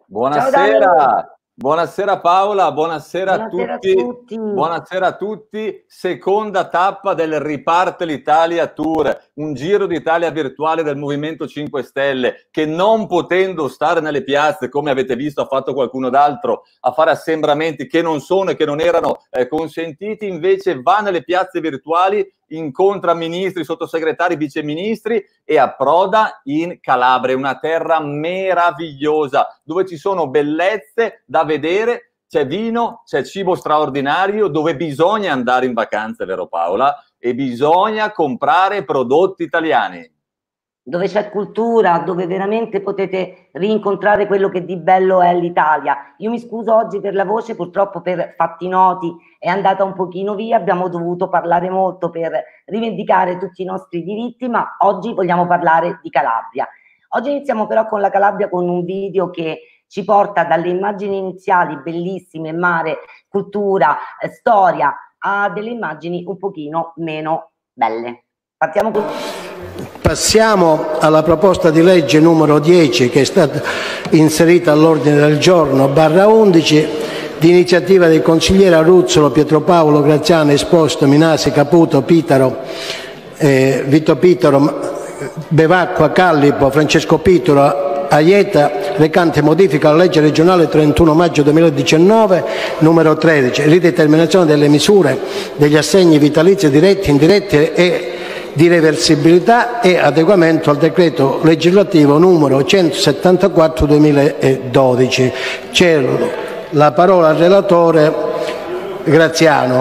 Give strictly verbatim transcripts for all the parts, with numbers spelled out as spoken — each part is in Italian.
Buonasera, buonasera Paola, buonasera, buonasera a, tutti. a tutti. Buonasera a tutti. Seconda tappa del Riparte l'Italia Tour, un giro d'Italia virtuale del Movimento cinque Stelle che, non potendo stare nelle piazze, come avete visto ha fatto qualcuno d'altro, a fare assembramenti che non sono e che non erano eh, consentiti, invece va nelle piazze virtuali, incontra ministri, sottosegretari, viceministri e approda in Calabria, una terra meravigliosa dove ci sono bellezze da vedere, c'è vino, c'è cibo straordinario, dove bisogna andare in vacanza, vero Paola? E bisogna comprare prodotti italiani. Dove c'è cultura, dove veramente potete rincontrare quello che di bello è l'Italia. Io mi scuso oggi per la voce, purtroppo per fatti noti è andata un pochino via, abbiamo dovuto parlare molto per rivendicare tutti i nostri diritti, ma oggi vogliamo parlare di Calabria. Oggi iniziamo però con la Calabria, con un video che ci porta dalle immagini iniziali bellissime, mare, cultura, eh, storia, a delle immagini un pochino meno belle. Partiamo con... Passiamo alla proposta di legge numero dieci, che è stata inserita all'ordine del giorno, barra undici, di iniziativa dei consiglieri Aruzzolo, Pietropaolo, Graziano, Esposto, Minasi, Caputo, Pitaro, eh, Vito Pitaro, Bevacqua, Callipo, Francesco Pitaro, Aieta, recante modifica alla legge regionale trentuno maggio duemiladiciannove numero tredici, rideterminazione delle misure degli assegni vitalizi diretti, indiretti e di reversibilità e adeguamento al decreto legislativo numero centosettantaquattro duemiladodici. Cedo la parola al relatore Graziano.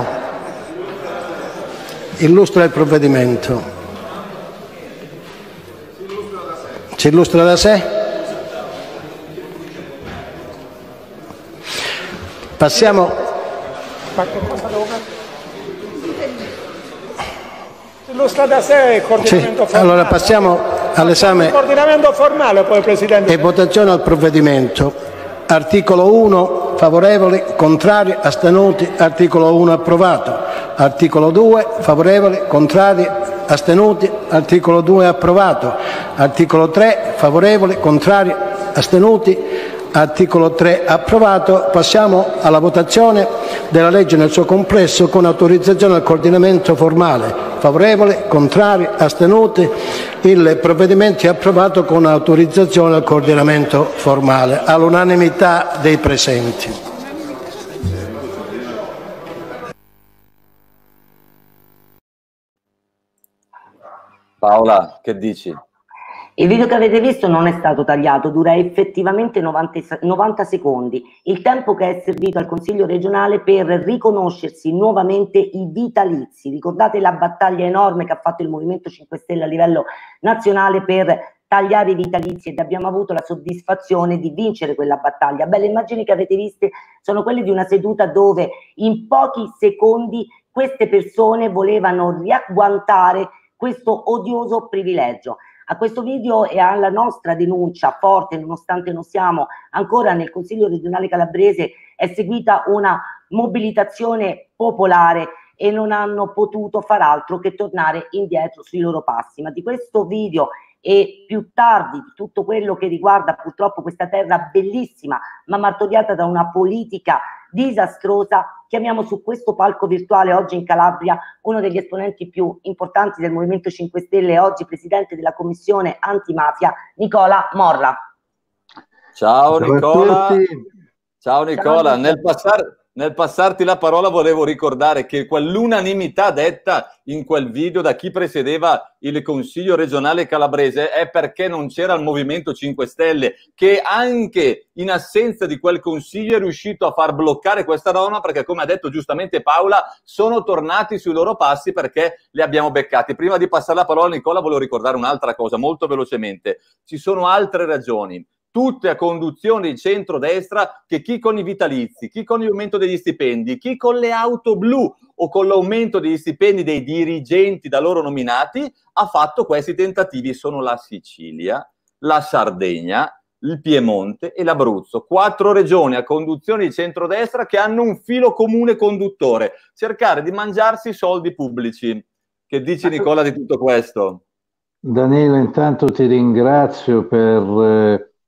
Illustra il provvedimento. Si illustra da sé? Passiamo. Illustra da sé il coordinamento sì, formale. Allora passiamo all'esame coordinamento formale poi, Presidente. E votazione al provvedimento. Articolo uno, favorevoli, contrari, astenuti. Articolo uno approvato. Articolo due, favorevoli, contrari, astenuti. Articolo due approvato. Articolo tre, favorevoli, contrari, astenuti. Articolo tre approvato. Passiamo alla votazione della legge nel suo complesso con autorizzazione al coordinamento formale. Favorevoli, contrari, astenuti. Il provvedimento è approvato con autorizzazione al coordinamento formale all'unanimità dei presenti. Paola, che dici? Il video che avete visto non è stato tagliato, dura effettivamente novanta secondi, il tempo che è servito al Consiglio regionale per riconoscersi nuovamente i vitalizi. Ricordate la battaglia enorme che ha fatto il Movimento cinque Stelle a livello nazionale per tagliare i vitalizi, ed abbiamo avuto la soddisfazione di vincere quella battaglia. Beh, le immagini che avete viste sono quelle di una seduta dove in pochi secondi queste persone volevano riagguantare questo odioso privilegio. A questo video e alla nostra denuncia forte, nonostante non siamo ancora nel Consiglio regionale calabrese, è seguita una mobilitazione popolare e non hanno potuto far altro che tornare indietro sui loro passi. Ma di questo video e più tardi di tutto quello che riguarda purtroppo questa terra bellissima ma martoriata da una politica disastrosa, chiamiamo su questo palco virtuale oggi in Calabria uno degli esponenti più importanti del Movimento cinque Stelle e oggi presidente della commissione antimafia, Nicola Morra. Ciao, Ciao Nicola. Ciao Nicola. Ciao, nel, passar, nel passarti la parola volevo ricordare che quell'unanimità detta in quel video da chi presiedeva il Consiglio regionale calabrese è perché non c'era il Movimento cinque Stelle, che anche in assenza di quel Consiglio è riuscito a far bloccare questa norma, perché come ha detto giustamente Paola sono tornati sui loro passi perché li abbiamo beccati. Prima di passare la parola a Nicola volevo ricordare un'altra cosa molto velocemente. Ci sono altre ragioni, tutte a conduzione di centrodestra, che chi con i vitalizi, chi con l'aumento degli stipendi, chi con le auto blu o con l'aumento degli stipendi dei dirigenti da loro nominati ha fatto questi tentativi. Sono la Sicilia, la Sardegna, il Piemonte e l'Abruzzo. Quattro regioni a conduzione di centrodestra che hanno un filo comune conduttore: cercare di mangiarsi i soldi pubblici. Che dici, Nicola, di tutto questo? Danilo, intanto ti ringrazio per... Eh...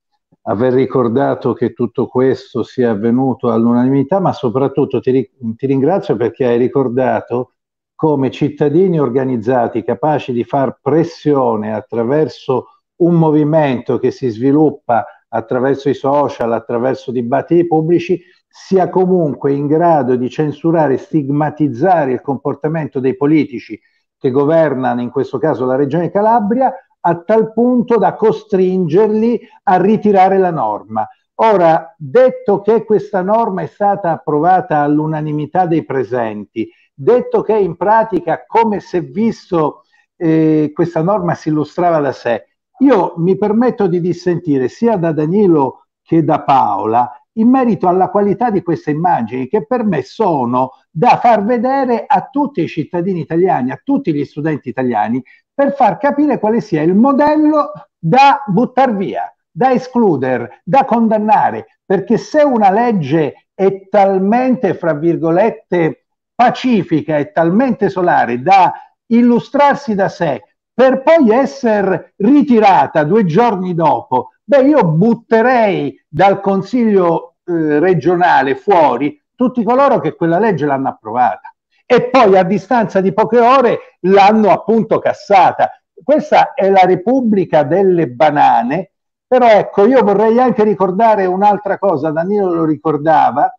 aver ricordato che tutto questo sia avvenuto all'unanimità, ma soprattutto ti, ti ringrazio perché hai ricordato come cittadini organizzati capaci di far pressione attraverso un movimento che si sviluppa attraverso i social, attraverso dibattiti pubblici, sia comunque in grado di censurare e stigmatizzare il comportamento dei politici che governano, in questo caso la Regione Calabria, a tal punto da costringerli a ritirare la norma. Ora, detto che questa norma è stata approvata all'unanimità dei presenti, detto che in pratica, come si è visto, eh, questa norma si illustrava da sé, io mi permetto di dissentire sia da Danilo che da Paola in merito alla qualità di queste immagini, che per me sono da far vedere a tutti i cittadini italiani, a tutti gli studenti italiani, per far capire quale sia il modello da buttare via, da escludere, da condannare, perché se una legge è talmente, fra virgolette, pacifica e talmente solare da illustrarsi da sé per poi essere ritirata due giorni dopo, beh, io butterei dal Consiglio eh, regionale fuori tutti coloro che quella legge l'hanno approvata e poi a distanza di poche ore l'hanno appunto cassata. Questa è la Repubblica delle banane, però ecco, io vorrei anche ricordare un'altra cosa, Danilo lo ricordava,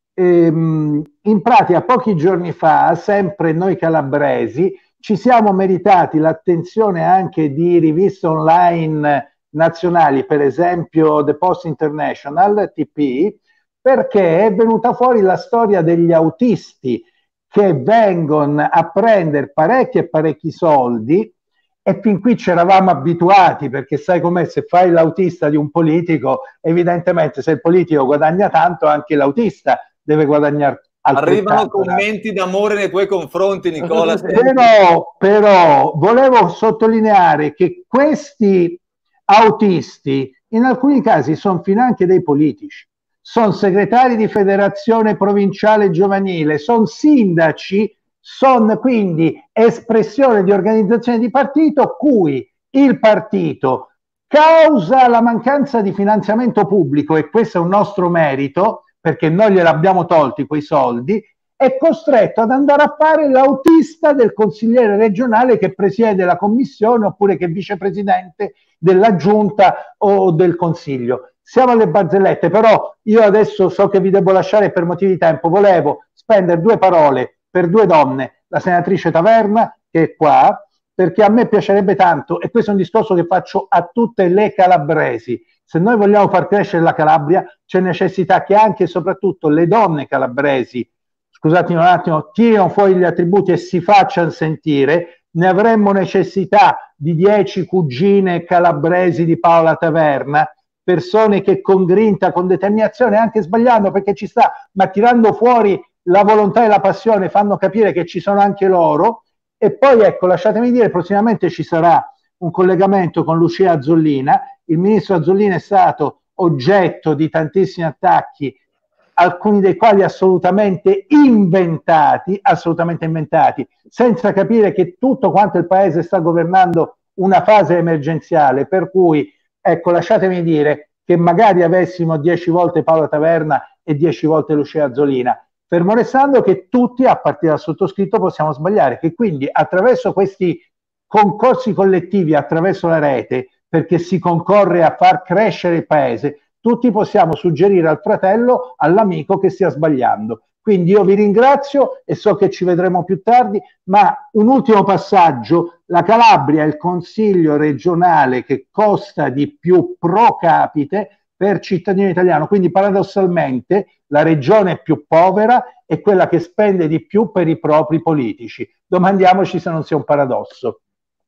ehm, in pratica pochi giorni fa, sempre noi calabresi, ci siamo meritati l'attenzione anche di riviste online nazionali, per esempio The Post International, T P, perché è venuta fuori la storia degli autisti che vengono a prendere parecchi e parecchi soldi, e fin qui ci eravamo abituati, perché sai com'è, se fai l'autista di un politico, evidentemente se il politico guadagna tanto, anche l'autista deve guadagnare altrettanto. Arrivano commenti d'amore nei tuoi confronti, Nicola. Però, però volevo sottolineare che questi autisti in alcuni casi sono finanche dei politici, sono segretari di federazione provinciale giovanile, sono sindaci, sono quindi espressione di organizzazione di partito cui il partito, causa la mancanza di finanziamento pubblico, e questo è un nostro merito perché noi gliel'abbiamo tolti quei soldi, è costretto ad andare a fare l'autista del consigliere regionale che presiede la commissione oppure che è vicepresidente della giunta o del consiglio. Siamo alle barzellette, però io adesso so che vi devo lasciare per motivi di tempo. Volevo spendere due parole per due donne, la senatrice Taverna che è qua, perché a me piacerebbe tanto, e questo è un discorso che faccio a tutte le calabresi, se noi vogliamo far crescere la Calabria c'è necessità che anche e soprattutto le donne calabresi, scusatemi un attimo, tirino fuori gli attributi e si facciano sentire. Ne avremmo necessità di dieci cugine calabresi di Paola Taverna, persone che con grinta, con determinazione, anche sbagliando perché ci sta, ma tirando fuori la volontà e la passione, fanno capire che ci sono anche loro. E poi ecco, lasciatemi dire, prossimamente ci sarà un collegamento con Lucia Azzolina. Il ministro Azzolina è stato oggetto di tantissimi attacchi, alcuni dei quali assolutamente inventati, assolutamente inventati, senza capire che tutto quanto il paese sta governando una fase emergenziale, per cui, ecco, lasciatemi dire che magari avessimo dieci volte Paola Taverna e dieci volte Lucia Azzolina, fermo restando che tutti, a partire dal sottoscritto, possiamo sbagliare, che quindi attraverso questi concorsi collettivi, attraverso la rete, perché si concorre a far crescere il paese, tutti possiamo suggerire al fratello, all'amico che stia sbagliando. Quindi io vi ringrazio e so che ci vedremo più tardi, ma un ultimo passaggio: la Calabria è il consiglio regionale che costa di più pro capite per cittadino italiano, quindi paradossalmente la regione più povera è quella che spende di più per i propri politici. Domandiamoci se non sia un paradosso.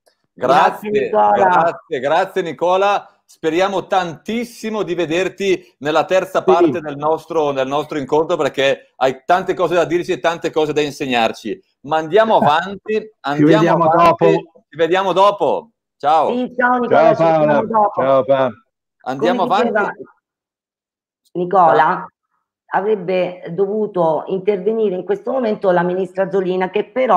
Grazie, Grazie Nicola. grazie, grazie Nicola. Speriamo tantissimo di vederti nella terza parte Sì. del nostro, del nostro incontro, perché hai tante cose da dirci e tante cose da insegnarci. Ma andiamo avanti, andiamo Ci vediamo avanti. dopo. Ci vediamo dopo. Ciao. Sì, ciao Nicola, Ciao ci vediamo Paola. dopo. Ciao Paola. Andiamo Come diceva avanti. Nicola, avrebbe dovuto intervenire in questo momento la ministra Azzolina, che però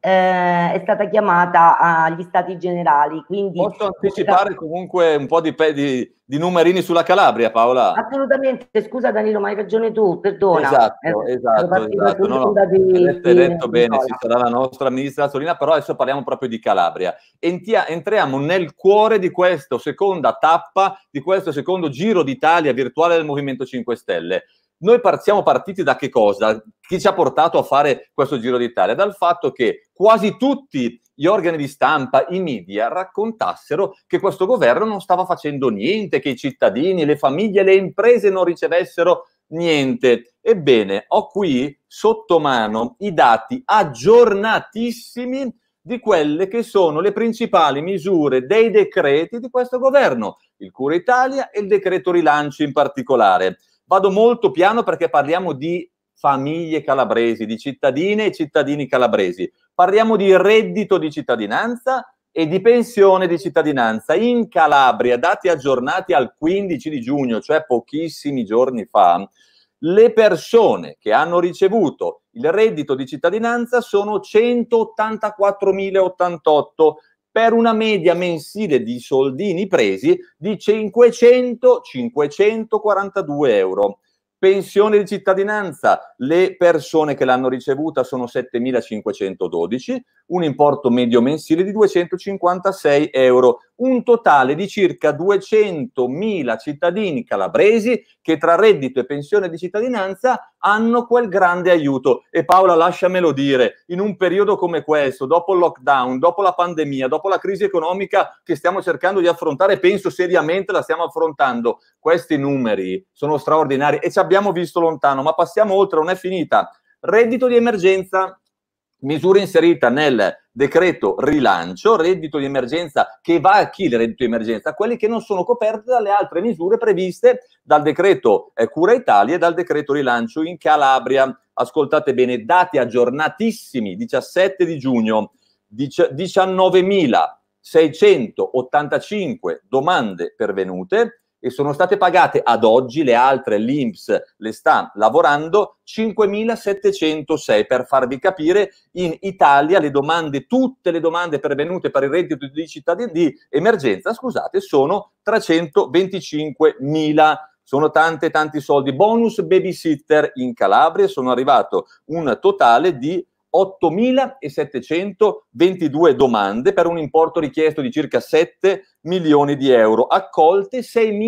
eh, è stata chiamata agli Stati Generali. Quindi posso anticipare comunque un po' di, di, di numerini sulla Calabria, Paola? Assolutamente, scusa Danilo, ma hai ragione tu, perdona. Esatto, eh, esatto, esatto. No, no, di, hai detto, hai di, detto di bene, ci sarà la nostra ministra Azzolina, però adesso parliamo proprio di Calabria. Entia, entriamo nel cuore di questa seconda tappa, di questo secondo Giro d'Italia virtuale del Movimento cinque Stelle. Noi siamo partiti da che cosa? Chi ci ha portato a fare questo Giro d'Italia? Dal fatto che quasi tutti gli organi di stampa, i media, raccontassero che questo governo non stava facendo niente, che i cittadini, le famiglie, le imprese non ricevessero niente. Ebbene, ho qui sotto mano i dati aggiornatissimi di quelle che sono le principali misure dei decreti di questo governo, il Cura Italia e il decreto rilancio in particolare. Vado molto piano perché parliamo di famiglie calabresi, di cittadine e cittadini calabresi. Parliamo di reddito di cittadinanza e di pensione di cittadinanza. In Calabria, dati aggiornati al quindici di giugno, cioè pochissimi giorni fa, le persone che hanno ricevuto il reddito di cittadinanza sono centottantaquattromila ottantotto, per una media mensile di soldini presi di cinquecento cinquecentoquarantadue euro. Pensione di cittadinanza, le persone che l'hanno ricevuta sono settemilacinquecentododici, un importo medio mensile di duecentocinquantasei euro, un totale di circa duecentomila cittadini calabresi che tra reddito e pensione di cittadinanza hanno quel grande aiuto. E Paola, lasciamelo dire, in un periodo come questo, dopo il lockdown, dopo la pandemia, dopo la crisi economica che stiamo cercando di affrontare, penso seriamente la stiamo affrontando, questi numeri sono straordinari e ci abbiamo visto lontano, ma passiamo oltre, non è finita. Reddito di emergenza, misura inserita nel decreto rilancio, reddito di emergenza che va a chi il reddito di emergenza? A quelli che non sono coperti dalle altre misure previste dal decreto eh, Cura Italia e dal decreto rilancio in Calabria. Ascoltate bene, dati aggiornatissimi, diciassette di giugno, diciannovemilaseicentottantacinque domande pervenute e sono state pagate ad oggi, le altre l'I N P S le sta lavorando, cinquemilasettecentosei. Per farvi capire, in Italia le domande, tutte le domande pervenute per il reddito di cittadini di emergenza, scusate, sono trecentoventicinquemila. Sono tante, tanti soldi. Bonus babysitter in Calabria sono arrivato un totale di ottomilasettecentoventidue domande per un importo richiesto di circa sette milioni di euro, accolte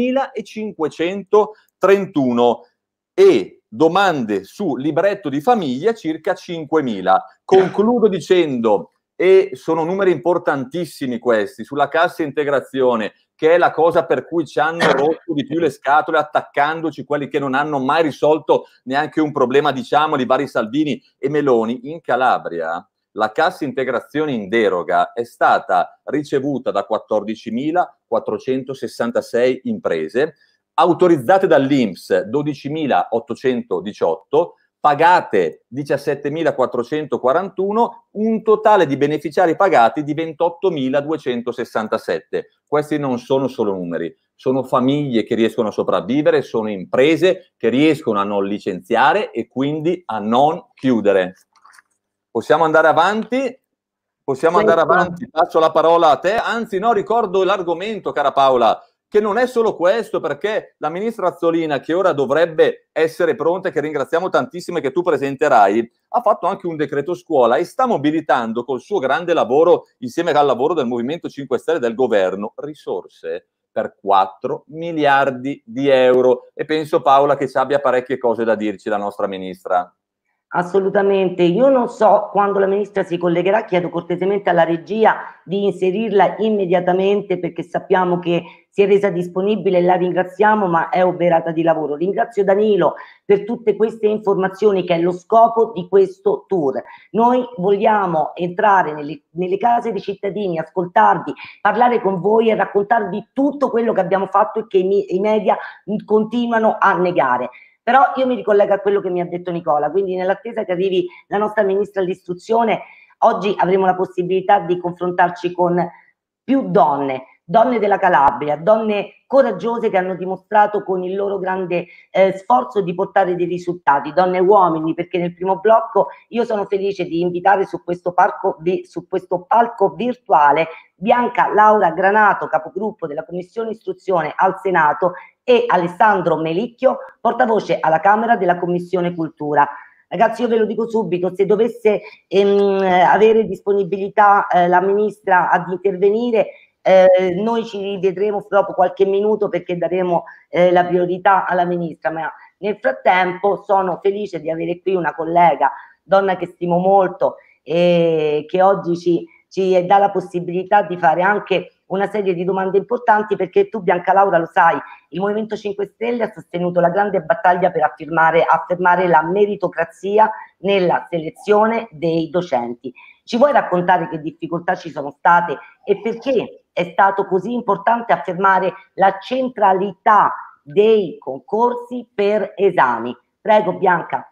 seimilacinquecentotrentuno e domande su libretto di famiglia circa cinquemila. Concludo dicendo, e sono numeri importantissimi questi, sulla cassa integrazione, che è la cosa per cui ci hanno rotto di più le scatole, attaccandoci quelli che non hanno mai risolto neanche un problema, diciamo, di vari Salvini e Meloni. In Calabria la cassa integrazione in deroga è stata ricevuta da quattordicimilaquattrocentosessantasei imprese, autorizzate dall'I N P S dodicimilaottocentodiciotto, pagate diciassettemilaquattrocentoquarantuno, un totale di beneficiari pagati di ventottomiladuecentosessantasette. Questi non sono solo numeri, sono famiglie che riescono a sopravvivere, sono imprese che riescono a non licenziare e quindi a non chiudere. Possiamo andare avanti? Possiamo andare avanti, passo la parola a te, anzi no, ricordo l'argomento, cara Paola, che non è solo questo, perché la ministra Azzolina, che ora dovrebbe essere pronta e che ringraziamo tantissimo e che tu presenterai, ha fatto anche un decreto scuola e sta mobilitando col suo grande lavoro, insieme al lavoro del Movimento cinque Stelle del governo, risorse per quattro miliardi di euro. E penso, Paola, che ci abbia parecchie cose da dirci la nostra ministra. Assolutamente, io non so quando la ministra si collegherà, chiedo cortesemente alla regia di inserirla immediatamente perché sappiamo che si è resa disponibile e la ringraziamo, ma è oberata di lavoro. Ringrazio Danilo per tutte queste informazioni che è lo scopo di questo tour. Noi vogliamo entrare nelle, nelle case dei cittadini, ascoltarvi, parlare con voi e raccontarvi tutto quello che abbiamo fatto e che i, i media continuano a negare. Però io mi ricollego a quello che mi ha detto Nicola, quindi nell'attesa che arrivi la nostra ministra dell'istruzione, oggi avremo la possibilità di confrontarci con più donne, donne della Calabria, donne coraggiose che hanno dimostrato con il loro grande eh, sforzo di portare dei risultati, donne e uomini, perché nel primo blocco io sono felice di invitare su questo, parco, di, su questo palco virtuale Bianca Laura Granato, capogruppo della Commissione Istruzione al Senato, e Alessandro Melicchio, portavoce alla Camera della Commissione Cultura. Ragazzi, io ve lo dico subito, se dovesse ehm, avere disponibilità eh, la Ministra ad intervenire, eh, noi ci rivedremo dopo qualche minuto perché daremo eh, la priorità alla Ministra, ma nel frattempo sono felice di avere qui una collega, donna che stimo molto e che oggi ci, ci dà la possibilità di fare anche una serie di domande importanti, perché tu, Bianca Laura, lo sai, il Movimento cinque Stelle ha sostenuto la grande battaglia per affermare, affermare la meritocrazia nella selezione dei docenti. Ci vuoi raccontare che difficoltà ci sono state e perché è stato così importante affermare la centralità dei concorsi per esami? Prego, Bianca.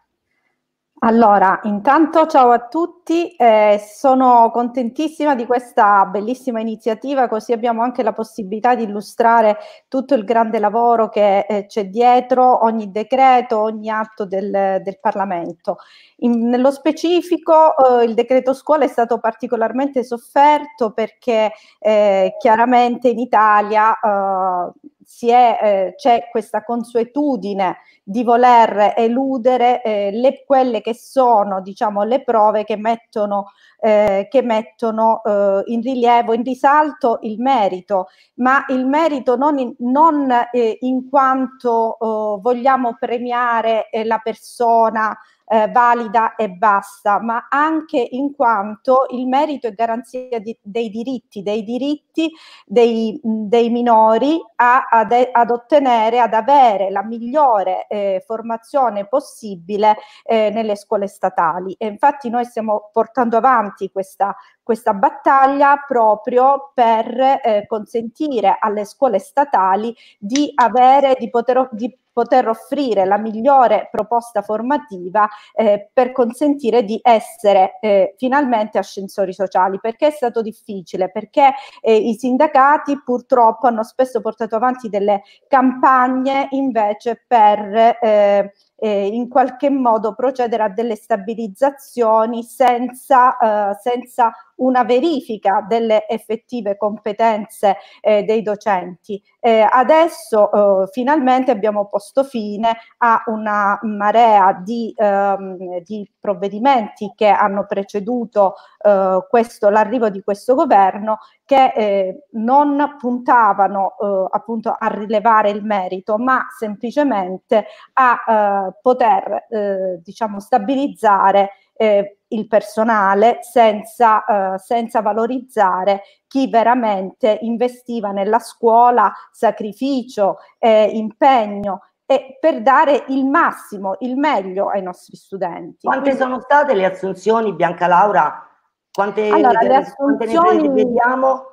Allora, intanto ciao a tutti, eh, sono contentissima di questa bellissima iniziativa, così abbiamo anche la possibilità di illustrare tutto il grande lavoro che eh, c'è dietro ogni decreto, ogni atto del, del Parlamento. In, nello specifico eh, il decreto scuola è stato particolarmente sofferto perché eh, chiaramente in Italia eh, si è, eh, c'è questa consuetudine di voler eludere eh, le, quelle che sono, diciamo, le prove che mettono, eh, che mettono eh, in rilievo, in risalto il merito, ma il merito non in, non, eh, in quanto eh, vogliamo premiare eh, la persona Eh, valida e basta, ma anche in quanto il merito è garanzia di, dei diritti, dei diritti dei, dei minori a, ad, ad ottenere, ad avere la migliore eh, formazione possibile eh, nelle scuole statali. E infatti noi stiamo portando avanti questa, questa battaglia proprio per eh, consentire alle scuole statali di avere, di poter, di poter offrire la migliore proposta formativa eh, per consentire di essere eh, finalmente ascensori sociali. Perché è stato difficile? Perché eh, i sindacati purtroppo hanno spesso portato avanti delle campagne invece per eh, eh, in qualche modo procedere a delle stabilizzazioni senza, eh, senza una verifica delle effettive competenze eh, dei docenti. Eh, adesso eh, finalmente abbiamo posto fine a una marea di, ehm, di provvedimenti che hanno preceduto eh, questo, l'arrivo di questo governo, che eh, non puntavano eh, appunto a rilevare il merito, ma semplicemente a eh, poter eh, diciamo stabilizzare eh, il personale senza, eh, senza valorizzare chi veramente investiva nella scuola, sacrificio, eh, impegno, e per dare il massimo, il meglio ai nostri studenti. Quante Quindi, sono state le assunzioni, Bianca Laura? Quante, allora, ne, le quante assunzioni, ne vediamo?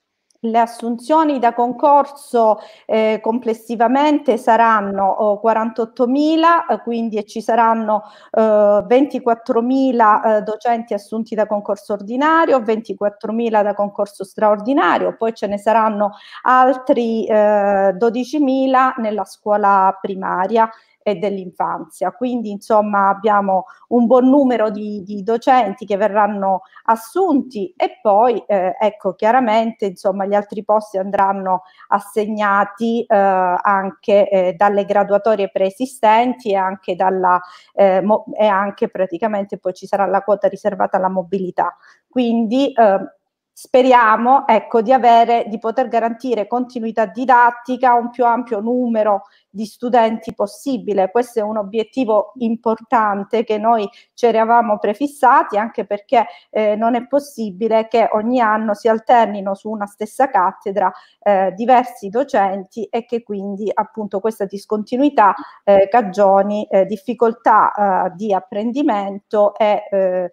Le assunzioni da concorso eh, complessivamente saranno oh, quarantottomila, eh, quindi ci saranno eh, ventiquattromila eh, docenti assunti da concorso ordinario, ventiquattromila da concorso straordinario, poi ce ne saranno altri eh, dodicimila nella scuola primaria e dell'infanzia. Quindi insomma abbiamo un buon numero di, di docenti che verranno assunti e poi eh, ecco chiaramente insomma gli altri posti andranno assegnati eh, anche eh, dalle graduatorie preesistenti e anche dalla eh, mo- e anche praticamente poi ci sarà la quota riservata alla mobilità. Quindi eh, speriamo ecco di avere, di poter garantire continuità didattica a un più ampio numero di studenti possibile. Questo è un obiettivo importante che noi ci eravamo prefissati, anche perché eh, non è possibile che ogni anno si alternino su una stessa cattedra eh, diversi docenti e che quindi appunto questa discontinuità eh, cagioni eh, difficoltà eh, di apprendimento e eh,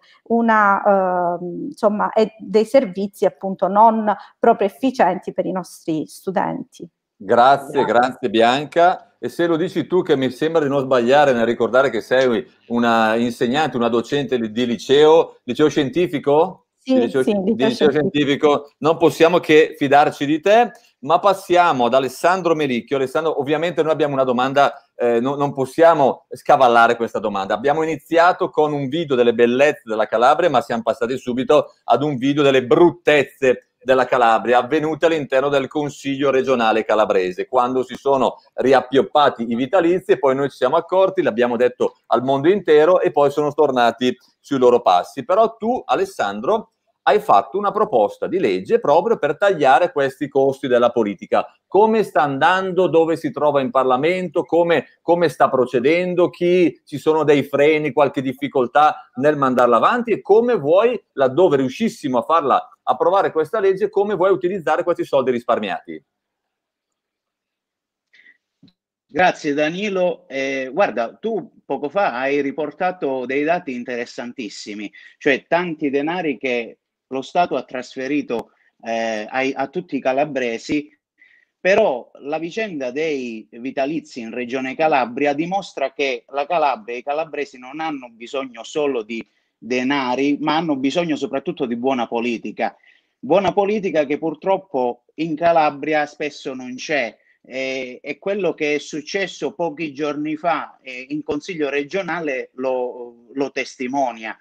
una eh, insomma e dei servizi appunto non proprio efficienti per i nostri studenti. Grazie, grazie Bianca. E se lo dici tu, che mi sembra di non sbagliare nel ricordare che sei una insegnante, una docente di liceo, liceo scientifico? Sì, liceo, sì, di liceo liceo scientifico, non possiamo che fidarci di te, ma passiamo ad Alessandro Melicchio. Alessandro, ovviamente noi abbiamo una domanda, eh, no, non possiamo scavallare questa domanda. Abbiamo iniziato con un video delle bellezze della Calabria, ma siamo passati subito ad un video delle bruttezze della Calabria, avvenute all'interno del Consiglio regionale calabrese, quando si sono riappioppati i vitalizi e poi noi ci siamo accorti, l'abbiamo detto al mondo intero e poi sono tornati sui loro passi. Però tu, Alessandro, hai fatto una proposta di legge proprio per tagliare questi costi della politica. Come sta andando? Dove si trova in Parlamento? Come, come sta procedendo? Chi, ci sono dei freni, qualche difficoltà nel mandarla avanti? E come vuoi, laddove riuscissimo a farla approvare questa legge, come vuoi utilizzare questi soldi risparmiati? Grazie Danilo. Eh, guarda, tu poco fa hai riportato dei dati interessantissimi, cioè tanti denari che lo Stato ha trasferito eh, ai, a tutti i calabresi, però la vicenda dei vitalizi in Regione Calabria dimostra che la Calabria e i calabresi non hanno bisogno solo di denari, ma hanno bisogno soprattutto di buona politica. Buona politica che purtroppo in Calabria spesso non c'è. E, e quello che è successo pochi giorni fa eh, in Consiglio regionale lo, lo testimonia.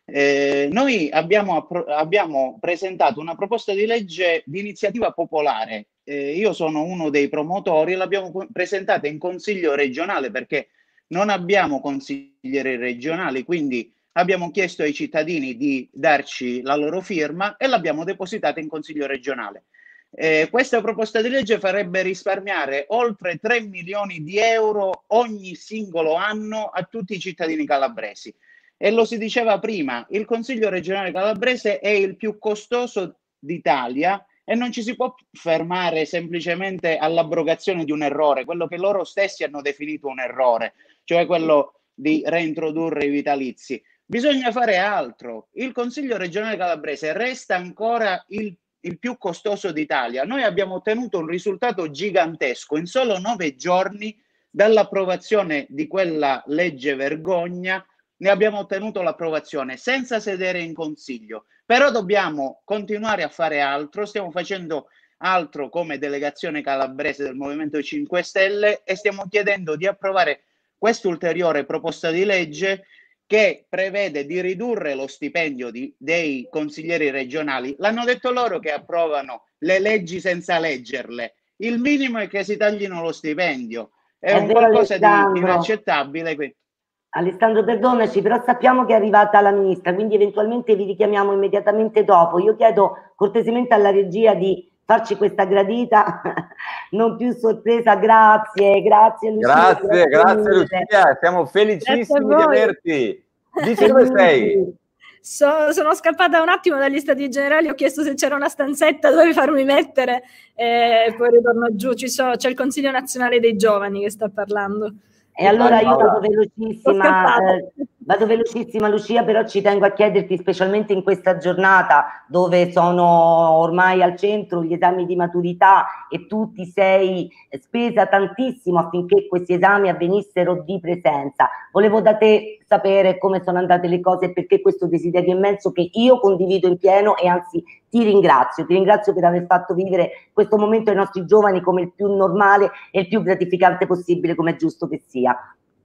Eh, noi abbiamo, abbiamo presentato una proposta di legge di iniziativa popolare. Eh, io sono uno dei promotori, l'abbiamo presentata in Consiglio regionale perché non abbiamo consiglieri regionali, quindi abbiamo chiesto ai cittadini di darci la loro firma e l'abbiamo depositata in Consiglio regionale. Eh, questa proposta di legge farebbe risparmiare oltre tre milioni di euro ogni singolo anno a tutti i cittadini calabresi. E lo si diceva prima, il Consiglio regionale calabrese è il più costoso d'Italia e non ci si può fermare semplicemente all'abrogazione di un errore, quello che loro stessi hanno definito un errore, cioè quello di reintrodurre i vitalizi. Bisogna fare altro. Il Consiglio regionale calabrese resta ancora il il più costoso d'Italia. Noi abbiamo ottenuto un risultato gigantesco in solo nove giorni dall'approvazione di quella legge vergogna. Ne abbiamo ottenuto l'approvazione senza sedere in Consiglio, però dobbiamo continuare a fare altro. Stiamo facendo altro come delegazione calabrese del Movimento cinque Stelle e stiamo chiedendo di approvare quest'ulteriore proposta di legge che prevede di ridurre lo stipendio di, dei consiglieri regionali. L'hanno detto loro che approvano le leggi senza leggerle. Il minimo è che si taglino lo stipendio. È, è un vero, qualcosa Alessandro. Di inaccettabile. Quindi. Alessandro, perdonaci, però sappiamo che è arrivata la ministra, quindi eventualmente vi richiamiamo immediatamente dopo. Io chiedo cortesemente alla regia di farci questa gradita, non più sorpresa. Grazie, grazie Lucia. Grazie, grazie, grazie Lucia, siamo felicissimi di averti. Dici dove sei? So, sono scappata un attimo dagli stati generali, ho chiesto se c'era una stanzetta dove farmi mettere e poi ritorno giù. Ci so, c'è il Consiglio Nazionale dei Giovani che sta parlando. E allora io vado velocissima, eh, vado velocissima Lucia, però ci tengo a chiederti, specialmente in questa giornata dove sono ormai al centro gli esami di maturità e tu ti sei spesa tantissimo affinché questi esami avvenissero di presenza. Volevo da te sapere come sono andate le cose e perché questo desiderio immenso che io condivido in pieno e anzi ti ringrazio, ti ringrazio per aver fatto vivere questo momento ai nostri giovani come il più normale e il più gratificante possibile, come è giusto che sia.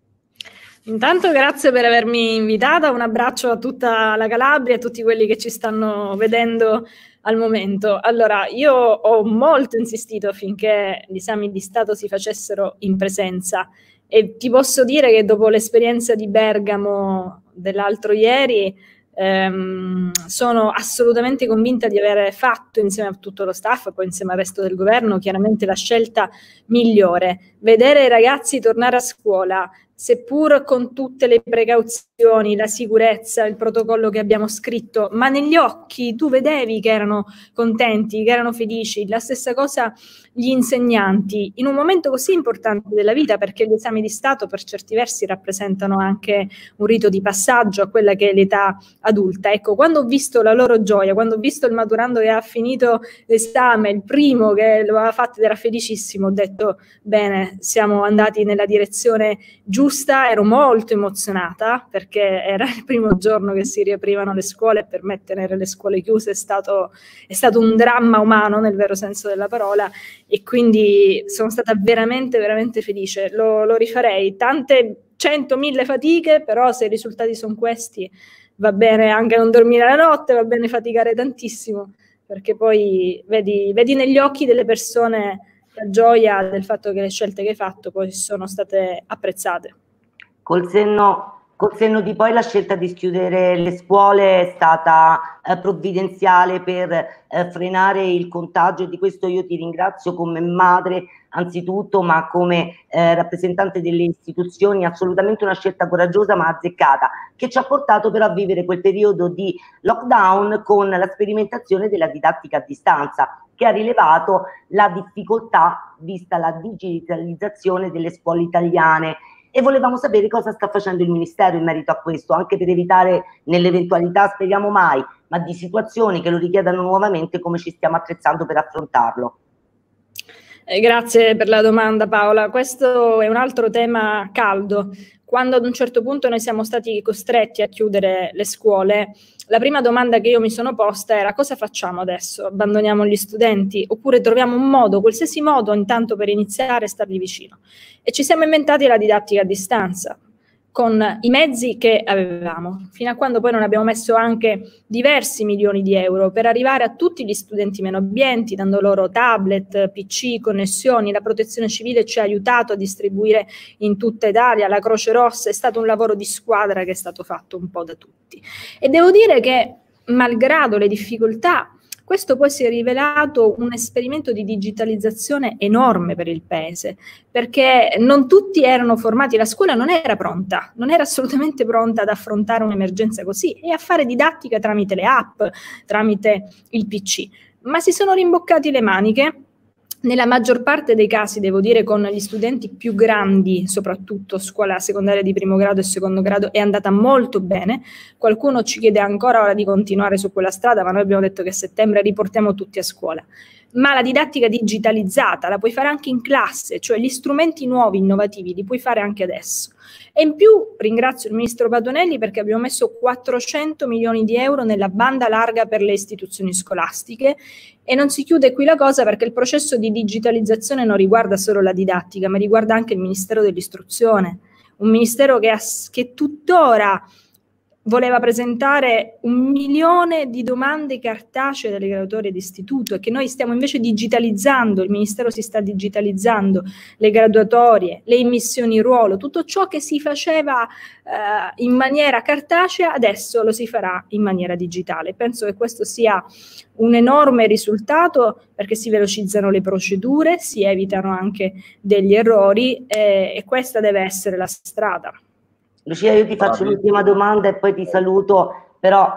Intanto grazie per avermi invitata, un abbraccio a tutta la Calabria e a tutti quelli che ci stanno vedendo al momento. Allora, io ho molto insistito affinché gli esami di Stato si facessero in presenza e ti posso dire che dopo l'esperienza di Bergamo dell'altro ieri ehm, sono assolutamente convinta di aver fatto insieme a tutto lo staff, poi insieme al resto del governo, chiaramente la scelta migliore. Vedere i ragazzi tornare a scuola, seppur con tutte le precauzioni, la sicurezza, il protocollo che abbiamo scritto, ma negli occhi tu vedevi che erano contenti, che erano felici. La stessa cosa gli insegnanti, in un momento così importante della vita, perché gli esami di Stato per certi versi rappresentano anche un rito di passaggio a quella che è l'età adulta. Ecco, quando ho visto la loro gioia, quando ho visto il maturando che ha finito l'esame, il primo che lo aveva fatto ed era felicissimo, ho detto bene, siamo andati nella direzione giusta giusta, ero molto emozionata perché era il primo giorno che si riaprivano le scuole e per me tenere le scuole chiuse è stato, è stato un dramma umano nel vero senso della parola, e quindi sono stata veramente, veramente felice. Lo, lo rifarei, tante cento, mille fatiche, però se i risultati sono questi va bene anche non dormire la notte, va bene faticare tantissimo, perché poi vedi, vedi negli occhi delle persone la gioia del fatto che le scelte che hai fatto poi sono state apprezzate. Col senno, col senno di poi la scelta di chiudere le scuole è stata eh, provvidenziale per eh, frenare il contagio, e di questo io ti ringrazio come madre anzitutto, ma come eh, rappresentante delle istituzioni. Assolutamente una scelta coraggiosa ma azzeccata, che ci ha portato però a vivere quel periodo di lockdown con la sperimentazione della didattica a distanza, che ha rilevato la difficoltà vista la digitalizzazione delle scuole italiane, e volevamo sapere cosa sta facendo il Ministero in merito a questo, anche per evitare, nell'eventualità, speriamo mai, ma di situazioni che lo richiedano nuovamente, come ci stiamo attrezzando per affrontarlo. Eh, grazie per la domanda, Paola. Questo è un altro tema caldo. Quando ad un certo punto noi siamo stati costretti a chiudere le scuole, la prima domanda che io mi sono posta era: cosa facciamo adesso? Abbandoniamo gli studenti oppure troviamo un modo, qualsiasi modo, intanto per iniziare a stargli vicino? E ci siamo inventati la didattica a distanza con i mezzi che avevamo, fino a quando poi non abbiamo messo anche diversi milioni di euro per arrivare a tutti gli studenti meno abbienti, dando loro tablet, P C, connessioni. La Protezione Civile ci ha aiutato a distribuire in tutta Italia, la Croce Rossa. È stato un lavoro di squadra che è stato fatto un po' da tutti. E devo dire che, malgrado le difficoltà, questo poi si è rivelato un esperimento di digitalizzazione enorme per il Paese, perché non tutti erano formati, la scuola non era pronta, non era assolutamente pronta ad affrontare un'emergenza così e a fare didattica tramite le app, tramite il P C, ma si sono rimboccati le maniche. Nella maggior parte dei casi, devo dire, con gli studenti più grandi, soprattutto scuola secondaria di primo grado e secondo grado, è andata molto bene. Qualcuno ci chiede ancora ora di continuare su quella strada, ma noi abbiamo detto che a settembre riportiamo tutti a scuola. Ma la didattica digitalizzata la puoi fare anche in classe, cioè gli strumenti nuovi, innovativi, li puoi fare anche adesso. E in più ringrazio il ministro Patuanelli perché abbiamo messo quattrocento milioni di euro nella banda larga per le istituzioni scolastiche, e non si chiude qui la cosa, perché il processo di digitalizzazione non riguarda solo la didattica, ma riguarda anche il Ministero dell'Istruzione, un ministero che, ha, che tuttora voleva presentare un milione di domande cartacee dalle graduatorie d'istituto, e che noi stiamo invece digitalizzando, il Ministero si sta digitalizzando le graduatorie, le immissioni in ruolo, tutto ciò che si faceva eh, in maniera cartacea adesso lo si farà in maniera digitale. Penso che questo sia un enorme risultato, perché si velocizzano le procedure, si evitano anche degli errori eh, e questa deve essere la strada. Lucia, io ti faccio l'ultima domanda e poi ti saluto, però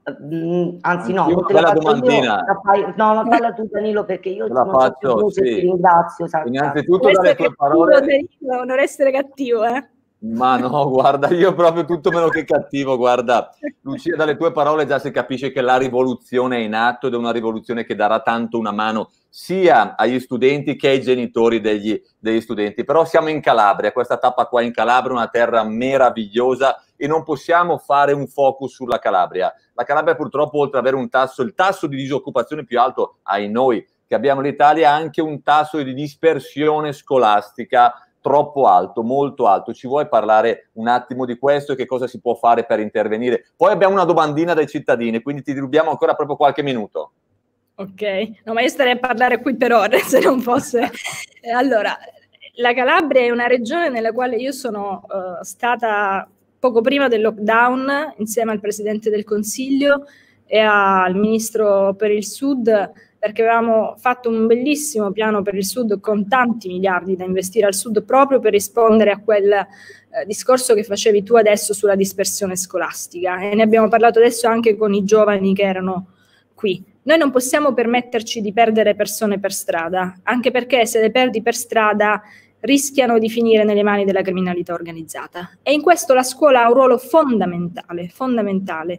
mh, anzi no, non te la faccio io, la fai, no, ma falla tu Danilo, perché io la non faccio, so più sì. ti ringrazio. Sa, innanzitutto dalle tue parole... Danilo, non essere cattivo, eh? Ma no, guarda, io proprio tutto meno che cattivo, guarda, Lucia, dalle tue parole già si capisce che la rivoluzione è in atto ed è una rivoluzione che darà tanto una mano sia agli studenti che ai genitori degli, degli studenti. Però siamo in Calabria, questa tappa qua in Calabria, una terra meravigliosa, e non possiamo fare un focus sulla Calabria. La Calabria purtroppo, oltre ad avere un tasso, il tasso di disoccupazione più alto ai noi che abbiamo in Italia, ha anche un tasso di dispersione scolastica troppo alto, molto alto. Ci vuoi parlare un attimo di questo e che cosa si può fare per intervenire? Poi abbiamo una domandina dai cittadini, quindi ti rubiamo ancora proprio qualche minuto. Ok, no, ma io starei a parlare qui per ore se non fosse. Allora, la Calabria è una regione nella quale io sono uh, stata poco prima del lockdown insieme al Presidente del Consiglio e al Ministro per il Sud, perché avevamo fatto un bellissimo piano per il Sud con tanti miliardi da investire al Sud, proprio per rispondere a quel eh, discorso che facevi tu adesso sulla dispersione scolastica, e ne abbiamo parlato adesso anche con i giovani che erano qui. Noi non possiamo permetterci di perdere persone per strada, anche perché se le perdi per strada rischiano di finire nelle mani della criminalità organizzata, e in questo la scuola ha un ruolo fondamentale, fondamentale.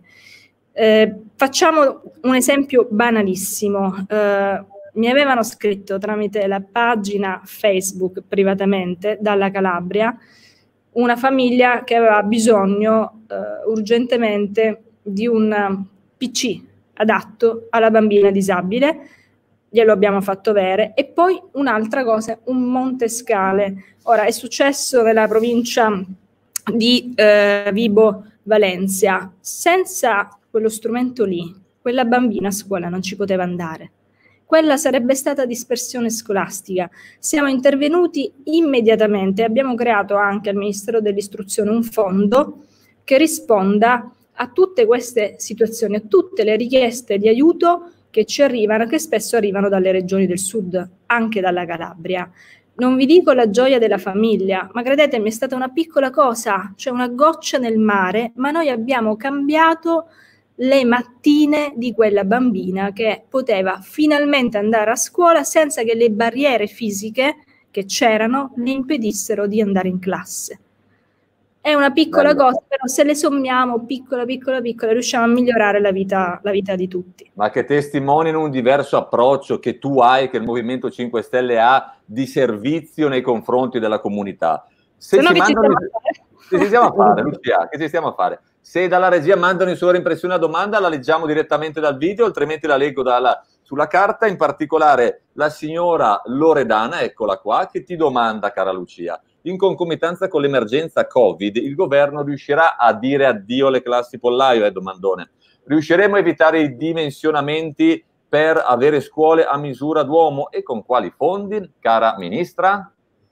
Eh, facciamo un esempio banalissimo. Eh, mi avevano scritto tramite la pagina Facebook privatamente dalla Calabria una famiglia che aveva bisogno eh, urgentemente di un P C adatto alla bambina disabile, glielo abbiamo fatto avere, e poi un'altra cosa, un montescale. Ora, è successo nella provincia di eh, Vibo Valencia, senza quello strumento lì, quella bambina a scuola non ci poteva andare. Quella sarebbe stata dispersione scolastica. Siamo intervenuti immediatamente, abbiamo creato anche al Ministero dell'Istruzione un fondo che risponda a tutte queste situazioni, a tutte le richieste di aiuto che ci arrivano, che spesso arrivano dalle regioni del sud, anche dalla Calabria. Non vi dico la gioia della famiglia, ma credetemi, è stata una piccola cosa, cioè una goccia nel mare, ma noi abbiamo cambiato le mattine di quella bambina che poteva finalmente andare a scuola senza che le barriere fisiche che c'erano le impedissero di andare in classe. È una piccola Bello. cosa, però se le sommiamo piccola, piccola, piccola, riusciamo a migliorare la vita, la vita di tutti. Ma che testimoniano un diverso approccio che tu hai, che il Movimento cinque Stelle ha, di servizio nei confronti della comunità. Se, Se no ci che ci mandano... stiamo a fare? Che ci stiamo a fare, Lucia? Che ci stiamo a fare? Se dalla regia mandano in sovraimpressione la domanda, la leggiamo direttamente dal video, altrimenti la leggo dalla, sulla carta. In particolare la signora Loredana, eccola qua, che ti domanda, cara Lucia: in concomitanza con l'emergenza Covid, il governo riuscirà a dire addio alle classi pollaio? È domandone. Riusciremo a evitare i dimensionamenti per avere scuole a misura d'uomo, e con quali fondi, cara ministra?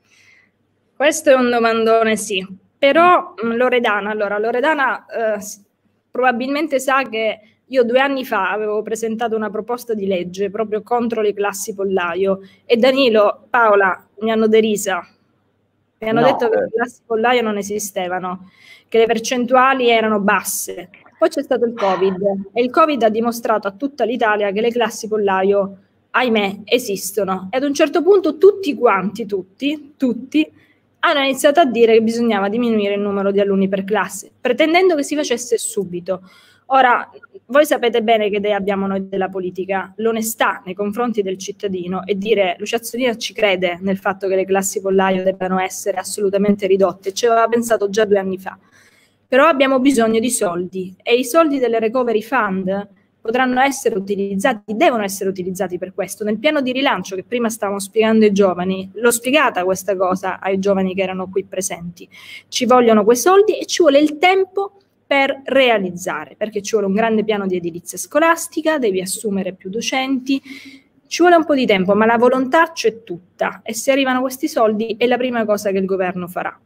Questo è un domandone, sì. Però Loredana, allora Loredana eh, probabilmente sa che io due anni fa avevo presentato una proposta di legge proprio contro le classi pollaio, e Danilo, Paola mi hanno derisa, mi hanno No, detto che eh. le classi pollaio non esistevano, che le percentuali erano basse. Poi c'è stato il Covid, e il Covid ha dimostrato a tutta l'Italia che le classi pollaio, ahimè, esistono. E ad un certo punto tutti quanti, tutti, tutti, hanno iniziato a dire che bisognava diminuire il numero di alunni per classe, pretendendo che si facesse subito. Ora, voi sapete bene che idea abbiamo noi della politica: l'onestà nei confronti del cittadino, e dire Lucia Azzolina ci crede nel fatto che le classi pollaio debbano essere assolutamente ridotte, ci aveva pensato già due anni fa. Però abbiamo bisogno di soldi, e i soldi del Recovery Fund potranno essere utilizzati, devono essere utilizzati per questo. Nel piano di rilancio che prima stavamo spiegando ai giovani, l'ho spiegata questa cosa ai giovani che erano qui presenti. Ci vogliono quei soldi e ci vuole il tempo per realizzare, perché ci vuole un grande piano di edilizia scolastica, devi assumere più docenti, ci vuole un po' di tempo, ma la volontà c'è tutta, e se arrivano questi soldi è la prima cosa che il governo farà.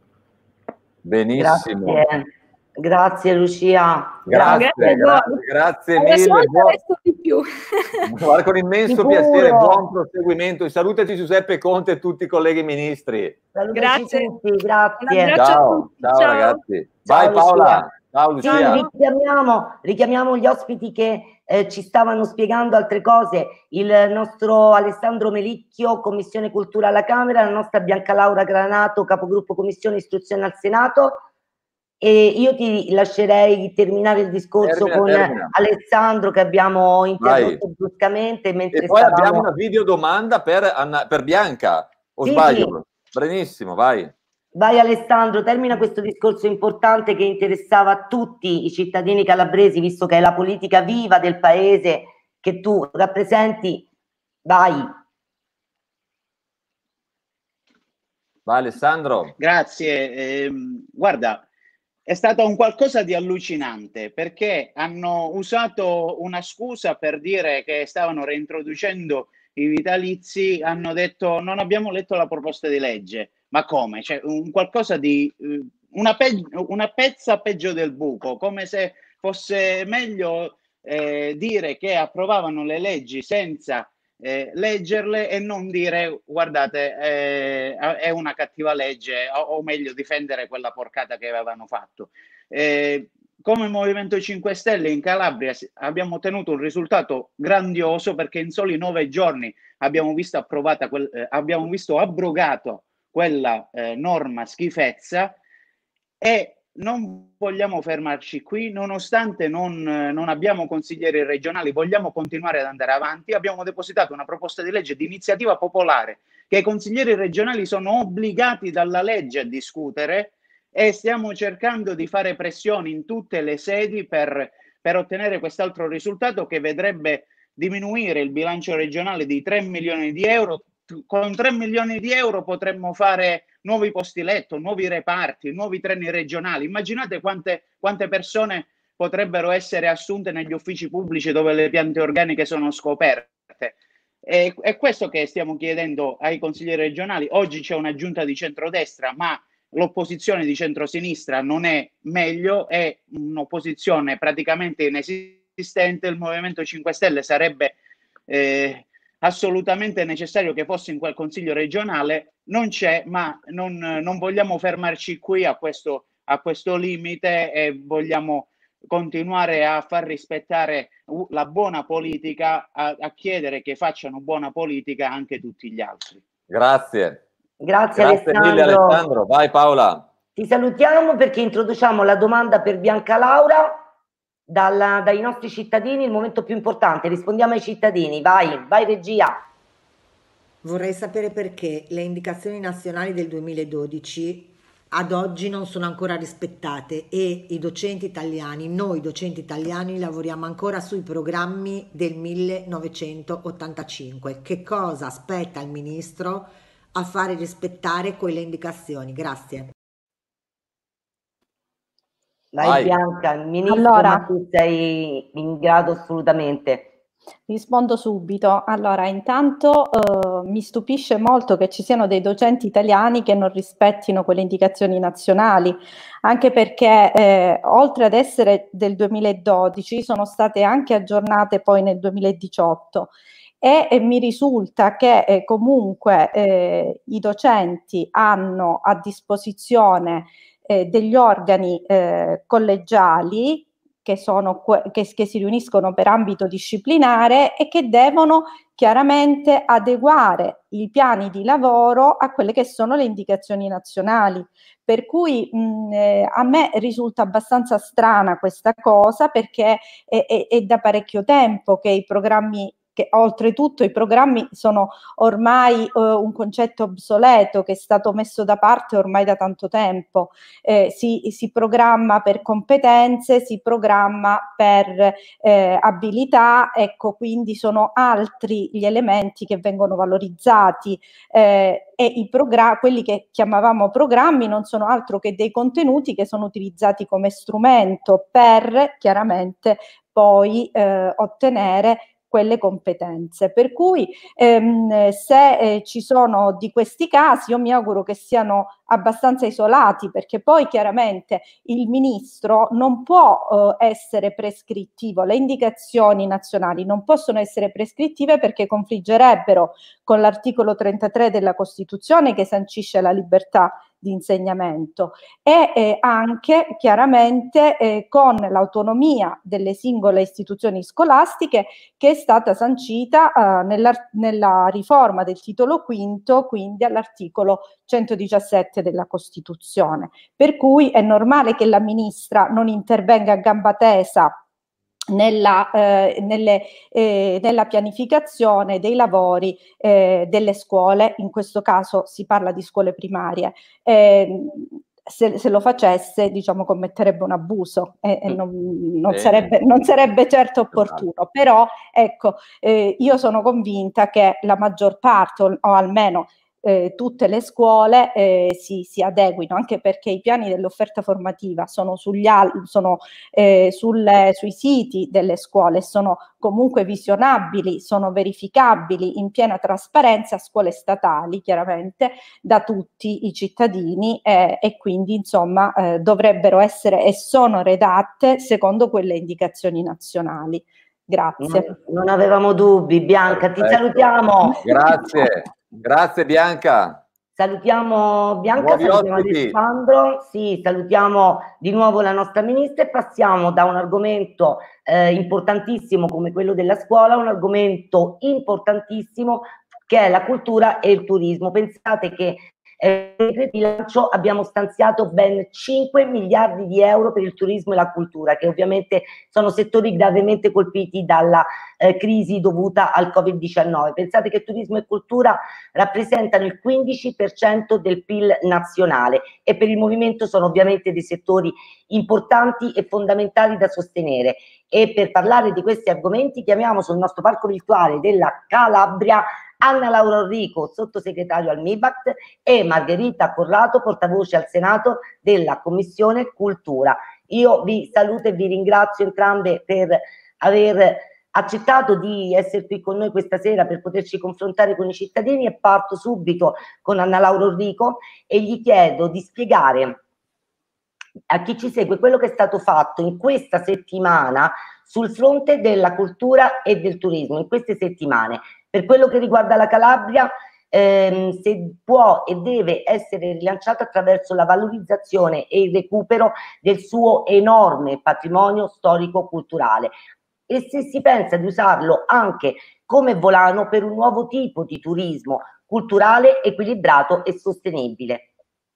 Benissimo. Grazie. Grazie Lucia. Grazie, Grazie, grazie, grazie Adesso mille. Buon... di più. Guarda, con immenso Sicuro. piacere, buon proseguimento. Salutaci Giuseppe Conte e tutti i colleghi ministri. Salutaci Grazie. tutti, grazie. Un abbraccio a Ciao, tutti. ciao, Ciao. ragazzi. Ciao, Vai Paola. Lucia. Ciao Sì, Lucia. richiamiamo, richiamiamo gli ospiti che eh, ci stavano spiegando altre cose. Il nostro Alessandro Melicchio, Commissione Cultura alla Camera, la nostra Bianca Laura Granato, Capogruppo Commissione Istruzione al Senato. E io ti lascerei terminare il discorso Termina, con termina. Alessandro, che abbiamo interrotto Vai. bruscamente mentre E poi stavamo... abbiamo una videodomanda per, Anna, per Bianca, o Sì, sbaglio? Benissimo, vai. Vai Alessandro, termina questo discorso importante che interessava a tutti i cittadini calabresi, visto che è la politica viva del paese che tu rappresenti. Vai. Vai Alessandro. Grazie. Eh, guarda, è stato un qualcosa di allucinante, perché hanno usato una scusa per dire che stavano reintroducendo i vitalizi, hanno detto non abbiamo letto la proposta di legge. Ma come? Cioè, un qualcosa di una, pe una pezza peggio del buco, come se fosse meglio eh, dire che approvavano le leggi senza eh, leggerle, e non dire guardate eh, è una cattiva legge, o, o meglio difendere quella porcata che avevano fatto. Eh, come Movimento cinque Stelle in Calabria abbiamo ottenuto un risultato grandioso, perché in soli nove giorni abbiamo visto approvata quel, eh, abbiamo visto abrogato quella eh, norma schifezza, e non vogliamo fermarci qui, nonostante non, non abbiamo consiglieri regionali, vogliamo continuare ad andare avanti. Abbiamo depositato una proposta di legge di iniziativa popolare che i consiglieri regionali sono obbligati dalla legge a discutere, e stiamo cercando di fare pressioni in tutte le sedi per, per ottenere quest'altro risultato che vedrebbe diminuire il bilancio regionale di tre milioni di euro. Con tre milioni di euro potremmo fare nuovi posti letto, nuovi reparti, nuovi treni regionali. Immaginate quante, quante persone potrebbero essere assunte negli uffici pubblici dove le piante organiche sono scoperte. E, è questo che stiamo chiedendo ai consiglieri regionali. Oggi c'è una giunta di centrodestra, ma l'opposizione di centrosinistra non è meglio, è un'opposizione praticamente inesistente. Il Movimento cinque Stelle sarebbe eh, assolutamente necessario che fosse in quel consiglio regionale, non c'è, ma non, non vogliamo fermarci qui a questo, a questo limite e vogliamo continuare a far rispettare la buona politica, a, a chiedere che facciano buona politica anche tutti gli altri. Grazie. Grazie, Grazie Alessandro. mille Alessandro. Vai Paola. Ti salutiamo perché introduciamo la domanda per Bianca Laura dalla, dai nostri cittadini, il momento più importante. Rispondiamo ai cittadini. Vai, vai regia. Vorrei sapere perché le indicazioni nazionali del duemiladodici ad oggi non sono ancora rispettate e i docenti italiani, noi docenti italiani, lavoriamo ancora sui programmi del millenovecentottantacinque. Che cosa aspetta il ministro a fare rispettare quelle indicazioni? Grazie. Vai, Vai. Bianca, il ministro, Allora, ma tu sei in grado assolutamente. rispondo subito. Allora, intanto eh, mi stupisce molto che ci siano dei docenti italiani che non rispettino quelle indicazioni nazionali, anche perché eh, oltre ad essere del duemiladodici sono state anche aggiornate poi nel duemiladiciotto e, e mi risulta che eh, comunque eh, i docenti hanno a disposizione eh, degli organi eh, collegiali Che, sono, che, che si riuniscono per ambito disciplinare e che devono chiaramente adeguare i piani di lavoro a quelle che sono le indicazioni nazionali. Per cui mh, eh, a me risulta abbastanza strana questa cosa, perché è, è, è da parecchio tempo che i programmi, che oltretutto i programmi sono ormai eh, un concetto obsoleto che è stato messo da parte ormai da tanto tempo. Eh, si, si programma per competenze, si programma per eh, abilità, ecco, quindi sono altri gli elementi che vengono valorizzati eh, e i programmi, quelli che chiamavamo programmi, non sono altro che dei contenuti che sono utilizzati come strumento per chiaramente poi eh, ottenere quelle competenze. Per cui ehm, se eh, ci sono di questi casi, io mi auguro che siano abbastanza isolati, perché poi chiaramente il ministro non può eh, essere prescrittivo, le indicazioni nazionali non possono essere prescrittive perché confliggerebbero con l'articolo trentatré della Costituzione che sancisce la libertà di insegnamento e eh, anche chiaramente eh, con l'autonomia delle singole istituzioni scolastiche che è stata sancita eh, nella, nella riforma del titolo quinto, quindi all'articolo centodiciassette della Costituzione. Per cui è normale che la ministra non intervenga a gamba tesa Nella, eh, nelle, eh, nella pianificazione dei lavori eh, delle scuole, in questo caso si parla di scuole primarie. Eh, se, se lo facesse, diciamo, commetterebbe un abuso e, e non, non, sarebbe, non sarebbe certo opportuno. Però, ecco, eh, io sono convinta che la maggior parte, o, o almeno Eh, tutte le scuole eh, si, si adeguino, anche perché i piani dell'offerta formativa sono, sugli al- sono eh, sulle, sui siti delle scuole, sono comunque visionabili, sono verificabili in piena trasparenza a scuole statali, chiaramente, da tutti i cittadini eh, e quindi insomma eh, dovrebbero essere e sono redatte secondo quelle indicazioni nazionali. Grazie. Non, non avevamo dubbi, Bianca, Perfetto. ti salutiamo. Grazie. Grazie Bianca. Salutiamo Bianca, Nuovi salutiamo ospiti. Alessandro, sì, salutiamo di nuovo la nostra ministra e passiamo da un argomento eh, importantissimo come quello della scuola a un argomento importantissimo che è la cultura e il turismo. Pensate che Eh, nel decreto di lancio abbiamo stanziato ben cinque miliardi di euro per il turismo e la cultura, che ovviamente sono settori gravemente colpiti dalla eh, crisi dovuta al Covid diciannove. Pensate che turismo e cultura rappresentano il quindici per cento del P I L nazionale e per il movimento sono ovviamente dei settori importanti e fondamentali da sostenere. E per parlare di questi argomenti chiamiamo sul nostro parco virtuale della Calabria Anna Laura Orrico, sottosegretario al MIBACT, e Margherita Corrado, portavoce al Senato della Commissione Cultura. Io vi saluto e vi ringrazio entrambe per aver accettato di essere qui con noi questa sera per poterci confrontare con i cittadini, e parto subito con Anna Laura Orrico e gli chiedo di spiegare a chi ci segue quello che è stato fatto in questa settimana sul fronte della cultura e del turismo, in queste settimane. Per quello che riguarda la Calabria, ehm, se può e deve essere rilanciata attraverso la valorizzazione e il recupero del suo enorme patrimonio storico-culturale, e se si pensa di usarlo anche come volano per un nuovo tipo di turismo culturale equilibrato e sostenibile.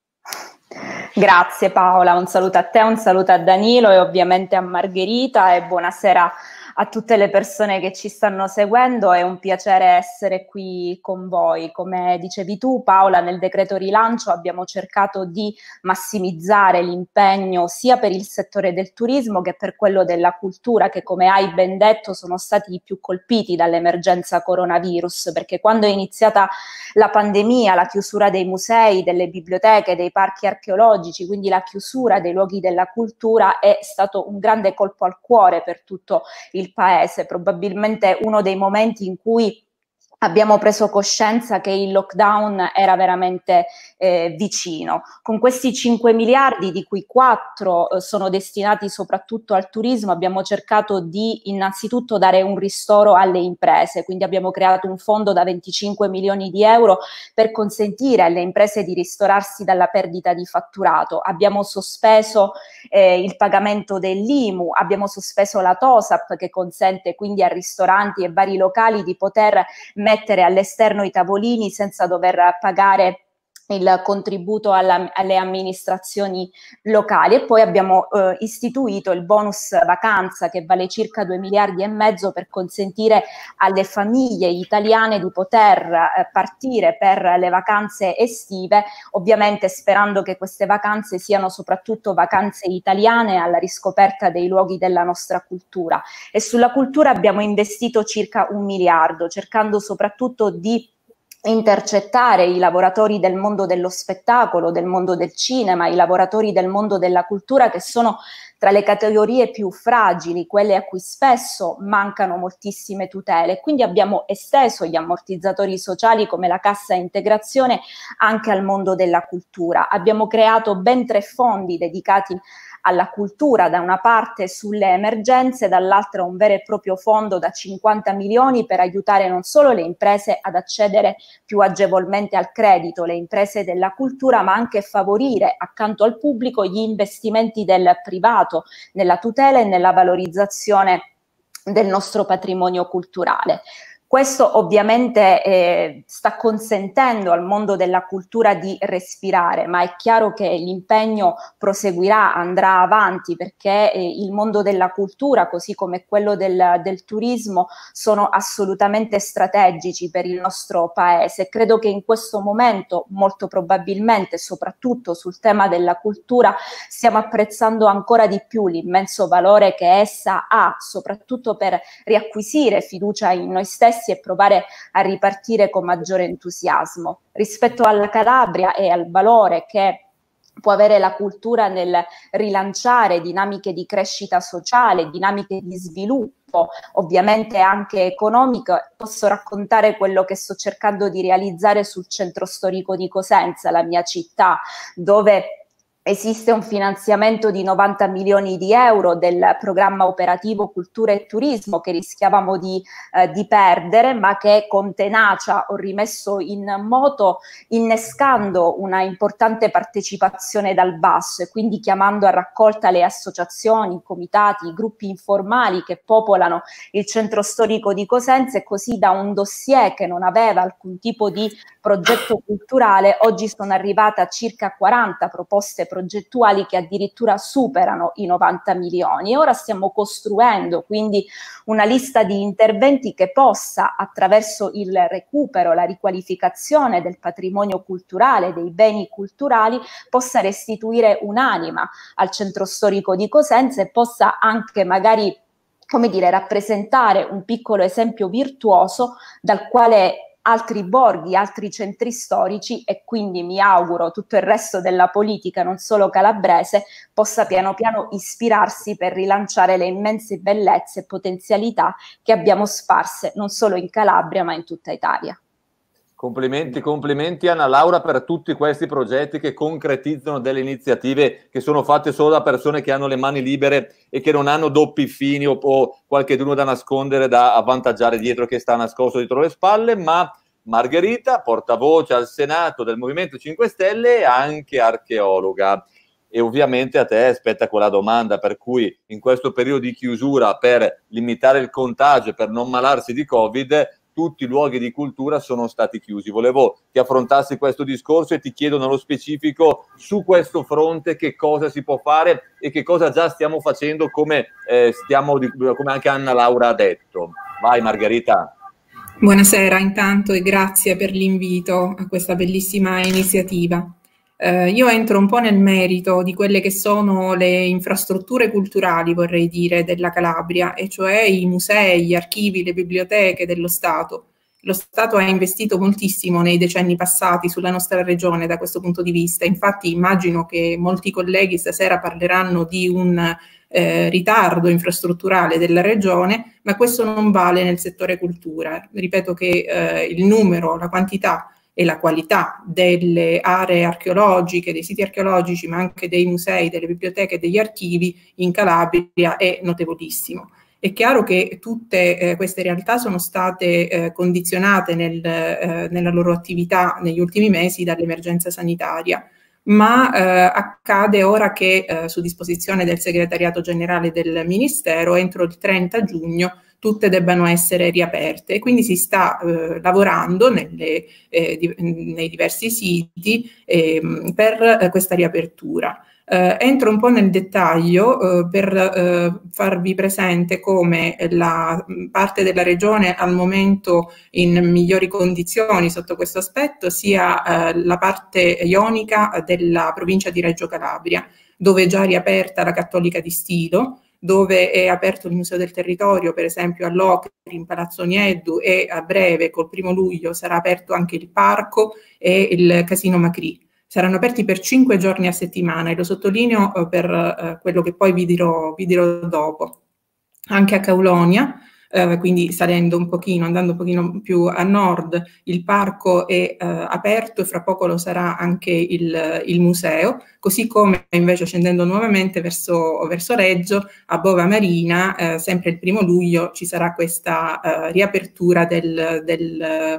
Grazie Paola, un saluto a te, un saluto a Danilo e ovviamente a Margherita, e buonasera a tutte le persone che ci stanno seguendo. È un piacere essere qui con voi. Come dicevi tu, Paola, nel decreto rilancio abbiamo cercato di massimizzare l'impegno sia per il settore del turismo che per quello della cultura, che, come hai ben detto, sono stati i più colpiti dall'emergenza coronavirus, perché quando è iniziata la pandemia, la chiusura dei musei, delle biblioteche, dei parchi archeologici, quindi la chiusura dei luoghi della cultura, è stato un grande colpo al cuore per tutto il il paese, probabilmente uno dei momenti in cui abbiamo preso coscienza che il lockdown era veramente eh, vicino. Con questi cinque miliardi, di cui quattro eh, sono destinati soprattutto al turismo, abbiamo cercato di innanzitutto dare un ristoro alle imprese, quindi abbiamo creato un fondo da venticinque milioni di euro per consentire alle imprese di ristorarsi dalla perdita di fatturato. Abbiamo sospeso eh, il pagamento dell'I M U, abbiamo sospeso la TOSAP, che consente quindi a ristoranti e vari locali di poter mettere mettere all'esterno i tavolini senza dover pagare il contributo alla, alle amministrazioni locali. E poi abbiamo eh, istituito il bonus vacanza, che vale circa due miliardi e mezzo, per consentire alle famiglie italiane di poter eh, partire per le vacanze estive, ovviamente sperando che queste vacanze siano soprattutto vacanze italiane, alla riscoperta dei luoghi della nostra cultura. E sulla cultura abbiamo investito circa un miliardo, cercando soprattutto di intercettare i lavoratori del mondo dello spettacolo, del mondo del cinema, i lavoratori del mondo della cultura, che sono tra le categorie più fragili, quelle a cui spesso mancano moltissime tutele. Quindi abbiamo esteso gli ammortizzatori sociali come la cassa integrazione anche al mondo della cultura. Abbiamo creato ben tre fondi dedicati alla cultura, da una parte sulle emergenze, dall'altra un vero e proprio fondo da cinquanta milioni per aiutare non solo le imprese ad accedere più agevolmente al credito, le imprese della cultura, ma anche favorire accanto al pubblico gli investimenti del privato nella tutela e nella valorizzazione del nostro patrimonio culturale. Questo ovviamente eh, sta consentendo al mondo della cultura di respirare, ma è chiaro che l'impegno proseguirà, andrà avanti, perché eh, il mondo della cultura, così come quello del, del turismo, sono assolutamente strategici per il nostro paese. Credo che in questo momento, molto probabilmente, soprattutto sul tema della cultura, stiamo apprezzando ancora di più l'immenso valore che essa ha, soprattutto per riacquisire fiducia in noi stessi e provare a ripartire con maggiore entusiasmo. Rispetto alla Calabria e al valore che può avere la cultura nel rilanciare dinamiche di crescita sociale, dinamiche di sviluppo, ovviamente anche economico, posso raccontare quello che sto cercando di realizzare sul centro storico di Cosenza, la mia città, dove esiste un finanziamento di novanta milioni di euro del programma operativo Cultura e Turismo che rischiavamo di, eh, di perdere, ma che con tenacia ho rimesso in moto, innescando una importante partecipazione dal basso e quindi chiamando a raccolta le associazioni, i comitati, i gruppi informali che popolano il centro storico di Cosenza, e così da un dossier che non aveva alcun tipo di progetto culturale oggi sono arrivate a circa quaranta proposte progettuali che addirittura superano i novanta milioni, e ora stiamo costruendo quindi una lista di interventi che possa, attraverso il recupero, la riqualificazione del patrimonio culturale, dei beni culturali, possa restituire un'anima al centro storico di Cosenza e possa anche magari, come dire, rappresentare un piccolo esempio virtuoso dal quale altri borghi, altri centri storici, e quindi mi auguro tutto il resto della politica, non solo calabrese, possa piano piano ispirarsi per rilanciare le immense bellezze e potenzialità che abbiamo sparse non solo in Calabria ma in tutta Italia. Complimenti, complimenti Anna Laura per tutti questi progetti che concretizzano delle iniziative che sono fatte solo da persone che hanno le mani libere e che non hanno doppi fini o, o qualcheduno da nascondere, da avvantaggiare dietro, che sta nascosto dietro le spalle. Ma Margherita, portavoce al Senato del Movimento cinque Stelle e anche archeologa. E ovviamente a te spetta quella domanda per cui in questo periodo di chiusura, per limitare il contagio e per non malarsi di Covid, tutti i luoghi di cultura sono stati chiusi. Volevo che affrontassi questo discorso e ti chiedo nello specifico su questo fronte che cosa si può fare e che cosa già stiamo facendo, come, eh, stiamo, come anche Anna Laura ha detto. Vai Margherita. Buonasera intanto e grazie per l'invito a questa bellissima iniziativa. Eh, io entro un po' nel merito di quelle che sono le infrastrutture culturali, vorrei dire, della Calabria, e cioè i musei, gli archivi, le biblioteche dello Stato. Lo Stato ha investito moltissimo nei decenni passati sulla nostra regione da questo punto di vista. Infatti immagino che molti colleghi stasera parleranno di un eh, ritardo infrastrutturale della regione, ma questo non vale nel settore cultura. Ripeto che eh, il numero, la quantità e la qualità delle aree archeologiche, dei siti archeologici, ma anche dei musei, delle biblioteche e degli archivi in Calabria è notevolissimo. È chiaro che tutte eh, queste realtà sono state eh, condizionate nel, eh, nella loro attività negli ultimi mesi dall'emergenza sanitaria, ma eh, accade ora che eh, su disposizione del segretariato generale del Ministero entro il trenta giugno tutte debbano essere riaperte, e quindi si sta eh, lavorando nelle, eh, di, nei diversi siti eh, per eh, questa riapertura. Eh, entro un po' nel dettaglio eh, per eh, farvi presente come la parte della regione al momento in migliori condizioni sotto questo aspetto sia eh, la parte ionica della provincia di Reggio Calabria, dove è già riaperta la Cattolica di Stilo, dove è aperto il Museo del Territorio, per esempio all'Ocri, in Palazzo Nieddu, e a breve, col primo luglio, sarà aperto anche il Parco e il Casino Macri. Saranno aperti per cinque giorni a settimana, e lo sottolineo eh, per eh, quello che poi vi dirò, vi dirò dopo. Anche a Caulonia, eh, quindi salendo un pochino, andando un pochino più a nord, il parco è eh, aperto e fra poco lo sarà anche il, il museo, così come invece scendendo nuovamente verso, verso Reggio, a Bova Marina, eh, sempre il primo luglio ci sarà questa eh, riapertura del, del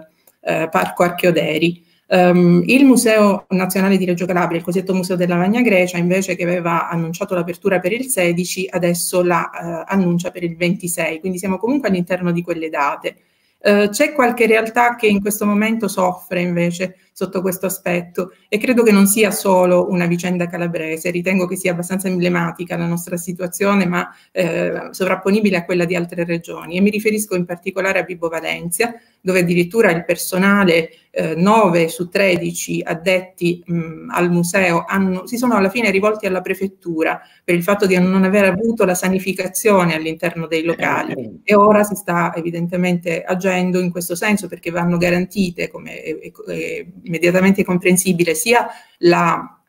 eh, parco Archeoderi. Um, il Museo Nazionale di Reggio Calabria, il cosiddetto Museo della Magna Grecia, invece, che aveva annunciato l'apertura per il sedici, adesso la uh, annuncia per il ventisei, quindi siamo comunque all'interno di quelle date. Uh, c'è qualche realtà che in questo momento soffre invece sotto questo aspetto, e credo che non sia solo una vicenda calabrese, ritengo che sia abbastanza emblematica la nostra situazione, ma eh, sovrapponibile a quella di altre regioni, e mi riferisco in particolare a Vibo Valentia, dove addirittura il personale, eh, nove su tredici addetti mh, al museo, hanno, si sono alla fine rivolti alla prefettura per il fatto di non aver avuto la sanificazione all'interno dei locali, e ora si sta evidentemente agendo in questo senso, perché vanno garantite, come eh, eh, immediatamente comprensibile, sia la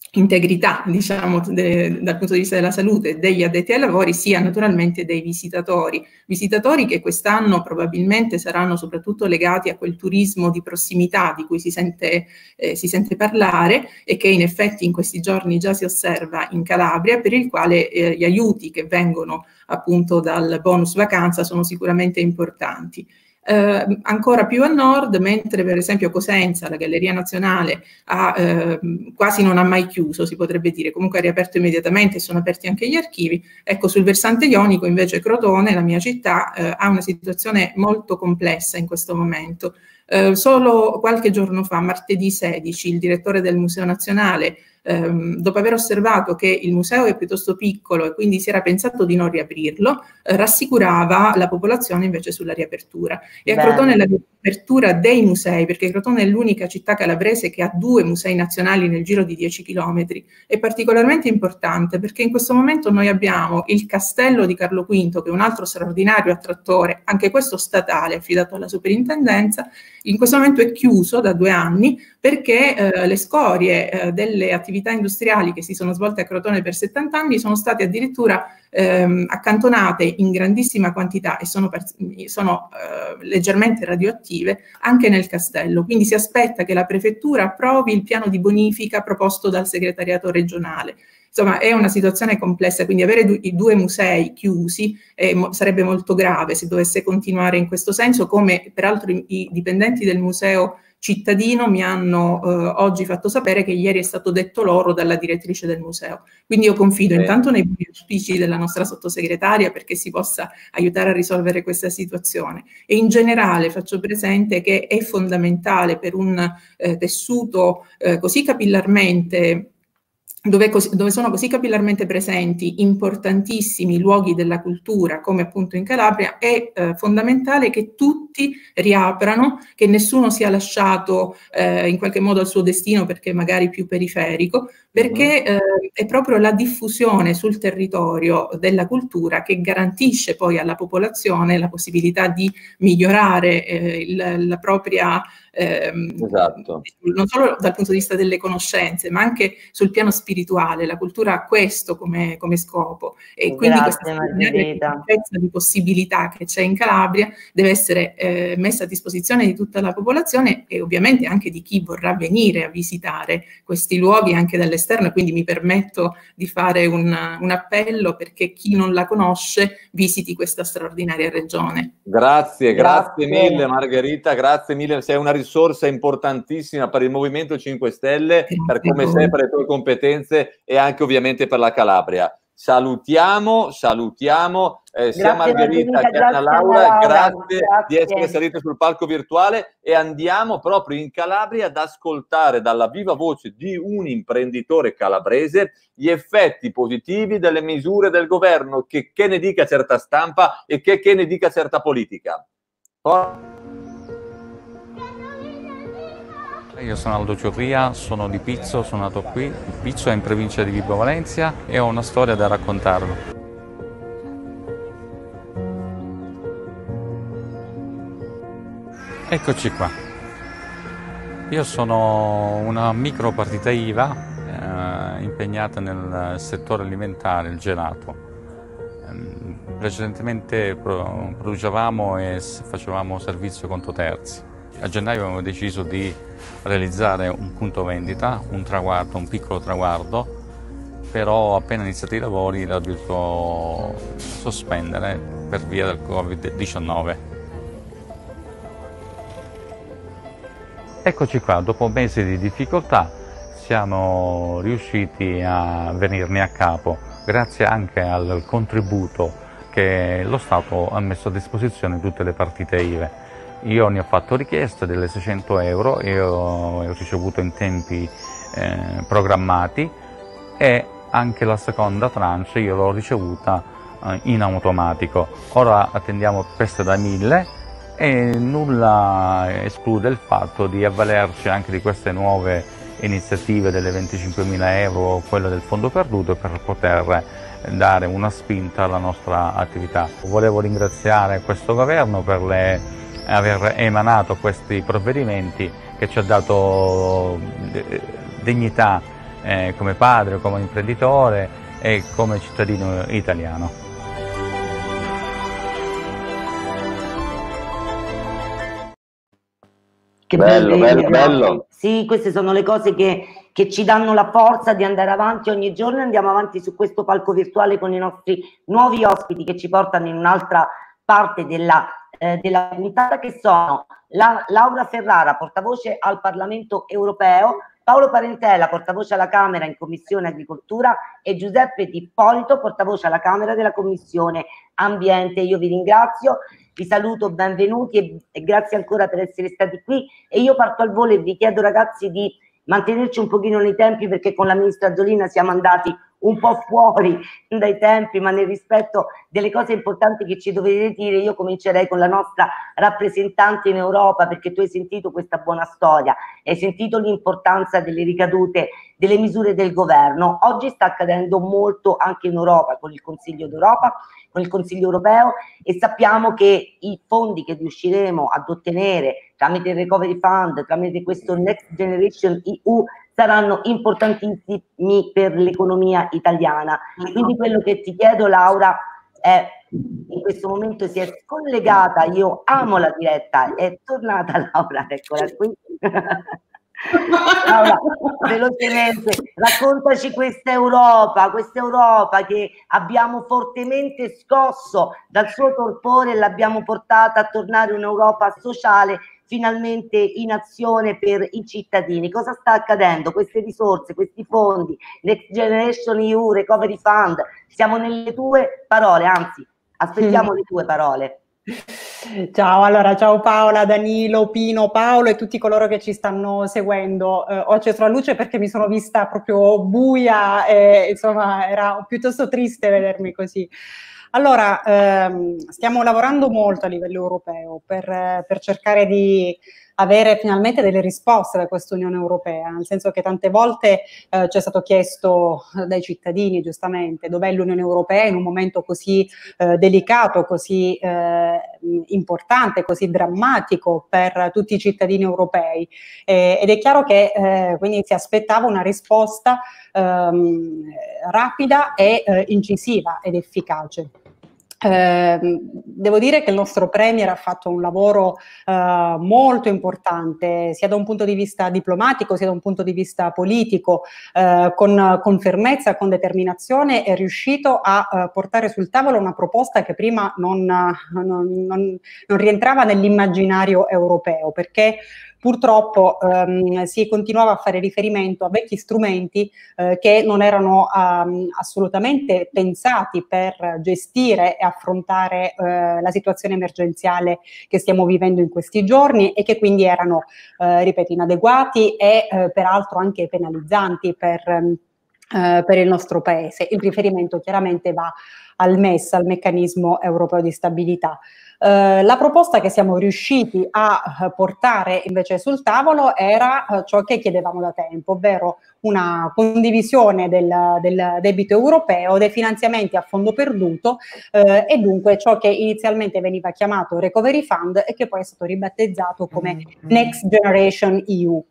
integrità, diciamo, de, dal punto di vista della salute degli addetti ai lavori, sia naturalmente dei visitatori. Visitatori che quest'anno probabilmente saranno soprattutto legati a quel turismo di prossimità di cui si sente, eh, si sente parlare e che in effetti in questi giorni già si osserva in Calabria, per il quale eh, gli aiuti che vengono appunto dal bonus vacanza sono sicuramente importanti. Eh, ancora più a nord, mentre per esempio Cosenza, la Galleria Nazionale, ha, eh, quasi non ha mai chiuso, si potrebbe dire, comunque ha riaperto immediatamente e sono aperti anche gli archivi. Ecco, sul versante ionico invece Crotone, la mia città, eh, ha una situazione molto complessa in questo momento. Eh, solo qualche giorno fa, martedì sedici, il direttore del Museo Nazionale, ehm, dopo aver osservato che il museo è piuttosto piccolo e quindi si era pensato di non riaprirlo, eh, rassicurava la popolazione invece sulla riapertura. E a Bene. Crotone la riapertura dei musei, perché Crotone è l'unica città calabrese che ha due musei nazionali nel giro di dieci chilometri, è particolarmente importante perché in questo momento noi abbiamo il castello di Carlo quinto, che è un altro straordinario attrattore, anche questo statale, affidato alla soprintendenza. In questo momento è chiuso da due anni perché eh, le scorie eh, delle attività industriali che si sono svolte a Crotone per settanta anni sono state addirittura ehm, accantonate in grandissima quantità e sono, sono eh, leggermente radioattive anche nel castello. Quindi si aspetta che la prefettura approvi il piano di bonifica proposto dal segretariato regionale. Insomma, è una situazione complessa, quindi avere du- i due musei chiusi eh, mo- sarebbe molto grave se dovesse continuare in questo senso, come peraltro i, i dipendenti del museo cittadino mi hanno eh, oggi fatto sapere che ieri è stato detto loro dalla direttrice del museo. Quindi io confido Beh. intanto nei buoni auspici della nostra sottosegretaria perché si possa aiutare a risolvere questa situazione, e in generale faccio presente che è fondamentale per un eh, tessuto eh, così capillarmente Dove, cos- dove sono così capillarmente presenti importantissimi luoghi della cultura come appunto in Calabria, è eh, fondamentale che tutti riaprano, che nessuno sia lasciato eh, in qualche modo al suo destino perché magari più periferico, perché eh, è proprio la diffusione sul territorio della cultura che garantisce poi alla popolazione la possibilità di migliorare eh, il, la propria Ehm, Esatto. non solo dal punto di vista delle conoscenze, ma anche sul piano spirituale. La cultura ha questo come, come scopo, e quindi Grazie, questa Margherita. di possibilità che c'è in Calabria deve essere eh, messa a disposizione di tutta la popolazione e ovviamente anche di chi vorrà venire a visitare questi luoghi anche dall'esterno. Quindi mi permetto di fare un, un appello perché chi non la conosce visiti questa straordinaria regione. Grazie, grazie, Grazie. mille Margherita, grazie mille, sei una risorsa importantissima per il Movimento cinque Stelle, per come sei, per le tue competenze e anche ovviamente per la Calabria. Salutiamo, salutiamo eh, sia Grazie, Margherita Margherita, che Anna grazie, Laura, Anna Laura, grazie, grazie. di essere salite sul palco virtuale, e andiamo proprio in Calabria ad ascoltare dalla viva voce di un imprenditore calabrese gli effetti positivi delle misure del governo, che, che ne dica certa stampa e che, che ne dica certa politica. Io sono Aldo Ciurria, sono di Pizzo, sono nato qui. Pizzo è in provincia di Vibo Valentia e ho una storia da raccontarvi. Eccoci qua. Io sono una micro partita I V A eh, impegnata nel settore alimentare, il gelato. Eh, precedentemente pro- producevamo e facevamo servizio conto terzi. A gennaio abbiamo deciso di realizzare un punto vendita, un traguardo, un piccolo traguardo, però appena iniziati i lavori l'ho dovuto sospendere per via del Covid diciannove. Eccoci qua, dopo mesi di difficoltà siamo riusciti a venirne a capo, grazie anche al contributo che lo Stato ha messo a disposizione di tutte le partite I V A. Io ne ho fatto richiesta delle seicento euro e ho ricevuto in tempi eh, programmati, e anche la seconda tranche io l'ho ricevuta eh, in automatico. Ora attendiamo queste da mille e nulla esclude il fatto di avvalerci anche di queste nuove iniziative delle venticinquemila euro o quelle del fondo perduto per poter dare una spinta alla nostra attività. Volevo ringraziare questo governo per le aver emanato questi provvedimenti che ci ha dato dignità eh, come padre, come imprenditore e come cittadino italiano. Che bello, bello, bello, bello. Sì, queste sono le cose che, che ci danno la forza di andare avanti ogni giorno. Andiamo avanti su questo palco virtuale con i nostri nuovi ospiti che ci portano in un'altra parte della, eh, della puntata, che sono la, Laura Ferrara, portavoce al Parlamento Europeo, Paolo Parentella, portavoce alla Camera in Commissione Agricoltura, e Giuseppe Di Ippolito, portavoce alla Camera della Commissione Ambiente. Io vi ringrazio, vi saluto, benvenuti e, e grazie ancora per essere stati qui. E io parto al volo e vi chiedo, ragazzi, di mantenerci un pochino nei tempi, perché con la ministra Azzolina siamo andati un po' fuori dai tempi, ma nel rispetto delle cose importanti che ci dovete dire. Io comincerei con la nostra rappresentante in Europa, perché tu hai sentito questa buona storia, hai sentito l'importanza delle ricadute delle misure del governo. Oggi sta accadendo molto anche in Europa, con il Consiglio d'Europa, con il Consiglio europeo, e sappiamo che i fondi che riusciremo ad ottenere tramite il Recovery Fund, tramite questo Next Generation E U, saranno importantissimi per l'economia italiana. Quindi quello che ti chiedo, Laura, è, in questo momento si è scollegata, io amo la diretta, è tornata Laura, eccola qui. Laura, velocemente, raccontaci questa Europa, questa Europa che abbiamo fortemente scosso dal suo torpore e l'abbiamo portata a tornare un'Europa sociale, finalmente in azione per i cittadini. Cosa sta accadendo? Queste risorse, questi fondi, Next Generation E U, Recovery Fund, siamo nelle tue parole, anzi, aspettiamo mm. le tue parole. Ciao, allora ciao Paola, Danilo, Pino, Paolo e tutti coloro che ci stanno seguendo. Eh, ho acceso la luce perché mi sono vista proprio buia e insomma era piuttosto triste vedermi così. Allora, ehm, stiamo lavorando molto a livello europeo per, per cercare di avere finalmente delle risposte da questa Unione Europea, nel senso che tante volte eh, ci è stato chiesto dai cittadini, giustamente, dov'è l'Unione Europea in un momento così eh, delicato, così eh, importante, così drammatico per tutti i cittadini europei. Eh, ed è chiaro che eh, quindi si aspettava una risposta ehm, rapida e eh, incisiva ed efficace. Eh, devo dire che il nostro Premier ha fatto un lavoro eh, molto importante, sia da un punto di vista diplomatico sia da un punto di vista politico, eh, con, con fermezza, con determinazione è riuscito a eh, portare sul tavolo una proposta che prima non, non, non, non rientrava nell'immaginario europeo, perché purtroppo ehm, si continuava a fare riferimento a vecchi strumenti eh, che non erano um, assolutamente pensati per gestire e affrontare eh, la situazione emergenziale che stiamo vivendo in questi giorni e che quindi erano, eh, ripeto, inadeguati e eh, peraltro anche penalizzanti per, eh, per il nostro Paese. Il riferimento chiaramente va al M E S, al Meccanismo Europeo di Stabilità. Uh, la proposta che siamo riusciti a uh, portare invece sul tavolo era uh, ciò che chiedevamo da tempo, ovvero una condivisione del, del debito europeo, dei finanziamenti a fondo perduto uh, e dunque ciò che inizialmente veniva chiamato Recovery Fund e che poi è stato ribattezzato come Next Generation E U.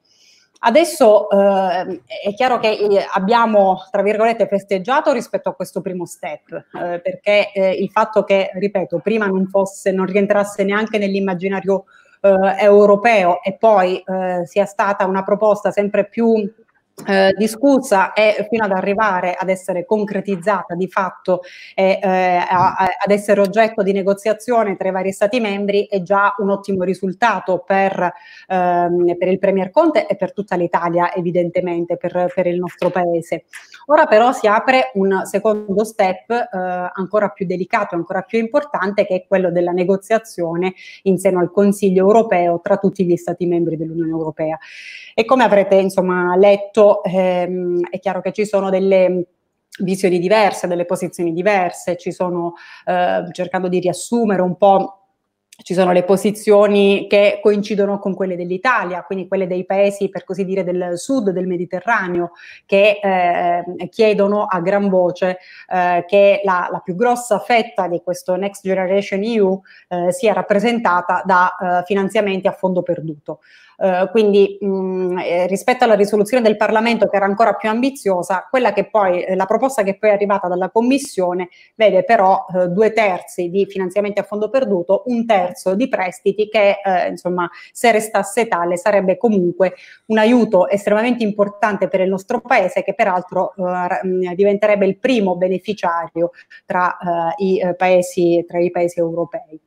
Adesso eh, è chiaro che abbiamo, tra virgolette, festeggiato rispetto a questo primo step, eh, perché eh, il fatto che, ripeto, prima non fosse, non rientrasse neanche nell'immaginario eh, europeo e poi eh, sia stata una proposta sempre più Eh, discussa e fino ad arrivare ad essere concretizzata di fatto e eh, a, a, ad essere oggetto di negoziazione tra i vari stati membri è già un ottimo risultato per, ehm, per il Premier Conte e per tutta l'Italia, evidentemente per, per il nostro paese. Ora però si apre un secondo step eh, ancora più delicato, ancora più importante, che è quello della negoziazione in seno al Consiglio europeo tra tutti gli stati membri dell'Unione Europea. E come avrete insomma letto, ehm, è chiaro che ci sono delle visioni diverse, delle posizioni diverse, ci sono, eh, cercando di riassumere un po', ci sono le posizioni che coincidono con quelle dell'Italia, quindi quelle dei paesi, per così dire, del sud del Mediterraneo, che eh, chiedono a gran voce eh, che la, la più grossa fetta di questo Next Generation E U eh, sia rappresentata da eh, finanziamenti a fondo perduto. Uh, quindi mh, eh, rispetto alla risoluzione del Parlamento, che era ancora più ambiziosa, quella che poi, eh, la proposta che poi è arrivata dalla Commissione vede però eh, due terzi di finanziamenti a fondo perduto, un terzo di prestiti che eh, insomma, se restasse tale sarebbe comunque un aiuto estremamente importante per il nostro paese, che peraltro eh, diventerebbe il primo beneficiario tra, eh, i, eh, paesi, tra i paesi europei.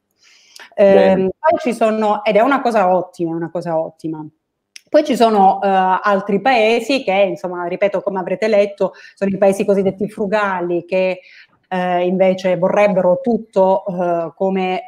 Eh, poi ci sono, ed è una cosa ottima, una cosa ottima. Poi ci sono uh, altri paesi che, insomma, ripeto, come avrete letto, sono i paesi cosiddetti frugali, che Uh, invece vorrebbero tutto uh, come,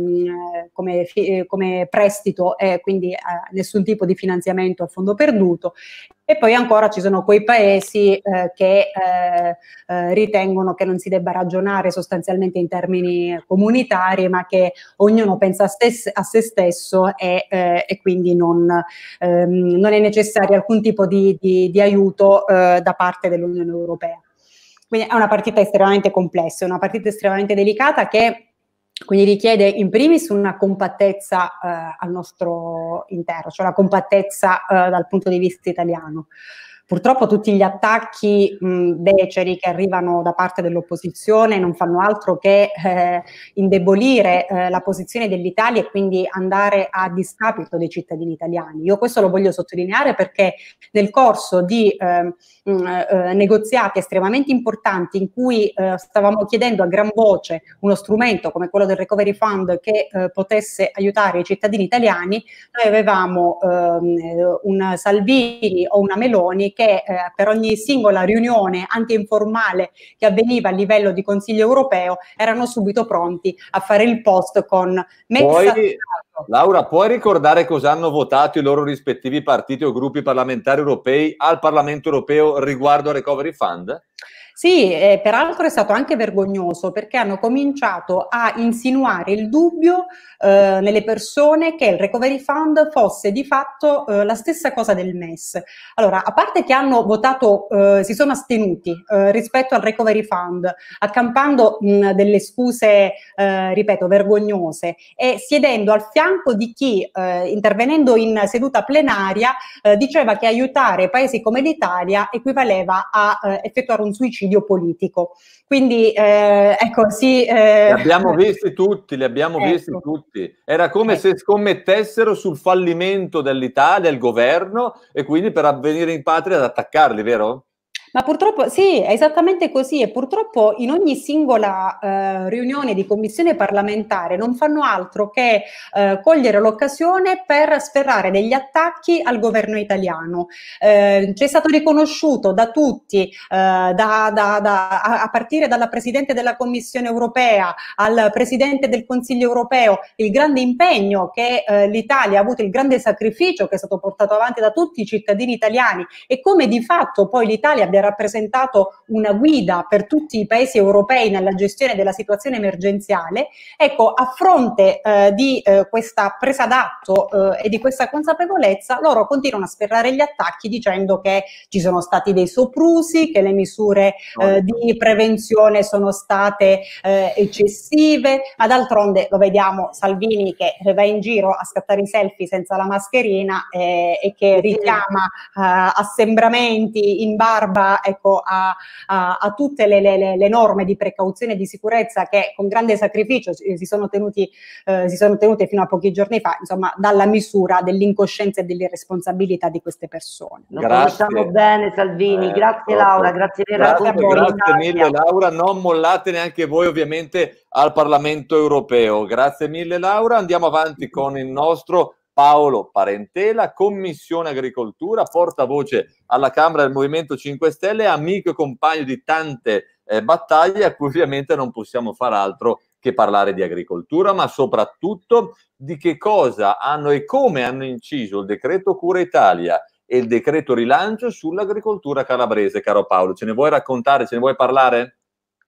um, come, come prestito e quindi uh, nessun tipo di finanziamento a fondo perduto. E poi ancora ci sono quei paesi uh, che uh, uh, ritengono che non si debba ragionare sostanzialmente in termini comunitari, ma che ognuno pensa a, stess- a se stesso e, uh, e quindi non, um, non è necessario alcun tipo di, di, di aiuto uh, da parte dell'Unione Europea. Quindi è una partita estremamente complessa, è una partita estremamente delicata che quindi richiede in primis una compattezza eh, al nostro interno, cioè una compattezza eh, dal punto di vista italiano. Purtroppo tutti gli attacchi mh, beceri che arrivano da parte dell'opposizione non fanno altro che eh, indebolire eh, la posizione dell'Italia e quindi andare a discapito dei cittadini italiani. Io questo lo voglio sottolineare perché nel corso di eh, mh, eh, negoziati estremamente importanti in cui eh, stavamo chiedendo a gran voce uno strumento come quello del Recovery Fund che eh, potesse aiutare i cittadini italiani, noi avevamo eh, un Salvini o una Meloni che eh, per ogni singola riunione anche informale che avveniva a livello di Consiglio europeo erano subito pronti a fare il post con Poi, Laura, puoi ricordare cosa hanno votato i loro rispettivi partiti o gruppi parlamentari europei al Parlamento europeo riguardo al Recovery Fund? Sì, eh, peraltro è stato anche vergognoso perché hanno cominciato a insinuare il dubbio eh, nelle persone che il Recovery Fund fosse di fatto eh, la stessa cosa del M E S. Allora, a parte che hanno votato, eh, si sono astenuti eh, rispetto al Recovery Fund, accampando mh, delle scuse, eh, ripeto, vergognose e siedendo al fianco di chi, eh, intervenendo in seduta plenaria, eh, diceva che aiutare paesi come l'Italia equivaleva a eh, effettuare un suicidio politico. Quindi eh, ecco, sì. Eh, li abbiamo visti tutti, li abbiamo ecco. visti tutti. Era come ecco. se scommettessero sul fallimento dell'Italia, del governo, e quindi per venire in patria ad attaccarli, vero? Ma purtroppo sì, è esattamente così e purtroppo in ogni singola eh, riunione di commissione parlamentare non fanno altro che eh, cogliere l'occasione per sferrare degli attacchi al governo italiano. Eh, ci è stato riconosciuto da tutti, eh, da, da, da, a partire dalla Presidente della Commissione europea al Presidente del Consiglio europeo, il grande impegno che eh, l'Italia ha avuto, il grande sacrificio che è stato portato avanti da tutti i cittadini italiani e come di fatto poi l'Italia abbia rappresentato una guida per tutti i paesi europei nella gestione della situazione emergenziale. Ecco, a fronte eh, di eh, questa presa d'atto eh, e di questa consapevolezza, loro continuano a sferrare gli attacchi dicendo che ci sono stati dei soprusi, che le misure eh, di prevenzione sono state eh, eccessive, ma d'altronde lo vediamo Salvini che va in giro a scattare i selfie senza la mascherina eh, e che richiama eh, assembramenti in barba ecco, a, a, a tutte le, le, le norme di precauzione e di sicurezza che con grande sacrificio si sono, tenuti, eh, si sono tenute fino a pochi giorni fa, insomma, dalla misura dell'incoscienza e dell'irresponsabilità di queste persone. Lo conosciamo bene Salvini, Eh, grazie proprio. Laura, grazie per il Grazie, racconto. grazie mille Laura, non mollate neanche voi ovviamente al Parlamento europeo. Grazie mille Laura, andiamo avanti con il nostro Paolo Parentela, Commissione Agricoltura, portavoce alla Camera del Movimento cinque Stelle, amico e compagno di tante eh, battaglie a cui ovviamente non possiamo far altro che parlare di agricoltura, ma soprattutto di che cosa hanno e come hanno inciso il decreto Cura Italia e il decreto rilancio sull'agricoltura calabrese. Caro Paolo, ce ne vuoi raccontare, ce ne vuoi parlare?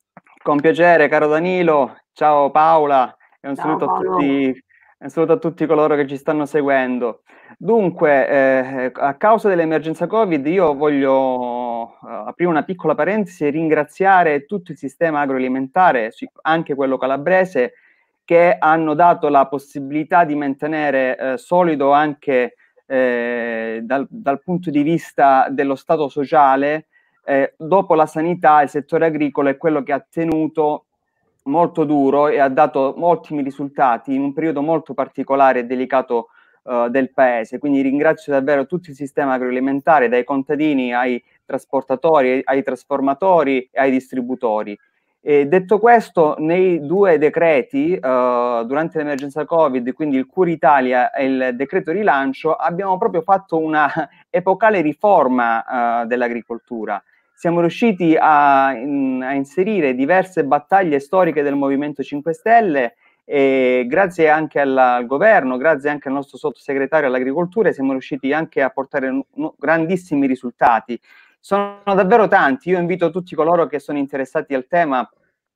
Con piacere, caro Danilo. Ciao Paola e un saluto a tutti. Un saluto a tutti coloro che ci stanno seguendo. Dunque, eh, a causa dell'emergenza Covid io voglio uh, aprire una piccola parentesi e ringraziare tutto il sistema agroalimentare, anche quello calabrese, che hanno dato la possibilità di mantenere eh, solido anche eh, dal, dal punto di vista dello stato sociale, eh, dopo la sanità il settore agricolo è quello che ha tenuto molto duro e ha dato ottimi risultati in un periodo molto particolare e delicato uh, del paese. Quindi ringrazio davvero tutto il sistema agroalimentare, dai contadini ai trasportatori, ai trasformatori e ai distributori. E detto questo, nei due decreti, uh, durante l'emergenza Covid, quindi il Cura Italia e il decreto rilancio, abbiamo proprio fatto una epocale riforma uh, dell'agricoltura. Siamo riusciti a, in, a inserire diverse battaglie storiche del Movimento cinque Stelle e grazie anche alla, al governo, grazie anche al nostro sottosegretario all'agricoltura, siamo riusciti anche a portare no, grandissimi risultati. Sono davvero tanti, io invito tutti coloro che sono interessati al tema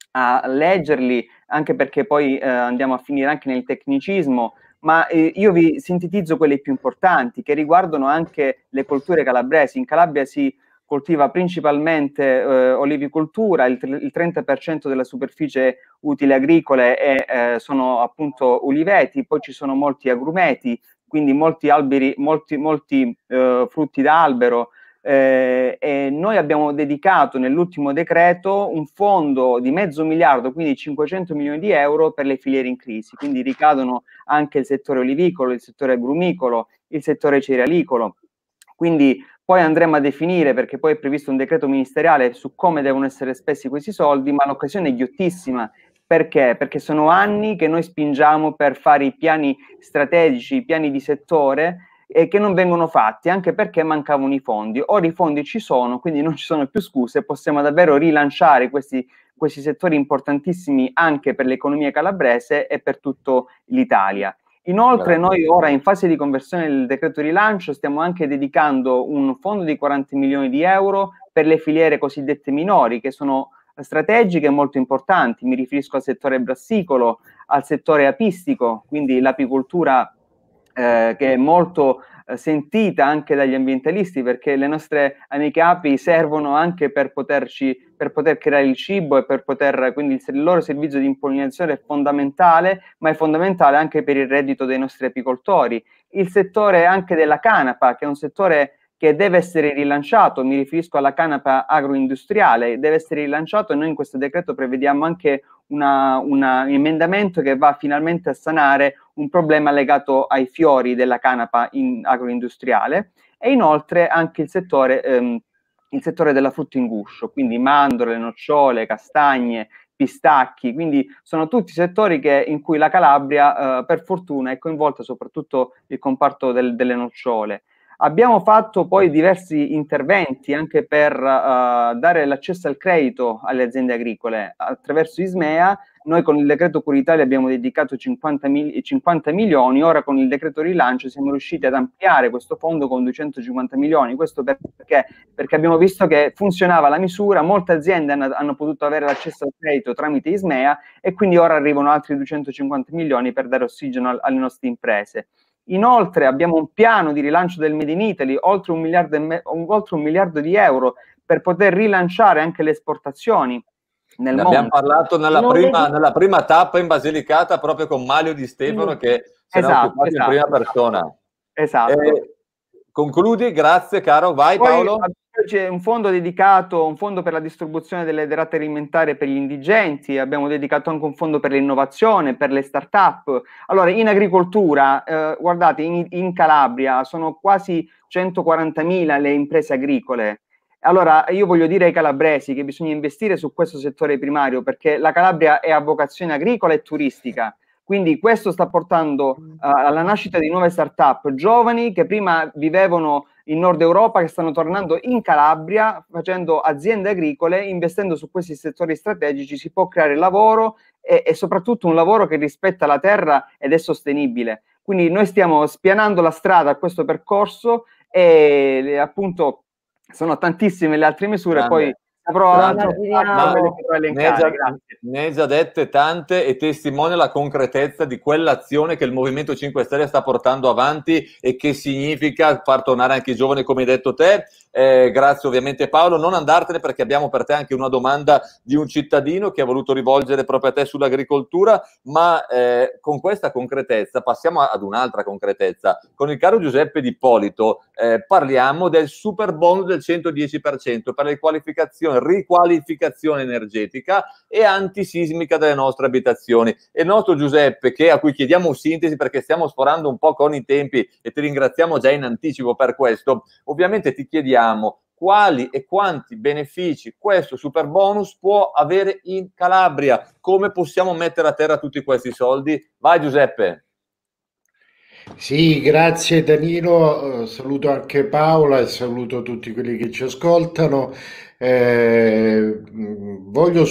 a leggerli, anche perché poi eh, andiamo a finire anche nel tecnicismo, ma eh, io vi sintetizzo quelli più importanti che riguardano anche le colture calabresi. In Calabria si coltiva principalmente eh, olivicoltura, il, il trenta per cento della superficie utile agricole è, eh, sono appunto uliveti, poi ci sono molti agrumeti, quindi molti alberi, molti, molti eh, frutti d'albero, eh, e noi abbiamo dedicato nell'ultimo decreto un fondo di mezzo miliardo, quindi cinquecento milioni di euro per le filiere in crisi, quindi ricadono anche il settore olivicolo, il settore agrumicolo, il settore cerealicolo, quindi poi andremo a definire, perché poi è previsto un decreto ministeriale su come devono essere spesi questi soldi, ma l'occasione è ghiottissima. Perché? Perché sono anni che noi spingiamo per fare i piani strategici, i piani di settore, e che non vengono fatti, anche perché mancavano i fondi. Ora i fondi ci sono, quindi non ci sono più scuse, possiamo davvero rilanciare questi, questi settori importantissimi anche per l'economia calabrese e per tutta l'Italia. Inoltre noi ora in fase di conversione del decreto rilancio stiamo anche dedicando un fondo di quaranta milioni di euro per le filiere cosiddette minori, che sono strategiche e molto importanti. Mi riferisco al settore brassicolo, al settore apistico, quindi l'apicoltura eh, che è molto eh, sentita anche dagli ambientalisti, perché le nostre amiche api servono anche per poterci per poter creare il cibo e per poter, quindi il, il loro servizio di impollinazione è fondamentale, ma è fondamentale anche per il reddito dei nostri apicoltori. Il settore anche della canapa, che è un settore che deve essere rilanciato, mi riferisco alla canapa agroindustriale, deve essere rilanciato e noi in questo decreto prevediamo anche una, una, un emendamento che va finalmente a sanare un problema legato ai fiori della canapa in, agroindustriale, e inoltre anche il settore ehm, il settore della frutta in guscio, quindi mandorle, nocciole, castagne, pistacchi, quindi sono tutti settori che, in cui la Calabria eh, per fortuna è coinvolta, soprattutto il comparto del, delle nocciole. Abbiamo fatto poi diversi interventi anche per uh, dare l'accesso al credito alle aziende agricole attraverso Ismea. Noi con il decreto Cura Italia abbiamo dedicato cinquanta milioni, ora con il decreto rilancio siamo riusciti ad ampliare questo fondo con duecentocinquanta milioni. Questo perché? Perché abbiamo visto che funzionava la misura, molte aziende hanno, hanno potuto avere l'accesso al credito tramite Ismea e quindi ora arrivano altri duecentocinquanta milioni per dare ossigeno alle nostre imprese. Inoltre abbiamo un piano di rilancio del Made in Italy, oltre un miliardo, e me oltre un miliardo di euro, per poter rilanciare anche le esportazioni nel ne mondo. Abbiamo parlato nella prima, nella prima tappa in Basilicata proprio con Mario Di Stefano, che se esatto, ne ha occupato esatto, in prima persona. Esatto. Eh, concludi, grazie caro, vai Poi, Paolo. C'è un fondo dedicato, un fondo per la distribuzione delle derrate alimentari per gli indigenti, abbiamo dedicato anche un fondo per l'innovazione, per le start-up. Allora, in agricoltura, eh, guardate, in, in Calabria sono quasi centoquarantamila le imprese agricole. Allora, io voglio dire ai calabresi che bisogna investire su questo settore primario, perché la Calabria è a vocazione agricola e turistica. Quindi questo sta portando uh, alla nascita di nuove start-up, giovani che prima vivevano in Nord Europa, che stanno tornando in Calabria, facendo aziende agricole, investendo su questi settori strategici, si può creare lavoro e, e soprattutto un lavoro che rispetta la terra ed è sostenibile. Quindi noi stiamo spianando la strada a questo percorso e appunto sono tantissime le altre misure, grande. Poi avrò ne hai già dette tante e testimonia la concretezza di quell'azione che il Movimento cinque Stelle sta portando avanti e che significa far tornare anche i giovani, come hai detto te. Eh, grazie ovviamente Paolo, non andartene perché abbiamo per te anche una domanda di un cittadino che ha voluto rivolgere proprio a te sull'agricoltura, ma eh, con questa concretezza passiamo ad un'altra concretezza. Con il caro Giuseppe Di Ippolito eh, parliamo del super bonus del cento dieci per cento per la qualificazione, riqualificazione energetica e antisismica delle nostre abitazioni. E il nostro Giuseppe, che, a cui chiediamo sintesi perché stiamo sforando un po' con i tempi e ti ringraziamo già in anticipo per questo, ovviamente ti chiediamo quali e quanti benefici questo super bonus può avere in Calabria, come possiamo mettere a terra tutti questi soldi. Vai Giuseppe. Sì, grazie Danilo, saluto anche Paola e saluto tutti quelli che ci ascoltano. Eh, voglio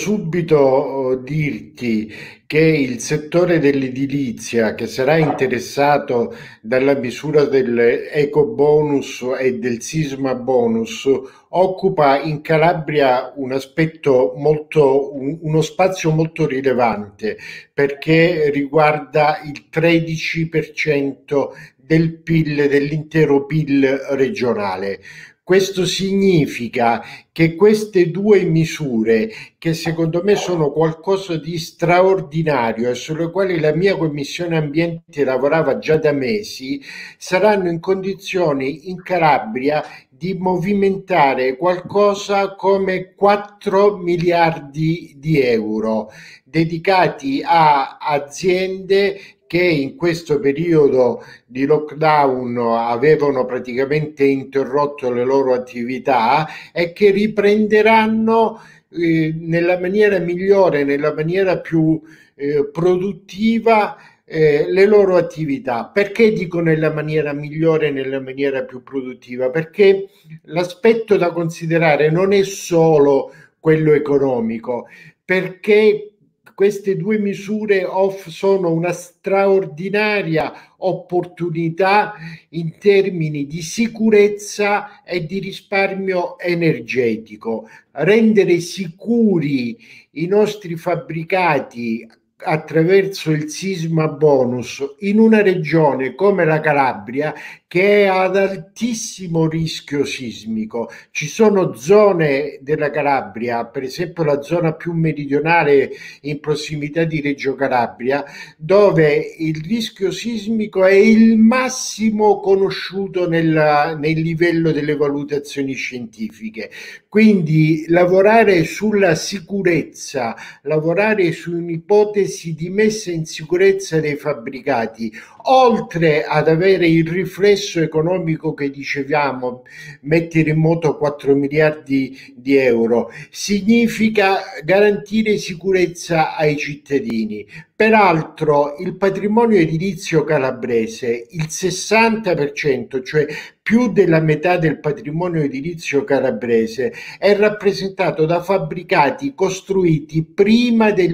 subito dirti che il settore dell'edilizia, che sarà interessato dalla misura dell'eco bonus e del sisma bonus, occupa in Calabria un aspetto molto, uno spazio molto rilevante, perché riguarda il tredici per cento del P I L, dell'intero P I L regionale. Questo significa che queste due misure, che secondo me sono qualcosa di straordinario e sulle quali la mia Commissione Ambiente lavorava già da mesi, saranno in condizioni in Calabria di movimentare qualcosa come quattro miliardi di euro dedicati a aziende che in questo periodo di lockdown avevano praticamente interrotto le loro attività e che riprenderanno eh, nella maniera migliore, nella maniera più eh, produttiva eh, le loro attività. Perché dico nella maniera migliore, nella maniera più produttiva? Perché l'aspetto da considerare non è solo quello economico, perché queste due misure off sono una straordinaria opportunità in termini di sicurezza e di risparmio energetico. Rendere sicuri i nostri fabbricati attraverso il sisma bonus in una regione come la Calabria che è ad altissimo rischio sismico. Ci sono zone della Calabria, per esempio la zona più meridionale in prossimità di Reggio Calabria, dove il rischio sismico è il massimo conosciuto nel, nel livello delle valutazioni scientifiche. Quindi lavorare sulla sicurezza, lavorare su un'ipotesi di messa in sicurezza dei fabbricati, oltre ad avere il riflesso economico che dicevamo, mettere in moto quattro miliardi di euro, significa garantire sicurezza ai cittadini. Peraltro il patrimonio edilizio calabrese, il sessanta per cento, cioè più della metà del patrimonio edilizio calabrese, è rappresentato da fabbricati costruiti prima del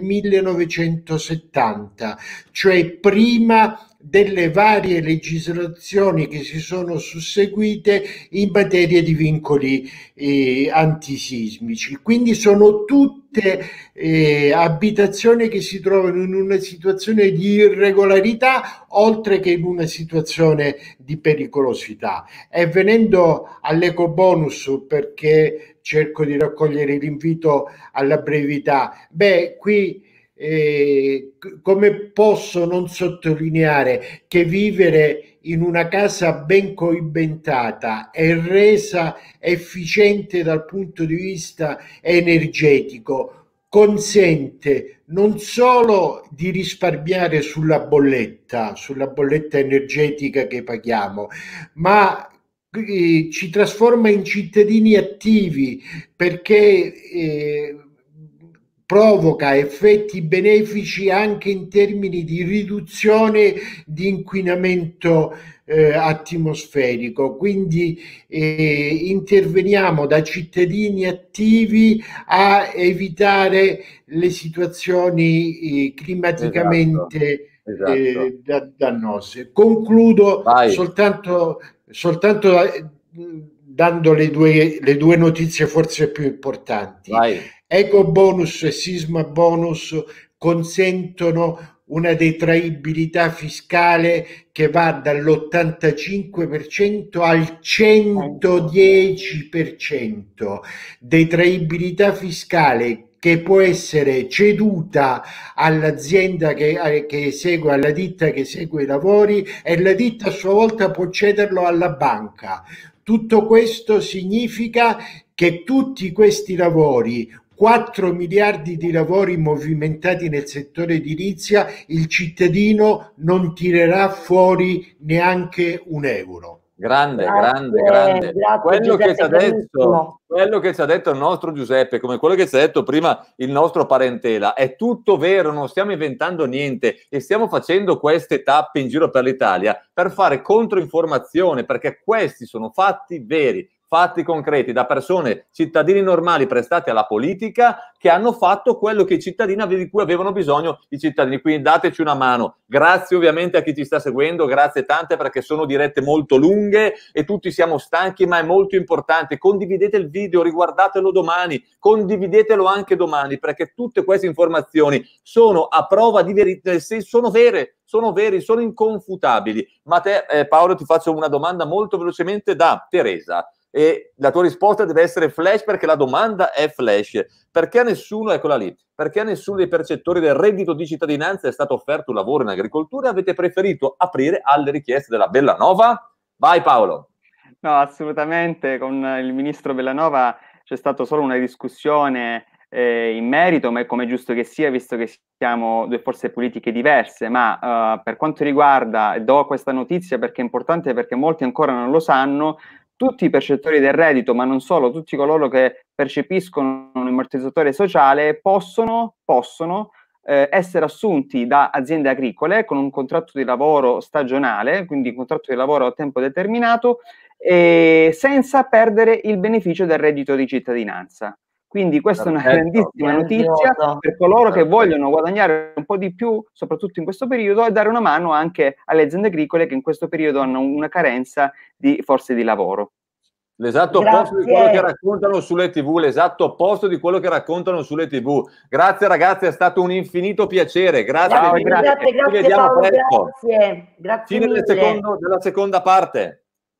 millenovecentosettanta, cioè prima delle varie legislazioni che si sono susseguite in materia di vincoli eh, antisismici. Quindi sono tutte eh, abitazioni che si trovano in una situazione di irregolarità oltre che in una situazione di pericolosità. E venendo all'eco bonus, perché cerco di raccogliere l'invito alla brevità, beh, qui Eh, come posso non sottolineare che vivere in una casa ben coibentata e resa efficiente dal punto di vista energetico consente non solo di risparmiare sulla bolletta, sulla bolletta energetica che paghiamo, ma eh, ci trasforma in cittadini attivi, perché eh, provoca effetti benefici anche in termini di riduzione di inquinamento eh, atmosferico. Quindi eh, interveniamo da cittadini attivi a evitare le situazioni eh, climaticamente esatto, esatto. Eh, da, dannose. Concludo Vai. soltanto, soltanto eh, dando le due, le due notizie forse più importanti. Vai. Eco bonus e sisma bonus consentono una detraibilità fiscale che va dall'ottantacinque per cento al centodieci per cento, detraibilità fiscale che può essere ceduta all'azienda che, che segue, alla ditta che segue i lavori, e la ditta a sua volta può cederlo alla banca. Tutto questo significa che tutti questi lavori, quattro miliardi di lavori movimentati nel settore edilizia, il cittadino non tirerà fuori neanche un euro. Grande, Grazie, grande, grande. grazie, Quello che, ci ha Giuseppe, detto, carissimo. quello che ci ha detto il nostro Giuseppe, come quello che ci ha detto prima il nostro Parentela, è tutto vero, non stiamo inventando niente e stiamo facendo queste tappe in giro per l'Italia per fare controinformazione, perché questi sono fatti veri, fatti concreti, da persone, cittadini normali prestati alla politica, che hanno fatto quello che i cittadini di cui avevano bisogno i cittadini. Quindi dateci una mano. Grazie ovviamente a chi ci sta seguendo, grazie tante, perché sono dirette molto lunghe e tutti siamo stanchi, ma è molto importante. Condividete il video, riguardatelo domani, condividetelo anche domani, perché tutte queste informazioni sono a prova di verità, sono vere, sono veri, sono inconfutabili. Ma te, eh, Paolo, ti faccio una domanda molto velocemente da Teresa. E la tua risposta deve essere flash, perché la domanda è flash. Perché a nessuno, eccola lì, perché a nessuno dei percettori del reddito di cittadinanza è stato offerto un lavoro in agricoltura e avete preferito aprire alle richieste della Bellanova? Vai Paolo. No, assolutamente, con il ministro Bellanova c'è stata solo una discussione eh, in merito, ma è come giusto che sia, visto che siamo due forze politiche diverse. Ma uh, per quanto riguarda, e do questa notizia perché è importante, perché molti ancora non lo sanno, tutti i percettori del reddito, ma non solo, tutti coloro che percepiscono un ammortizzatore sociale possono, possono eh, essere assunti da aziende agricole con un contratto di lavoro stagionale, quindi un contratto di lavoro a tempo determinato, e senza perdere il beneficio del reddito di cittadinanza. Quindi questa Perfetto. È una grandissima notizia per coloro Perfetto. Che vogliono guadagnare un po' di più, soprattutto in questo periodo, e dare una mano anche alle aziende agricole che in questo periodo hanno una carenza di forze di lavoro. L'esatto opposto di quello che raccontano sulle tivù, l'esatto opposto di quello che raccontano sulle tivù. Grazie ragazzi, è stato un infinito piacere. Grazie, grazie, grazie, grazie, Ci vediamo Paolo, presto. grazie, grazie Fine mille. del secondo, della seconda parte.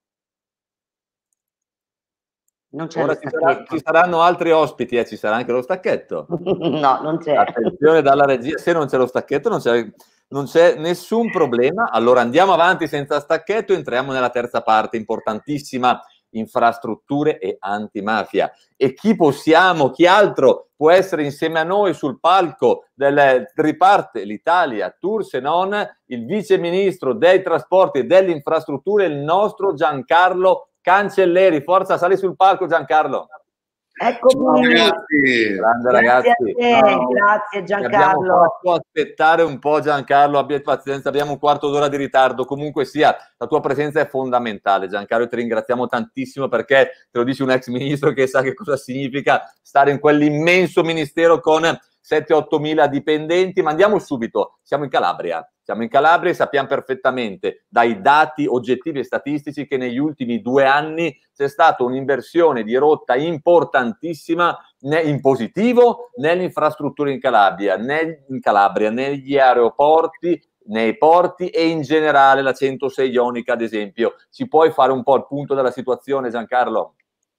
Non c'è Ora ci, sarà, ci saranno altri ospiti, eh, ci sarà anche lo stacchetto. No, non c'è. Attenzione dalla regia, se non c'è lo stacchetto non c'è, non c'è nessun problema. Allora andiamo avanti senza stacchetto, entriamo nella terza parte importantissima, infrastrutture e antimafia. E chi possiamo, chi altro può essere insieme a noi sul palco del Riparte l'Italia Tour se non il vice ministro dei trasporti e delle infrastrutture, il nostro Giancarlo Cancelleri. Forza, sali sul palco Giancarlo. Ecco, ciao ragazzi. Grande grazie ragazzi. a te, no. Grazie Giancarlo. Abbiamo fatto aspettare un po' Giancarlo, abbiate pazienza, abbiamo un quarto d'ora di ritardo. Comunque sia, la tua presenza è fondamentale Giancarlo, ti ringraziamo tantissimo, perché te lo dice un ex ministro che sa che cosa significa stare in quell'immenso ministero con sette otto mila dipendenti. Ma andiamo subito, siamo in Calabria. Siamo in Calabria e sappiamo perfettamente dai dati oggettivi e statistici che negli ultimi due anni c'è stata un'inversione di rotta importantissima in positivo nelle infrastrutture in Calabria, nel, in Calabria, negli aeroporti, nei porti e in generale la centosei Ionica, ad esempio. Ci puoi fare un po' il punto della situazione, Giancarlo?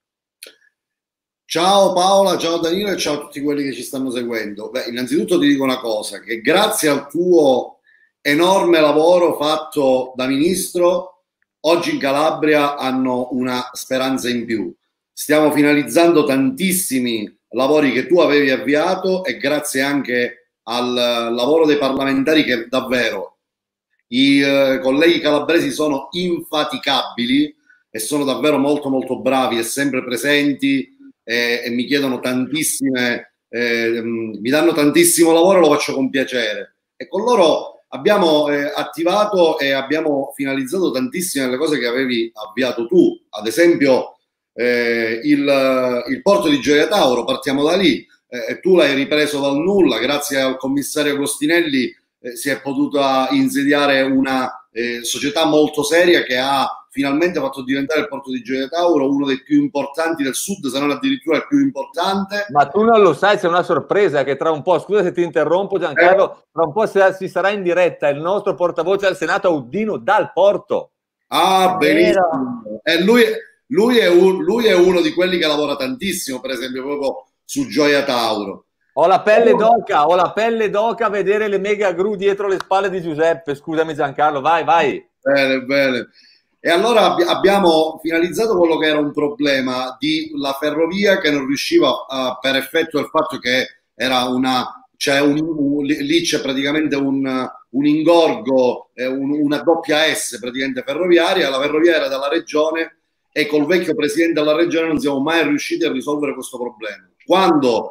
Ciao Paola, ciao Danilo e ciao a tutti quelli che ci stanno seguendo. Beh, innanzitutto ti dico una cosa, che grazie al tuo enorme lavoro fatto da ministro, oggi in Calabria hanno una speranza in più. Stiamo finalizzando tantissimi lavori che tu avevi avviato e grazie anche al lavoro dei parlamentari, che davvero i eh, colleghi calabresi sono infaticabili e sono davvero molto molto bravi e sempre presenti e, e mi chiedono tantissime, eh, mi danno tantissimo lavoro, lo faccio con piacere. E con loro abbiamo eh, attivato e abbiamo finalizzato tantissime delle cose che avevi avviato tu, ad esempio eh, il, il porto di Gioia Tauro, partiamo da lì, eh, e tu l'hai ripreso dal nulla, grazie al commissario Agostinelli eh, si è potuta insediare una eh, società molto seria che ha finalmente fatto diventare il porto di Gioia Tauro uno dei più importanti del sud, se non addirittura il più importante. Ma tu non lo sai, c'è una sorpresa che tra un po', scusa se ti interrompo Giancarlo, eh. tra un po' si sarà in diretta il nostro portavoce al Senato Audino dal porto. Ah, benissimo. E lui, lui, è un, lui è uno di quelli che lavora tantissimo, per esempio, proprio su Gioia Tauro. Ho la pelle d'oca, ho la pelle d'oca a vedere le mega gru dietro le spalle di Giuseppe. Scusami Giancarlo, vai, vai. Bene, bene. E allora ab abbiamo finalizzato quello che era un problema di la ferrovia che non riusciva, a, per effetto del fatto che era una... C'è un, un, lì c'è praticamente un, un ingorgo, eh, un, una doppia S praticamente ferroviaria, la ferrovia era dalla regione e col vecchio presidente della regione non siamo mai riusciti a risolvere questo problema. Quando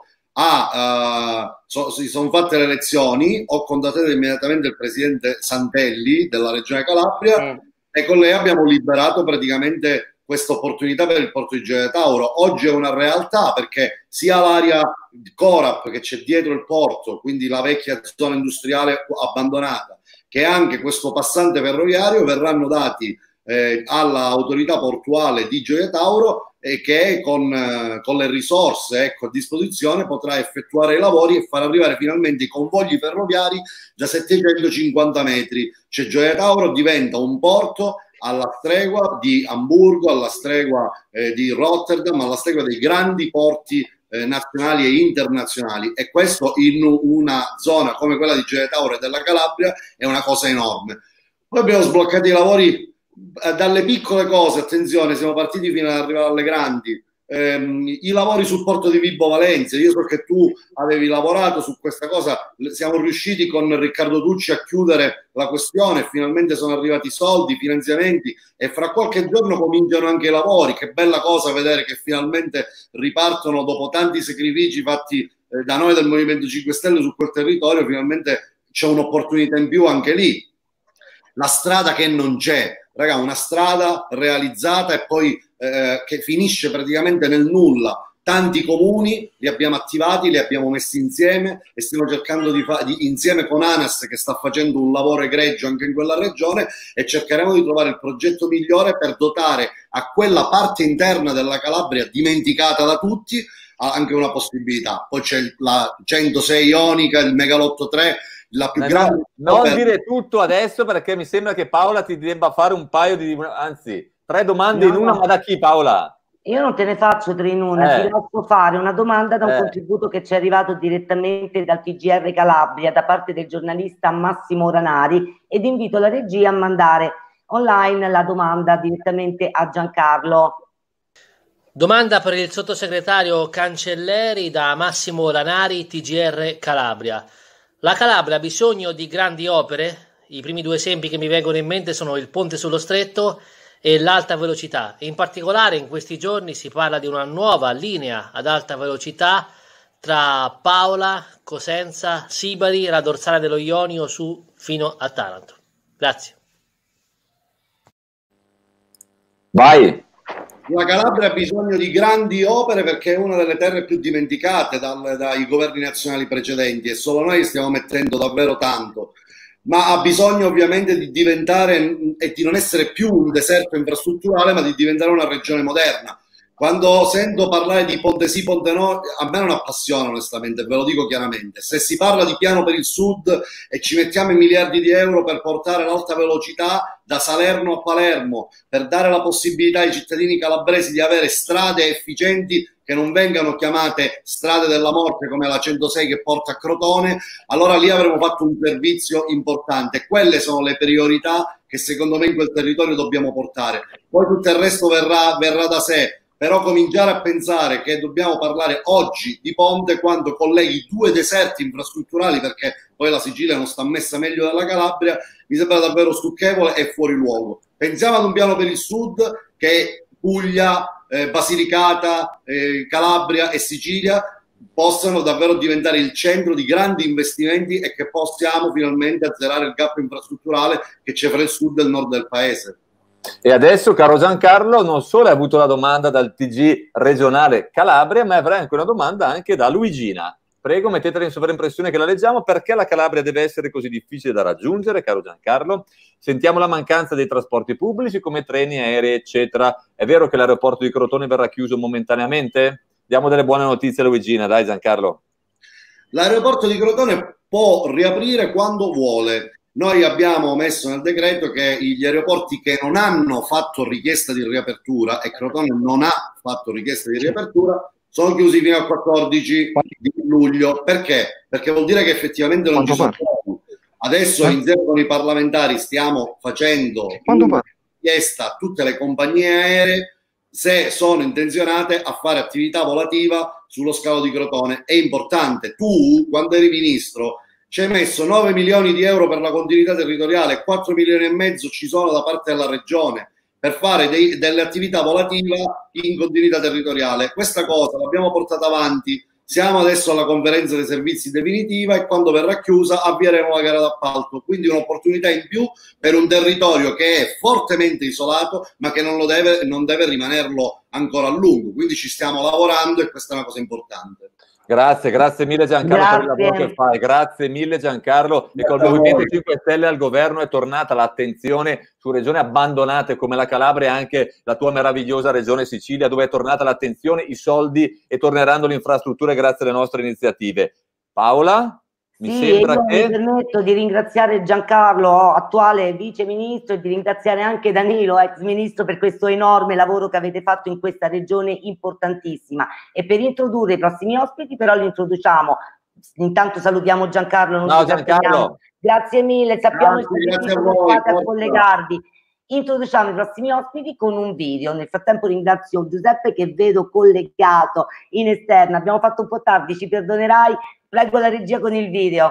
ah, uh, so, si sono fatte le elezioni ho contattato immediatamente il presidente Santelli della regione Calabria mm. e con lei abbiamo liberato praticamente questa opportunità per il porto di Gioia Tauro. Oggi è una realtà perché sia l'area Corap che c'è dietro il porto, quindi la vecchia zona industriale abbandonata, che anche questo passante ferroviario verranno dati eh, all'autorità portuale di Gioia Tauro e che con, eh, con le risorse ecco, a disposizione potrà effettuare i lavori e far arrivare finalmente i convogli ferroviari da settecentocinquanta metri. Cioè Gioia Tauro diventa un porto alla stregua di Amburgo, alla stregua eh, di Rotterdam, alla stregua dei grandi porti eh, nazionali e internazionali, e questo in una zona come quella di Gioia Tauro e della Calabria è una cosa enorme. Poi abbiamo sbloccato i lavori eh, dalle piccole cose, attenzione, siamo partiti fino ad arrivare alle grandi. Ehm, i lavori sul porto di Vibo Valentia, io so che tu avevi lavorato su questa cosa, siamo riusciti con Riccardo Tucci a chiudere la questione, finalmente sono arrivati soldi, finanziamenti e fra qualche giorno cominciano anche i lavori. Che bella cosa vedere che finalmente ripartono dopo tanti sacrifici fatti eh, da noi del Movimento cinque Stelle su quel territorio, finalmente c'è un'opportunità in più anche lì. La strada che non c'è, raga, una strada realizzata e poi eh, che finisce praticamente nel nulla. Tanti comuni li abbiamo attivati, li abbiamo messi insieme e stiamo cercando di fare insieme con ANAS, che sta facendo un lavoro egregio anche in quella regione, e cercheremo di trovare il progetto migliore per dotare a quella parte interna della Calabria dimenticata da tutti anche una possibilità. Poi c'è la centosei Ionica, il Megalotto tre, la più no, grande. Non per... dire tutto adesso, perché mi sembra che Paola ti debba fare un paio di, anzi, tre domande no, in una, no. Ma da chi, Paola? Io non te ne faccio tre in una, Eh. ti lascio fare una domanda da un Eh. contributo che ci è arrivato direttamente dal T G R Calabria da parte del giornalista Massimo Ranari, ed invito la regia a mandare online la domanda direttamente a Giancarlo. Domanda per il sottosegretario Cancelleri da Massimo Ranari, T G R Calabria. La Calabria ha bisogno di grandi opere? I primi due esempi che mi vengono in mente sono il ponte sullo stretto e l'alta velocità. In particolare in questi giorni si parla di una nuova linea ad alta velocità tra Paola, Cosenza, Sibari, la dorsale dello Ionio su fino a Taranto. Grazie. Vai. La Calabria ha bisogno di grandi opere perché è una delle terre più dimenticate dal, dai governi nazionali precedenti, e solo noi stiamo mettendo davvero tanto. Ma ha bisogno ovviamente di diventare e di non essere più un deserto infrastrutturale, ma di diventare una regione moderna. Quando sento parlare di ponte sì, ponte no, a me non appassiona onestamente, ve lo dico chiaramente. Se si parla di piano per il sud e ci mettiamo i miliardi di euro per portare l'alta velocità da Salerno a Palermo, per dare la possibilità ai cittadini calabresi di avere strade efficienti che non vengano chiamate strade della morte come la centosei che porta a Crotone, allora lì avremo fatto un servizio importante. Quelle sono le priorità che secondo me in quel territorio dobbiamo portare. Poi tutto il resto verrà, verrà da sé. Però cominciare a pensare che dobbiamo parlare oggi di ponte quando colleghi due deserti infrastrutturali, perché poi la Sicilia non sta messa meglio della Calabria, mi sembra davvero stucchevole e fuori luogo. Pensiamo ad un piano per il sud che Puglia, eh, Basilicata, eh, Calabria e Sicilia possano davvero diventare il centro di grandi investimenti e che possiamo finalmente azzerare il gap infrastrutturale che c'è fra il sud e il nord del paese. E adesso, caro Giancarlo, non solo hai avuto la domanda dal T G regionale Calabria, ma avrai anche una domanda anche da Luigina. Prego, mettetela in sovraimpressione che la leggiamo. Perché la Calabria deve essere così difficile da raggiungere, caro Giancarlo? Sentiamo la mancanza dei trasporti pubblici come treni, aerei, eccetera. È vero che l'aeroporto di Crotone verrà chiuso momentaneamente? Diamo delle buone notizie a Luigina, dai Giancarlo. L'aeroporto di Crotone può riaprire quando vuole. Noi abbiamo messo nel decreto che gli aeroporti che non hanno fatto richiesta di riapertura, e Crotone non ha fatto richiesta di riapertura, sono chiusi fino al quattordici di luglio. Perché? Perché vuol dire che effettivamente non ci sono più. Adesso in sede con i parlamentari stiamo facendo una richiesta a tutte le compagnie aeree se sono intenzionate a fare attività volativa sullo scalo di Crotone. È importante. Tu, quando eri ministro, ci hai messo nove milioni di euro per la continuità territoriale, quattro milioni e mezzo ci sono da parte della regione per fare dei, delle attività volative in continuità territoriale. Questa cosa l'abbiamo portata avanti, siamo adesso alla conferenza dei servizi definitiva e quando verrà chiusa avvieremo la gara d'appalto, quindi un'opportunità in più per un territorio che è fortemente isolato ma che non, lo deve, non deve rimanerlo ancora a lungo, quindi ci stiamo lavorando e questa è una cosa importante. Grazie, grazie mille Giancarlo Grazie. per il lavoro che fai, grazie mille Giancarlo. E col Movimento cinque Stelle al governo è tornata l'attenzione su regioni abbandonate come la Calabria e anche la tua meravigliosa regione Sicilia, dove è tornata l'attenzione, i soldi e torneranno le infrastrutture grazie alle nostre iniziative. Paola? Mi sì, sembra io che... mi permetto di ringraziare Giancarlo, attuale vice ministro, e di ringraziare anche Danilo, ex ministro, per questo enorme lavoro che avete fatto in questa regione importantissima. E per introdurre i prossimi ospiti, però li introduciamo. Intanto salutiamo Giancarlo. Non Ciao ci Giancarlo. Grazie mille, sappiamo Grazie, il grazie a servizio voi, che fate a forza. collegarvi. Introduciamo i prossimi ospiti con un video. Nel frattempo ringrazio Giuseppe che vedo collegato in esterna. Abbiamo fatto un po' tardi, ci perdonerai. Prego la regia con il video.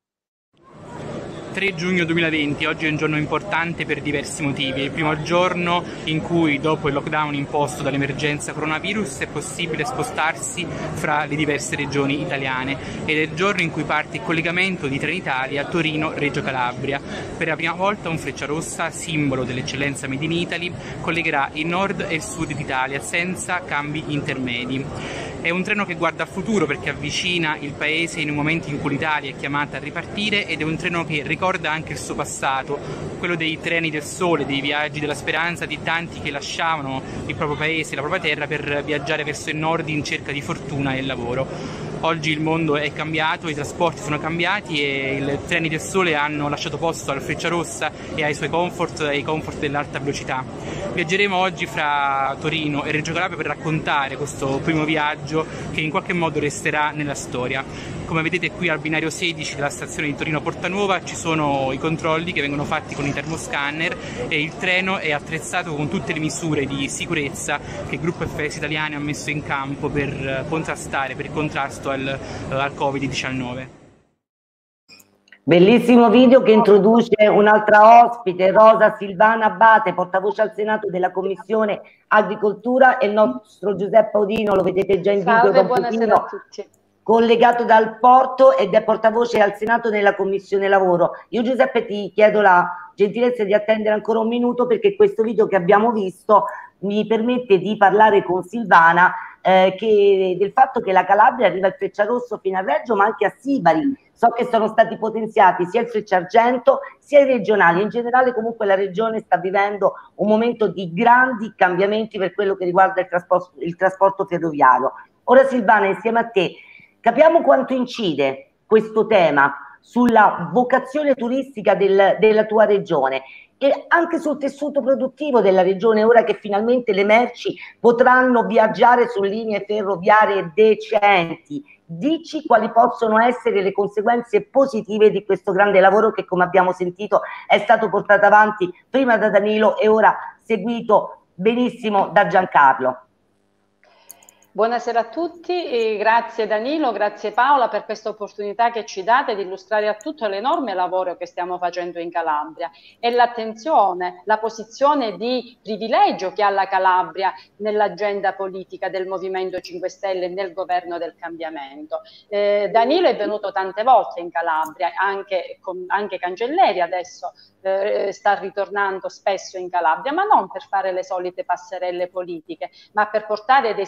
tre giugno duemilaventi, oggi è un giorno importante per diversi motivi. È il primo giorno in cui, dopo il lockdown imposto dall'emergenza coronavirus, è possibile spostarsi fra le diverse regioni italiane ed è il giorno in cui parte il collegamento di Trenitalia Torino-Reggio Calabria. Per la prima volta un Frecciarossa, simbolo dell'eccellenza Made in Italy, collegherà il nord e il sud d'Italia senza cambi intermedi. È un treno che guarda al futuro perché avvicina il paese in un momento in cui l'Italia è chiamata a ripartire ed è un treno che ricorda anche il suo passato, quello dei treni del sole, dei viaggi della speranza di tanti che lasciavano il proprio paese, la propria terra per viaggiare verso il nord in cerca di fortuna e lavoro. Oggi il mondo è cambiato, i trasporti sono cambiati e i treni del sole hanno lasciato posto al Frecciarossa e ai suoi comfort e ai comfort dell'alta velocità. Viaggeremo oggi fra Torino e Reggio Calabria per raccontare questo primo viaggio che in qualche modo resterà nella storia. Come vedete qui al binario sedici della stazione di Torino Portanuova ci sono i controlli che vengono fatti con i termoscanner e il treno è attrezzato con tutte le misure di sicurezza che il gruppo F S Italiani ha messo in campo per contrastare, per il contrasto al, al Covid diciannove. Bellissimo video che introduce un'altra ospite, Rosa Silvana Abate, portavoce al Senato della Commissione Agricoltura, e il nostro Giuseppe Odino, lo vedete già in video. Salve, buonasera a tutti. Collegato dal porto ed è portavoce al Senato nella Commissione Lavoro. Io Giuseppe ti chiedo la gentilezza di attendere ancora un minuto perché questo video che abbiamo visto mi permette di parlare con Silvana eh, che, del fatto che la Calabria arriva al Frecciarosso fino a Reggio ma anche a Sibari. So che sono stati potenziati sia il Frecciargento sia i regionali. In generale comunque la regione sta vivendo un momento di grandi cambiamenti per quello che riguarda il trasporto, il trasporto ferroviario. Ora Silvana, insieme a te, capiamo quanto incide questo tema sulla vocazione turistica del, della tua regione e anche sul tessuto produttivo della regione, ora che finalmente le merci potranno viaggiare su linee ferroviarie decenti. Dici quali possono essere le conseguenze positive di questo grande lavoro che, come abbiamo sentito, è stato portato avanti prima da Danilo e ora seguito benissimo da Giancarlo. Buonasera a tutti, e grazie Danilo, grazie Paola per questa opportunità che ci date di illustrare a tutto l'enorme lavoro che stiamo facendo in Calabria e l'attenzione, la posizione di privilegio che ha la Calabria nell'agenda politica del Movimento cinque Stelle e nel governo del cambiamento. Eh, Danilo è venuto tante volte in Calabria, anche, con, anche Cancelleri adesso eh, sta ritornando spesso in Calabria, ma non per fare le solite passerelle politiche, ma per portare dei servizi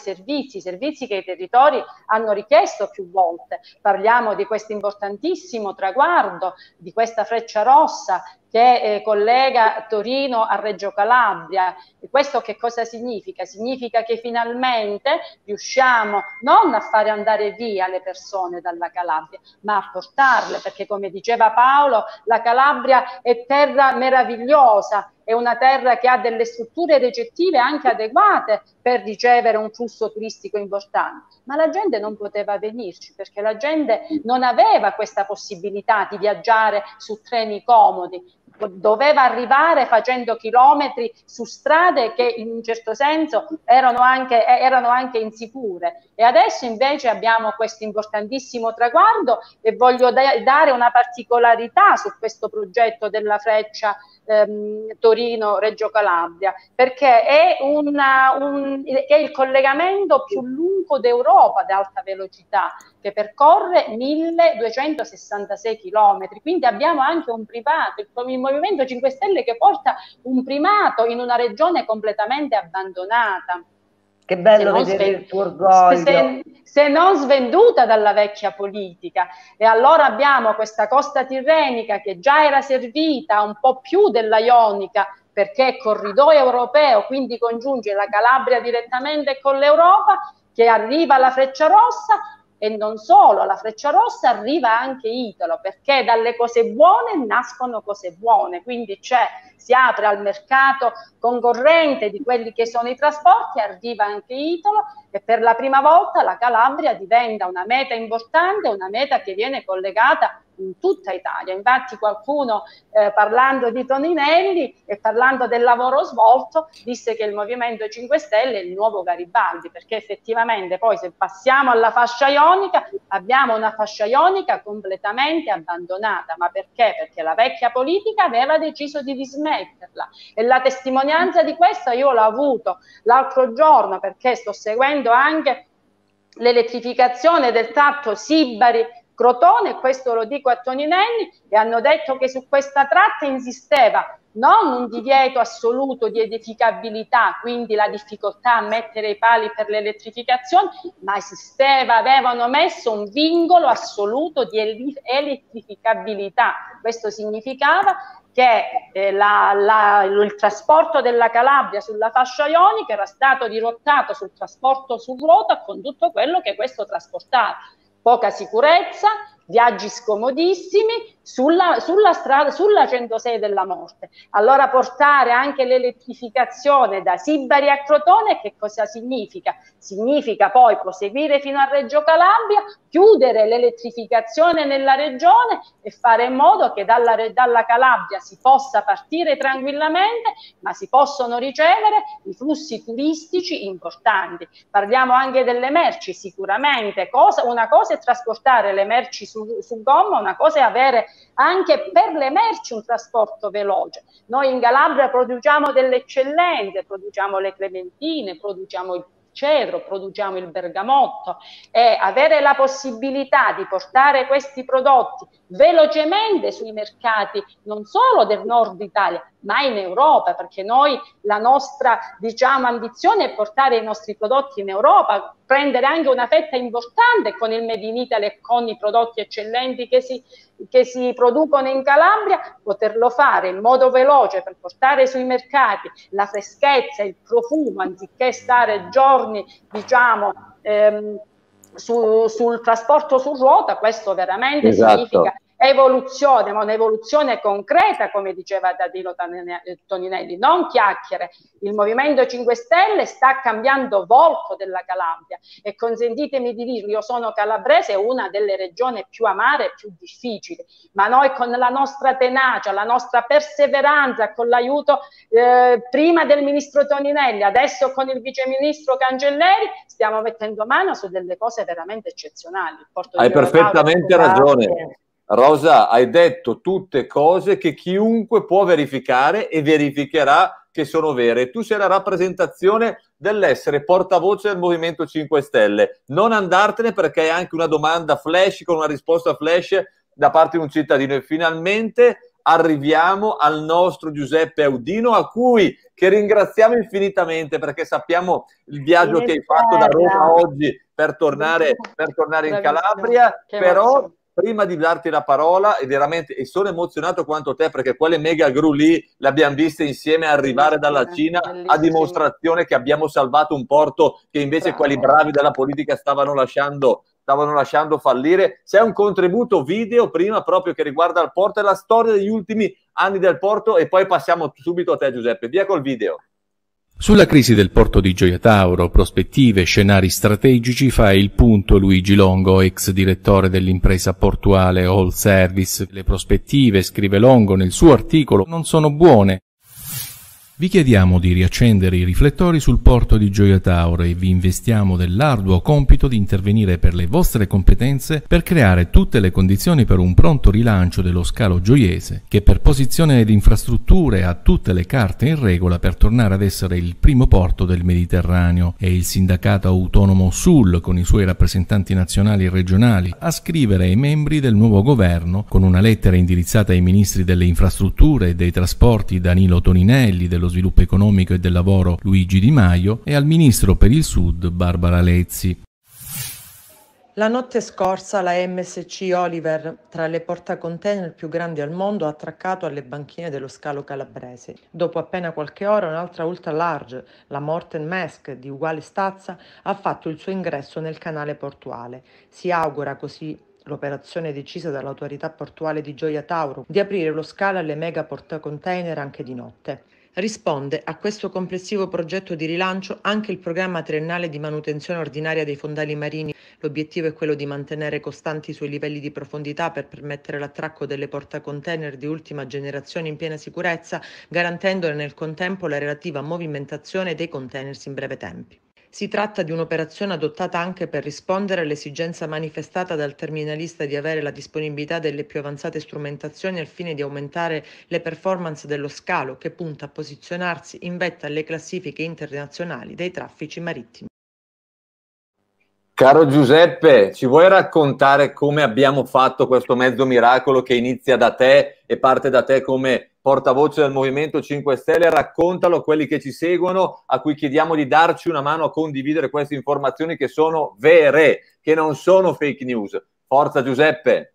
servizi, servizi che i territori hanno richiesto più volte. Parliamo di questo importantissimo traguardo, di questa Freccia Rossa che eh, collega Torino a Reggio Calabria. E questo che cosa significa? Significa che finalmente riusciamo non a fare andare via le persone dalla Calabria, ma a portarle, perché come diceva Paolo, la Calabria è terra meravigliosa, è una terra che ha delle strutture recettive anche adeguate per ricevere un flusso turistico importante, ma la gente non poteva venirci perché la gente non aveva questa possibilità di viaggiare su treni comodi, doveva arrivare facendo chilometri su strade che in un certo senso erano anche, erano anche insicure. E adesso invece abbiamo questo importantissimo traguardo e voglio da dare una particolarità su questo progetto della Freccia ehm, Torino-Reggio Calabria, perché è, una, un, è il collegamento più lungo d'Europa ad alta velocità, che percorre milleduecentosessantasei chilometri, quindi abbiamo anche un primato, il, il Movimento cinque Stelle che porta un primato in una regione completamente abbandonata. Che bello vedere il tuo orgoglio. Se, se non svenduta dalla vecchia politica. E allora abbiamo questa costa tirrenica che già era servita un po' più della Ionica, perché è corridoio europeo, quindi congiunge la Calabria direttamente con l'Europa, che arriva alla Freccia Rossa. E non solo, la Freccia Rossa arriva anche Italo, perché dalle cose buone nascono cose buone, quindi c'è, si apre al mercato concorrente di quelli che sono i trasporti, arriva anche Italo e per la prima volta la Calabria diventa una meta importante, una meta che viene collegata in tutta Italia. Infatti qualcuno eh, parlando di Toninelli e parlando del lavoro svolto disse che il Movimento cinque Stelle è il nuovo Garibaldi, perché effettivamente poi se passiamo alla fascia ionica abbiamo una fascia ionica completamente abbandonata. Ma perché? Perché la vecchia politica aveva deciso di dismetterla e la testimonianza di questo io l'ho avuto l'altro giorno, perché sto seguendo anche l'elettrificazione del tratto Sibari Crotone, questo lo dico a Toninelli, e hanno detto che su questa tratta insisteva non un divieto assoluto di edificabilità, quindi la difficoltà a mettere i pali per l'elettrificazione, ma esisteva, avevano messo un vincolo assoluto di elettrificabilità. Questo significava che eh, la, la, il trasporto della Calabria sulla fascia ionica era stato dirottato sul trasporto su ruota con tutto quello che questo trasportava. Poca sicurezza, viaggi scomodissimi sulla, sulla strada, sulla centosei della morte. Allora portare anche l'elettrificazione da Sibari a Crotone che cosa significa? Significa poi proseguire fino a Reggio Calabria, chiudere l'elettrificazione nella regione e fare in modo che dalla, dalla Calabria si possa partire tranquillamente, ma si possono ricevere i flussi turistici importanti. Parliamo anche delle merci, sicuramente. Cosa, una cosa è trasportare le merci su, su gomma, una cosa è avere anche per le merci un trasporto veloce. Noi in Calabria produciamo delle eccellenze, produciamo le clementine, produciamo il cedro, produciamo il bergamotto, e avere la possibilità di portare questi prodotti velocemente sui mercati non solo del nord Italia ma in Europa, perché noi la nostra diciamo ambizione è portare i nostri prodotti in Europa, prendere anche una fetta importante con il Made in Italy e con i prodotti eccellenti che si, che si producono in Calabria, poterlo fare in modo veloce per portare sui mercati la freschezza, il profumo, anziché stare giorni diciamo ehm, su, sul trasporto su ruota. Questo veramente esatto. significa evoluzione, ma un'evoluzione concreta, come diceva Danilo Toninelli, non chiacchiere. Il Movimento cinque Stelle sta cambiando volto della Calabria e consentitemi di dirlo, io sono calabrese, una delle regioni più amare e più difficili, ma noi con la nostra tenacia, la nostra perseveranza, con l'aiuto eh, prima del ministro Toninelli, adesso con il viceministro Cancelleri, stiamo mettendo mano su delle cose veramente eccezionali. Hai perfettamente ragione. Rosa, hai detto tutte cose che chiunque può verificare e verificherà che sono vere. Tu sei la rappresentazione dell'essere portavoce del Movimento cinque Stelle. Non andartene, perché hai anche una domanda flash con una risposta flash da parte di un cittadino, e finalmente arriviamo al nostro Giuseppe Audino, a cui che ringraziamo infinitamente, perché sappiamo il viaggio che hai fatto da Roma oggi per tornare, per tornare in Calabria, però prima di darti la parola, e veramente e sono emozionato quanto te, perché quelle mega gru lì le abbiamo viste insieme arrivare dalla Cina, a dimostrazione che abbiamo salvato un porto che invece quelli bravi della politica stavano lasciando stavano lasciando fallire. C'è un contributo video prima proprio che riguarda il porto e la storia degli ultimi anni del porto, e poi passiamo subito a te, Giuseppe. Via col video. Sulla crisi del porto di Gioia Tauro, prospettive, scenari strategici, fa il punto Luigi Longo, ex direttore dell'impresa portuale All Service. Le prospettive, scrive Longo nel suo articolo, non sono buone. Vi chiediamo di riaccendere i riflettori sul porto di Gioia Tauro e vi investiamo dell'arduo compito di intervenire per le vostre competenze per creare tutte le condizioni per un pronto rilancio dello scalo gioiese, che per posizione ed infrastrutture ha tutte le carte in regola per tornare ad essere il primo porto del Mediterraneo. E il sindacato autonomo S U L, con i suoi rappresentanti nazionali e regionali, a scrivere ai membri del nuovo governo, con una lettera indirizzata ai ministri delle infrastrutture e dei trasporti Danilo Toninelli, dello sviluppo economico e del lavoro Luigi Di Maio e al ministro per il Sud Barbara Lezzi. La notte scorsa la M S C Oliver, tra le portacontainer più grandi al mondo, ha attraccato alle banchine dello scalo calabrese. Dopo appena qualche ora un'altra ultra large, la Morten Maersk, di uguale stazza, ha fatto il suo ingresso nel canale portuale. Si augura così l'operazione decisa dall'autorità portuale di Gioia Tauro di aprire lo scalo alle mega portacontainer anche di notte. Risponde a questo complessivo progetto di rilancio anche il programma triennale di manutenzione ordinaria dei fondali marini. L'obiettivo è quello di mantenere costanti i suoi livelli di profondità per permettere l'attracco delle portacontainer di ultima generazione in piena sicurezza, garantendone nel contempo la relativa movimentazione dei containers in breve tempi. Si tratta di un'operazione adottata anche per rispondere all'esigenza manifestata dal terminalista di avere la disponibilità delle più avanzate strumentazioni al fine di aumentare le performance dello scalo, che punta a posizionarsi in vetta alle classifiche internazionali dei traffici marittimi. Caro Giuseppe, ci vuoi raccontare come abbiamo fatto questo mezzo miracolo che inizia da te e parte da te come portavoce del Movimento cinque Stelle? Raccontalo a quelli che ci seguono, a cui chiediamo di darci una mano a condividere queste informazioni che sono vere, che non sono fake news. Forza Giuseppe!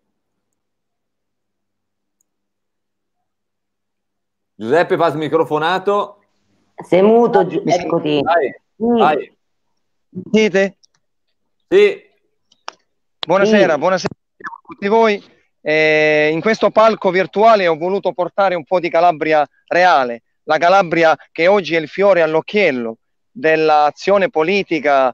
Giuseppe, va smicrofonato. Sei muto, eccoti. Vai, vai. Sentite? Sì. Buonasera, sì. buonasera a tutti voi. Eh, in questo palco virtuale ho voluto portare un po' di Calabria reale, la Calabria che oggi è il fiore all'occhiello dell'azione politica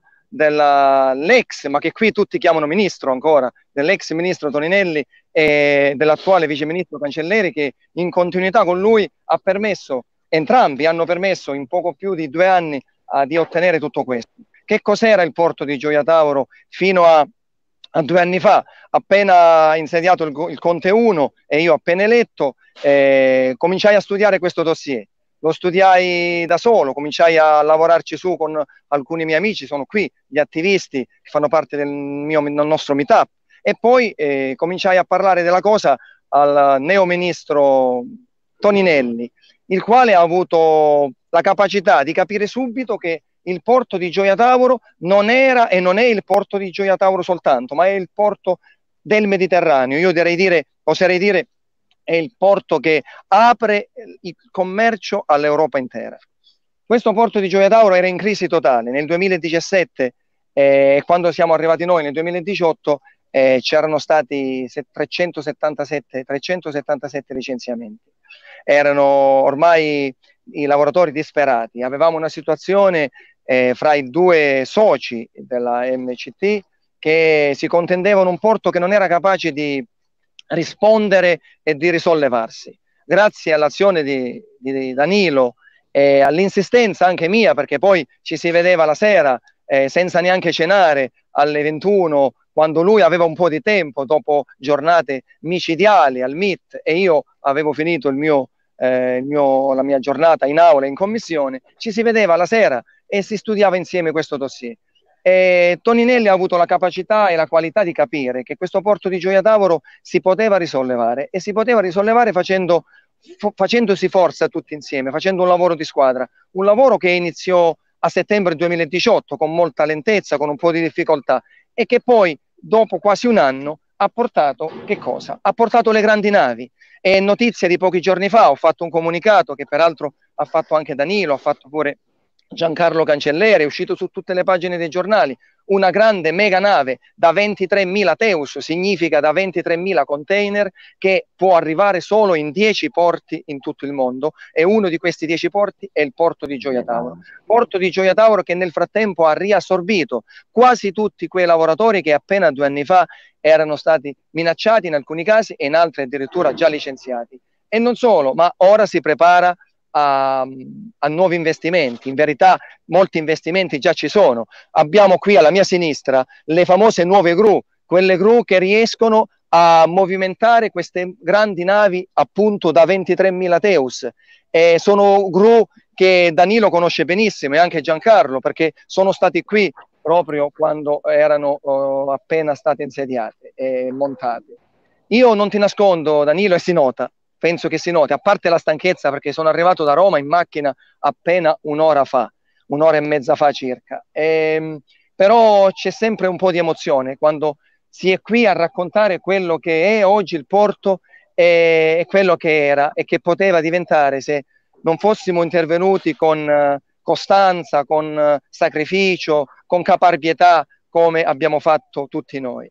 dell'ex, ma che qui tutti chiamano ministro ancora, dell'ex ministro Toninelli e dell'attuale viceministro Cancelleri, che in continuità con lui ha permesso, entrambi hanno permesso in poco più di due anni uh, di ottenere tutto questo. Che cos'era il porto di Gioia Tauro fino a, a due anni fa? Appena insediato il, il Conte uno e io appena eletto, eh, cominciai a studiare questo dossier. Lo studiai da solo, cominciai a lavorarci su con alcuni miei amici, sono qui gli attivisti che fanno parte del, mio, del nostro meetup, e poi eh, cominciai a parlare della cosa al neo ministro Toninelli, il quale ha avuto la capacità di capire subito che il porto di Gioia Tauro non era e non è il porto di Gioia Tauro soltanto, ma è il porto del Mediterraneo. Io direi dire, oserei dire, è il porto che apre il commercio all'Europa intera. Questo porto di Gioia Tauro era in crisi totale. Nel duemiladiciassette, eh, quando siamo arrivati noi nel duemiladiciotto, eh, c'erano stati trecentosettantasette licenziamenti. Erano ormai i lavoratori disperati. Avevamo una situazione eh, fra i due soci della M C T che si contendevano un porto che non era capace di rispondere e di risollevarsi. Grazie all'azione di, di Danilo e all'insistenza anche mia, perché poi ci si vedeva la sera eh, senza neanche cenare alle ventuno, quando lui aveva un po' di tempo dopo giornate micidiali al M I T e io avevo finito il mio, eh, il mio, la mia giornata in aula e in commissione, ci si vedeva la sera e si studiava insieme questo dossier. E Toninelli ha avuto la capacità e la qualità di capire che questo porto di Gioia Tauro si poteva risollevare, e si poteva risollevare facendo, facendosi forza tutti insieme, facendo un lavoro di squadra, un lavoro che iniziò a settembre duemiladiciotto con molta lentezza, con un po' di difficoltà, e che poi dopo quasi un anno ha portato che cosa? Ha portato le grandi navi. E notizia di pochi giorni fa, ho fatto un comunicato che peraltro ha fatto anche Danilo, ha fatto pure Giancarlo Cancelleri, è uscito su tutte le pagine dei giornali, una grande mega nave da ventitremila teus, significa da ventitremila container, che può arrivare solo in dieci porti in tutto il mondo, e uno di questi dieci porti è il porto di Gioia Tauro. Porto di Gioia Tauro che nel frattempo ha riassorbito quasi tutti quei lavoratori che appena due anni fa erano stati minacciati in alcuni casi e in altri addirittura già licenziati. E non solo, ma ora si prepara A, a nuovi investimenti. In verità molti investimenti già ci sono. Abbiamo qui alla mia sinistra le famose nuove gru, quelle gru che riescono a movimentare queste grandi navi appunto da ventitremila teus. E sono gru che Danilo conosce benissimo, e anche Giancarlo, perché sono stati qui proprio quando erano uh, appena state insediate e montate. Io non ti nascondo, Danilo, e si nota, penso che si noti, a parte la stanchezza, perché sono arrivato da Roma in macchina appena un'ora fa, un'ora e mezza fa circa. E, però c'è sempre un po' di emozione quando si è qui a raccontare quello che è oggi il porto e, e quello che era e che poteva diventare se non fossimo intervenuti con uh, costanza, con uh, sacrificio, con caparbietà, come abbiamo fatto tutti noi.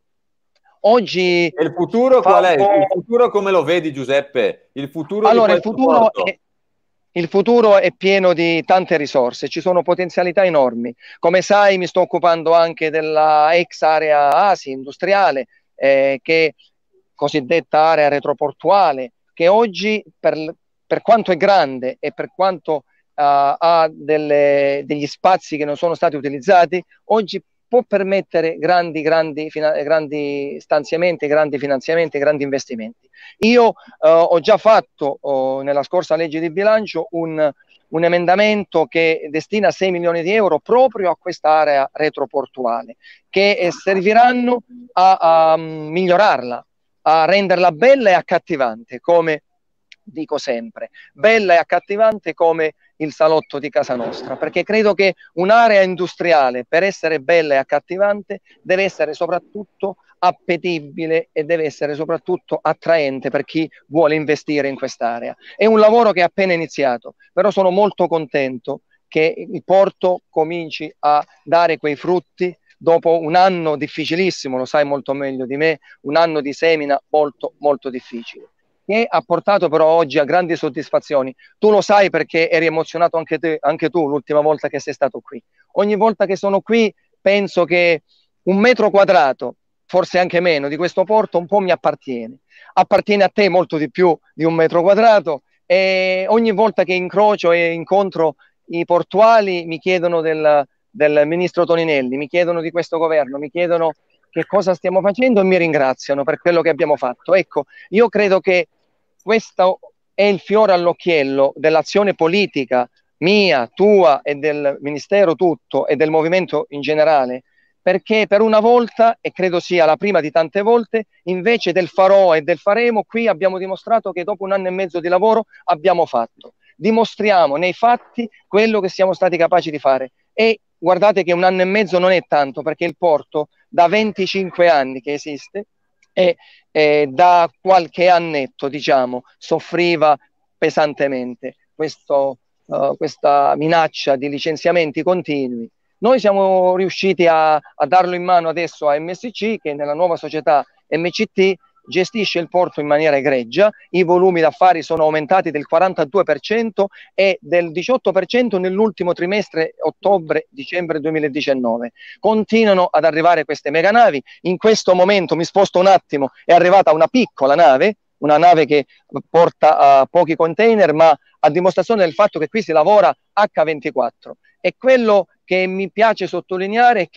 Oggi e il futuro qual è? Il futuro come lo vedi, Giuseppe? Il futuro allora, di il futuro è, il futuro è pieno di tante risorse, ci sono potenzialità enormi. Come sai, mi sto occupando anche della ex area A S I industriale, eh, che è cosiddetta area retroportuale, che oggi per, per quanto è grande e per quanto uh, ha delle, degli spazi che non sono stati utilizzati, oggi può permettere grandi, grandi, grandi stanziamenti, grandi finanziamenti, grandi investimenti. Io eh, ho già fatto oh, nella scorsa legge di bilancio un, un emendamento che destina sei milioni di euro proprio a quest'area retroportuale, che eh, serviranno a, a migliorarla, a renderla bella e accattivante, come dico sempre, bella e accattivante come il salotto di casa nostra, perché credo che un'area industriale, per essere bella e accattivante, deve essere soprattutto appetibile e deve essere soprattutto attraente per chi vuole investire in quest'area. È un lavoro che è appena iniziato, però sono molto contento che il porto cominci a dare quei frutti dopo un anno difficilissimo, lo sai molto meglio di me, un anno di semina molto molto difficile, che ha portato però oggi a grandi soddisfazioni. Tu lo sai perché eri emozionato anche, te, anche tu l'ultima volta che sei stato qui. Ogni volta che sono qui penso che un metro quadrato, forse anche meno, di questo porto un po' mi appartiene. Appartiene a te molto di più di un metro quadrato, e ogni volta che incrocio e incontro i portuali mi chiedono del, del ministro Toninelli, mi chiedono di questo governo, mi chiedono che cosa stiamo facendo e mi ringraziano per quello che abbiamo fatto. Ecco, io credo che questo è il fiore all'occhiello dell'azione politica mia, tua e del Ministero tutto e del movimento in generale, perché per una volta, e credo sia la prima di tante volte, invece del farò e del faremo, qui abbiamo dimostrato che dopo un anno e mezzo di lavoro abbiamo fatto. Dimostriamo nei fatti quello che siamo stati capaci di fare. E guardate che un anno e mezzo non è tanto, perché il porto da venticinque anni che esiste e eh, da qualche annetto, diciamo, soffriva pesantemente questo, uh, questa minaccia di licenziamenti continui. Noi siamo riusciti a, a darlo in mano adesso a M S C, che nella nuova società M C T gestisce il porto in maniera egregia. I volumi d'affari sono aumentati del quarantadue per cento e del diciotto per cento nell'ultimo trimestre ottobre-dicembre duemiladiciannove. Continuano ad arrivare queste mega navi. In questo momento, mi sposto un attimo, è arrivata una piccola nave, una nave che porta uh, pochi container, ma a dimostrazione del fatto che qui si lavora acca ventiquattro. E quello che mi piace sottolineare è che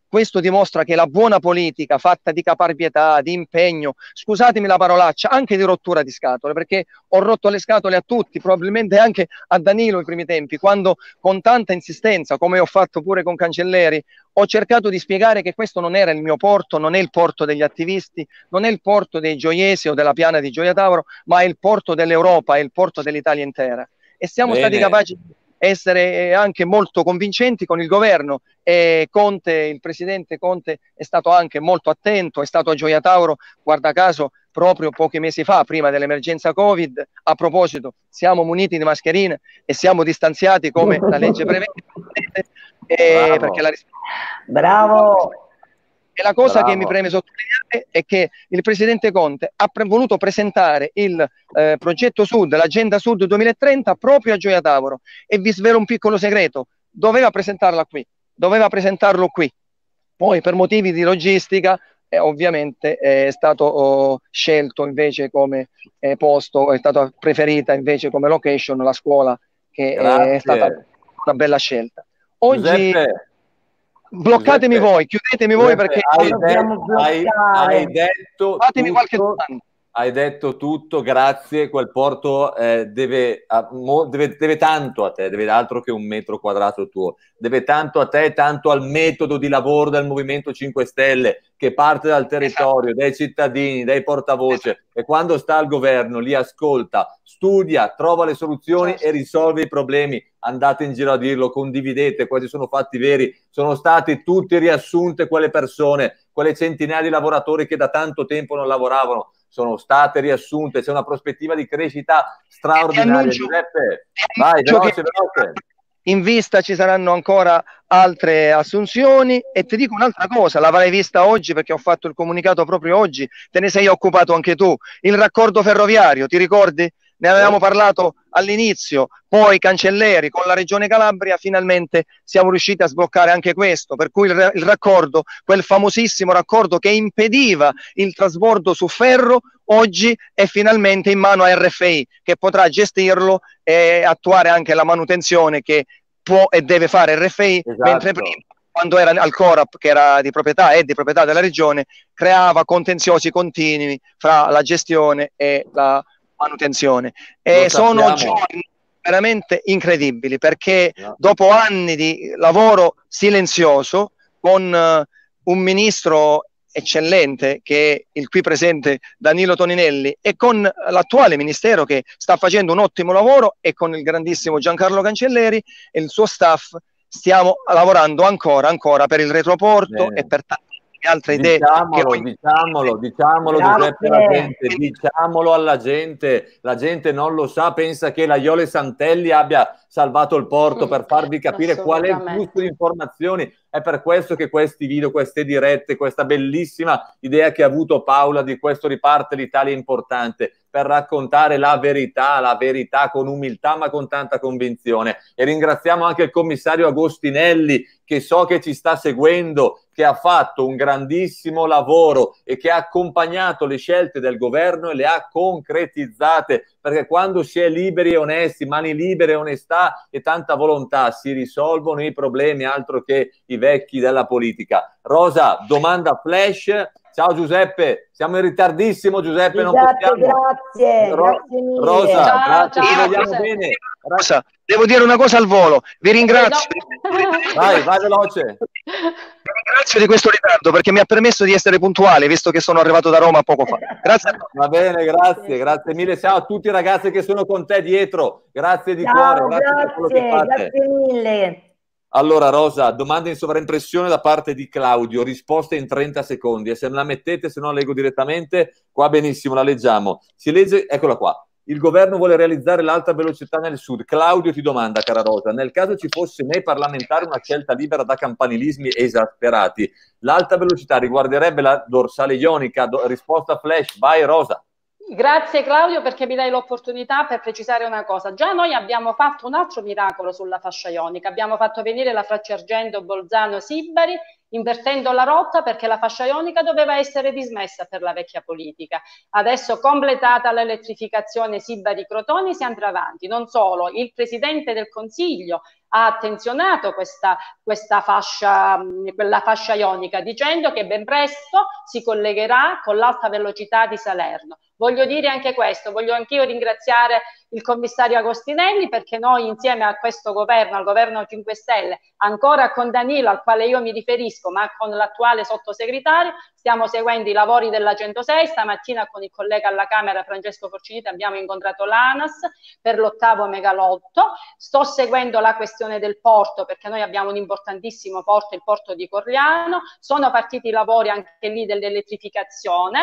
questo dimostra che la buona politica fatta di caparbietà, di impegno, scusatemi la parolaccia, anche di rottura di scatole, perché ho rotto le scatole a tutti, probabilmente anche a Danilo ai primi tempi, quando con tanta insistenza, come ho fatto pure con Cancelleri, ho cercato di spiegare che questo non era il mio porto, non è il porto degli attivisti, non è il porto dei gioiesi o della piana di Gioia Tauro, ma è il porto dell'Europa, è il porto dell'Italia intera. E siamo Bene. stati capaci di essere anche molto convincenti con il governo, e Conte, il presidente Conte è stato anche molto attento, è stato a Gioia Tauro, guarda caso, proprio pochi mesi fa, prima dell'emergenza Covid. A proposito, siamo muniti di mascherine e siamo distanziati come la legge prevede. E perché la Bravo! E la cosa Bravo. che mi preme sottolineare è che il presidente Conte ha pre voluto presentare il eh, progetto Sud, l'agenda Sud duemilatrenta, proprio a Gioia Tauro. E vi svelo un piccolo segreto: doveva presentarla qui, doveva presentarlo qui. Poi per motivi di logistica eh, ovviamente è stato oh, scelto invece come eh, posto, è stata preferita invece come location la scuola, che Grazie. è stata una bella scelta. Oggi Giuseppe, bloccatemi Giuseppe, voi, chiudetemi voi, Giuseppe, perché hai, de hai, hai detto fatemi tutto, qualche domanda. Hai detto tutto, grazie. Quel porto eh, deve, a, mo, deve, deve tanto a te, deve altro che un metro quadrato tuo, deve tanto a te, tanto al metodo di lavoro del Movimento cinque Stelle, che parte dal territorio, dai cittadini, dai portavoce, e quando sta al governo li ascolta, studia, trova le soluzioni e risolve i problemi. Andate in giro a dirlo, condividete, questi sono fatti veri, sono stati tutti riassunte quelle persone, quelle centinaia di lavoratori che da tanto tempo non lavoravano, sono state riassunte, c'è una prospettiva di crescita straordinaria. Giuseppe, vai, veloce, veloce. In vista ci saranno ancora altre assunzioni, e ti dico un'altra cosa, l'avrai vista oggi perché ho fatto il comunicato proprio oggi, te ne sei occupato anche tu, il raccordo ferroviario, ti ricordi? Ne avevamo parlato all'inizio, poi Cancelleri con la Regione Calabria finalmente siamo riusciti a sbloccare anche questo, per cui il, il raccordo, quel famosissimo raccordo che impediva il trasbordo su ferro, oggi è finalmente in mano a R F I, che potrà gestirlo e attuare anche la manutenzione che può e deve fare R F I, esatto. Mentre prima, quando era al Corap, che era di proprietà e di proprietà della Regione, creava contenziosi continui fra la gestione e la manutenzione. E sono giorni veramente incredibili, perché no. dopo anni di lavoro silenzioso con uh, un ministro eccellente che è il qui presente Danilo Toninelli, e con l'attuale ministero che sta facendo un ottimo lavoro, e con il grandissimo Giancarlo Cancelleri e il suo staff, stiamo lavorando ancora ancora per il retroporto Bene. e per tanti altre idee. Diciamolo, che... diciamolo, diciamolo Giuseppe, alla gente, diciamolo alla gente, la gente non lo sa, pensa che la Iole Santelli abbia salvato il porto, mm, per farvi capire qual è il flusso di informazioni. È per questo che questi video, queste dirette, questa bellissima idea che ha avuto Paola di questo Riparte l'Italia è importante, per raccontare la verità, la verità con umiltà ma con tanta convinzione. E ringraziamo anche il commissario Agostinelli, che so che ci sta seguendo, che ha fatto un grandissimo lavoro e che ha accompagnato le scelte del governo e le ha concretizzate, perché quando si è liberi e onesti, mani libere, onestà e tanta volontà, si risolvono i problemi, altro che i vecchi della politica. Rosa, domanda flash. Ciao Giuseppe, siamo in ritardissimo Giuseppe, non Giuseppe, possiamo. grazie, Ro grazie mille. Rosa, ciao, grazie, ciao, ci vediamo Giuseppe. bene. Rosa, devo dire una cosa al volo, vi ringrazio. Vai, vai veloce. Vi ringrazio di questo ritardo perché mi ha permesso di essere puntuale, visto che sono arrivato da Roma poco fa. Grazie. Va bene, grazie, grazie mille. Ciao a tutti i ragazzi che sono con te dietro. Grazie di ciao, cuore, grazie, per quello che fate. Grazie mille. Allora Rosa, domanda in sovraimpressione da parte di Claudio, risposta in trenta secondi, e se me la mettete, se no leggo direttamente, qua benissimo, la leggiamo. Si legge, eccola qua. Il governo vuole realizzare l'alta velocità nel sud. Claudio ti domanda, cara Rosa, nel caso ci fosse nei parlamentari una scelta libera da campanilismi esasperati, l'alta velocità riguarderebbe la dorsale ionica? Do risposta flash, vai Rosa. Grazie Claudio perché mi dai l'opportunità per precisare una cosa. Già noi abbiamo fatto un altro miracolo sulla fascia ionica, abbiamo fatto venire la Fracciargento Bolzano Sibari invertendo la rotta, perché la fascia ionica doveva essere dismessa per la vecchia politica. Adesso completata l'elettrificazione Sibari-Crotoni si andrà avanti. Non solo, il Presidente del Consiglio ha attenzionato questa, questa fascia, quella fascia ionica, dicendo che ben presto si collegherà con l'alta velocità di Salerno. Voglio dire anche questo, voglio anch'io ringraziare il commissario Agostinelli, perché noi insieme a questo governo, al governo cinque Stelle, ancora con Danilo, al quale io mi riferisco, ma con l'attuale sottosegretario, stiamo seguendo i lavori della centosei. Stamattina con il collega alla Camera Francesco Forciniti abbiamo incontrato l'ANAS per l'ottavo megalotto. Sto seguendo la questione del porto, perché noi abbiamo un importantissimo porto, il porto di Corigliano. Sono partiti i lavori anche lì dell'elettrificazione.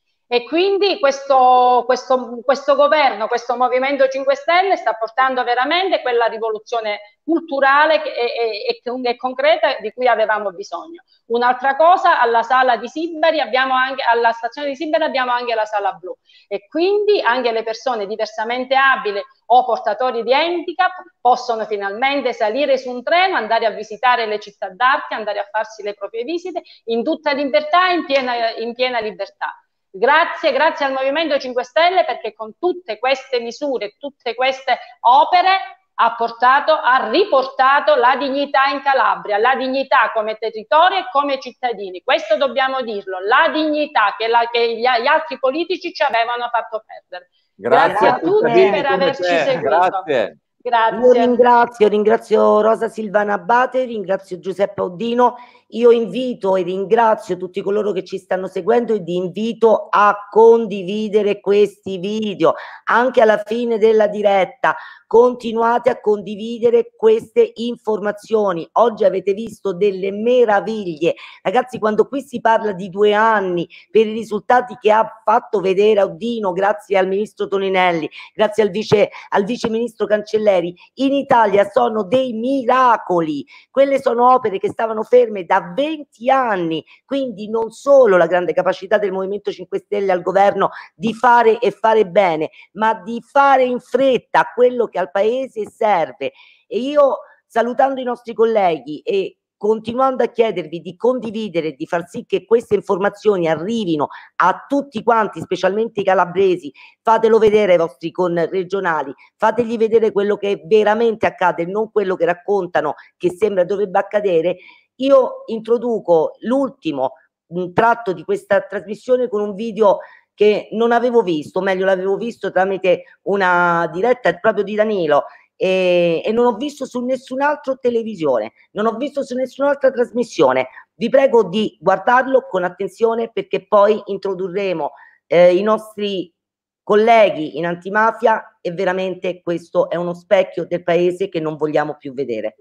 E quindi questo, questo, questo governo, questo Movimento cinque Stelle sta portando veramente quella rivoluzione culturale e, e, e, e concreta di cui avevamo bisogno. Un'altra cosa, alla sala di Sibari abbiamo anche, alla stazione di Sibari abbiamo anche la sala blu, e quindi anche le persone diversamente abili o portatori di handicap possono finalmente salire su un treno, andare a visitare le città d'arte, andare a farsi le proprie visite in tutta libertà, in piena, in piena libertà. Grazie, grazie al Movimento cinque Stelle, perché con tutte queste misure, tutte queste opere ha portato, ha riportato la dignità in Calabria, la dignità come territorio e come cittadini. Questo dobbiamo dirlo, la dignità che, la, che gli, gli altri politici ci avevano fatto perdere. Grazie, grazie a tutti per averci seguito. Grazie. Grazie. Io ringrazio, ringrazio Rosa Silvana Abate, ringrazio Giuseppe Audino. Io invito e ringrazio tutti coloro che ci stanno seguendo e vi invito a condividere questi video anche alla fine della diretta. Continuate a condividere queste informazioni. Oggi avete visto delle meraviglie. Ragazzi, quando qui si parla di due anni per i risultati che ha fatto vedere Audino, grazie al ministro Toninelli, grazie al vice, al vice ministro Cancelleri, in Italia sono dei miracoli. Quelle sono opere che stavano ferme da venti anni, quindi non solo la grande capacità del Movimento cinque Stelle al governo di fare e fare bene, ma di fare in fretta quello che al paese serve. E io, salutando i nostri colleghi e continuando a chiedervi di condividere, di far sì che queste informazioni arrivino a tutti quanti, specialmente i calabresi, fatelo vedere ai vostri conregionali, fategli vedere quello che veramente accade, non quello che raccontano che sembra dovrebbe accadere. Io introduco l'ultimo tratto di questa trasmissione con un video che non avevo visto, meglio l'avevo visto tramite una diretta proprio di Danilo e, e non ho visto su nessun'altra televisione, non ho visto su nessun'altra trasmissione. Vi prego di guardarlo con attenzione, perché poi introdurremo eh, i nostri colleghi in antimafia e veramente questo è uno specchio del paese che non vogliamo più vedere.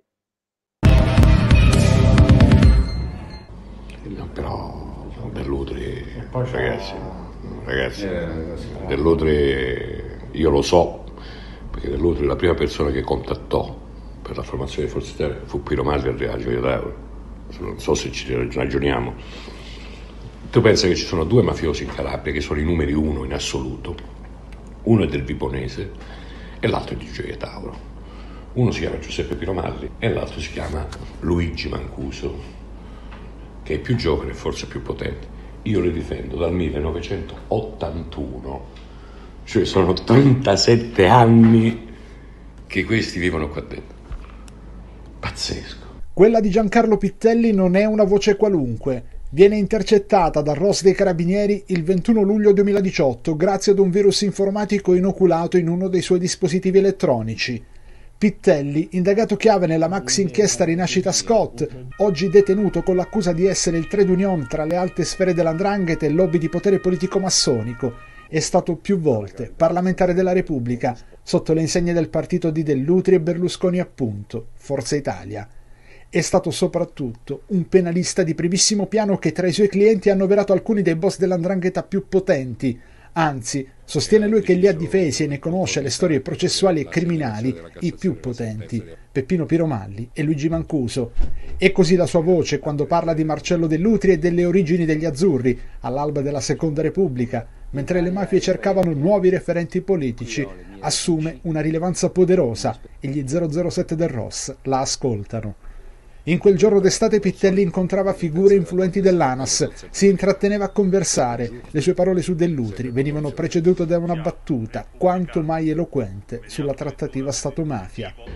No, però Dell'Utri, ragazzi, ragazzi, Dell'Utri io lo so, perché Dell'Utri la prima persona che contattò per la formazione di Forza Italia fu Pino Marri al Real Gioia d'Euro. Non so se ci ragioniamo. Tu pensi che ci sono due mafiosi in Calabria che sono i numeri uno in assoluto, uno è del Vibonese e l'altro è di Gioia Tauro. Uno si chiama Giuseppe Pino Marri e l'altro si chiama Luigi Mancuso, che è più giovane e forse più potente. Io li difendo dal millenovecentottantuno, cioè sono trentasette anni che questi vivono qua dentro. Pazzesco. Quella di Giancarlo Pittelli non è una voce qualunque. Viene intercettata dal R O S dei Carabinieri il ventuno luglio duemiladiciotto grazie ad un virus informatico inoculato in uno dei suoi dispositivi elettronici. Pittelli, indagato chiave nella maxi inchiesta Rinascita Scott, oggi detenuto con l'accusa di essere il trade union tra le alte sfere dell'andrangheta e il lobby di potere politico massonico, è stato più volte parlamentare della Repubblica sotto le insegne del partito di Dell'Utri e Berlusconi, appunto, Forza Italia. È stato soprattutto un penalista di primissimo piano che tra i suoi clienti ha annoverato alcuni dei boss dell'andrangheta più potenti. Anzi, sostiene lui che li ha difesi e ne conosce le storie processuali e criminali i più potenti, Peppino Piromalli e Luigi Mancuso. E così la sua voce quando parla di Marcello Dell'Utri e delle origini degli azzurri, all'alba della Seconda Repubblica, mentre le mafie cercavano nuovi referenti politici, assume una rilevanza poderosa e gli zero zero sette del R O S la ascoltano. In quel giorno d'estate Pittelli incontrava figure influenti dell'ANAS, si intratteneva a conversare, le sue parole su Dell'Utri venivano precedute da una battuta, quanto mai eloquente, sulla trattativa Stato-mafia.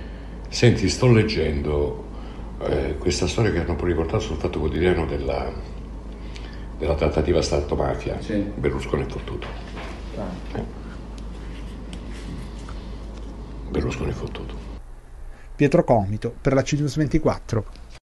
Senti, sto leggendo eh, questa storia che hanno poi riportato sul Fatto Quotidiano della, della trattativa Stato-mafia. Sì. Berlusconi è fottuto. Ah. Eh. Berlusconi è fottuto. Pietro Comito per la C News ventiquattro.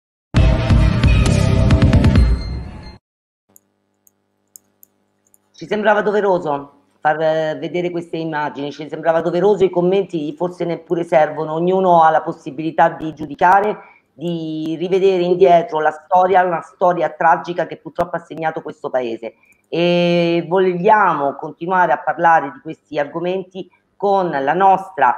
Ci sembrava doveroso far vedere queste immagini, ci sembrava doveroso, i commenti forse neppure servono, ognuno ha la possibilità di giudicare, di rivedere indietro la storia, una storia tragica che purtroppo ha segnato questo paese, e vogliamo continuare a parlare di questi argomenti con la nostra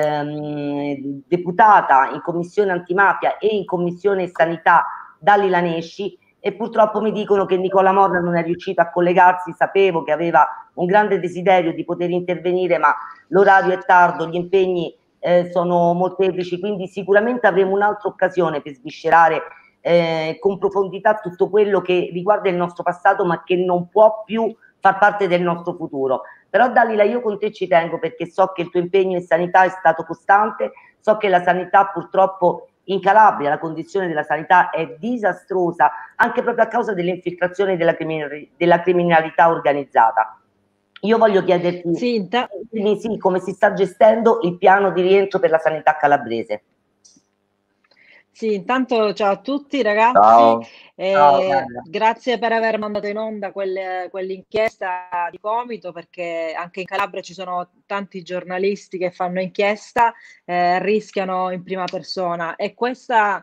ehm, deputata in commissione antimafia e in commissione sanità Dalila Nesci. E purtroppo mi dicono che Nicola Morra non è riuscito a collegarsi, sapevo che aveva un grande desiderio di poter intervenire, ma l'orario è tardo, gli impegni eh, sono molteplici, quindi sicuramente avremo un'altra occasione per sviscerare eh, con profondità tutto quello che riguarda il nostro passato, ma che non può più far parte del nostro futuro. Però Dalila, io con te ci tengo, perché so che il tuo impegno in sanità è stato costante, so che la sanità purtroppo in Calabria, la condizione della sanità è disastrosa, anche proprio a causa dell'infiltrazione della, criminal della criminalità organizzata. Io voglio chiederti sì, sì, come si sta gestendo il piano di rientro per la sanità calabrese. Sì, intanto ciao a tutti ragazzi, ciao. Eh, Ciao, grazie per aver mandato in onda quelle, quell'inchiesta di Comito, perché anche in Calabria ci sono tanti giornalisti che fanno inchiesta, eh, rischiano in prima persona, e questa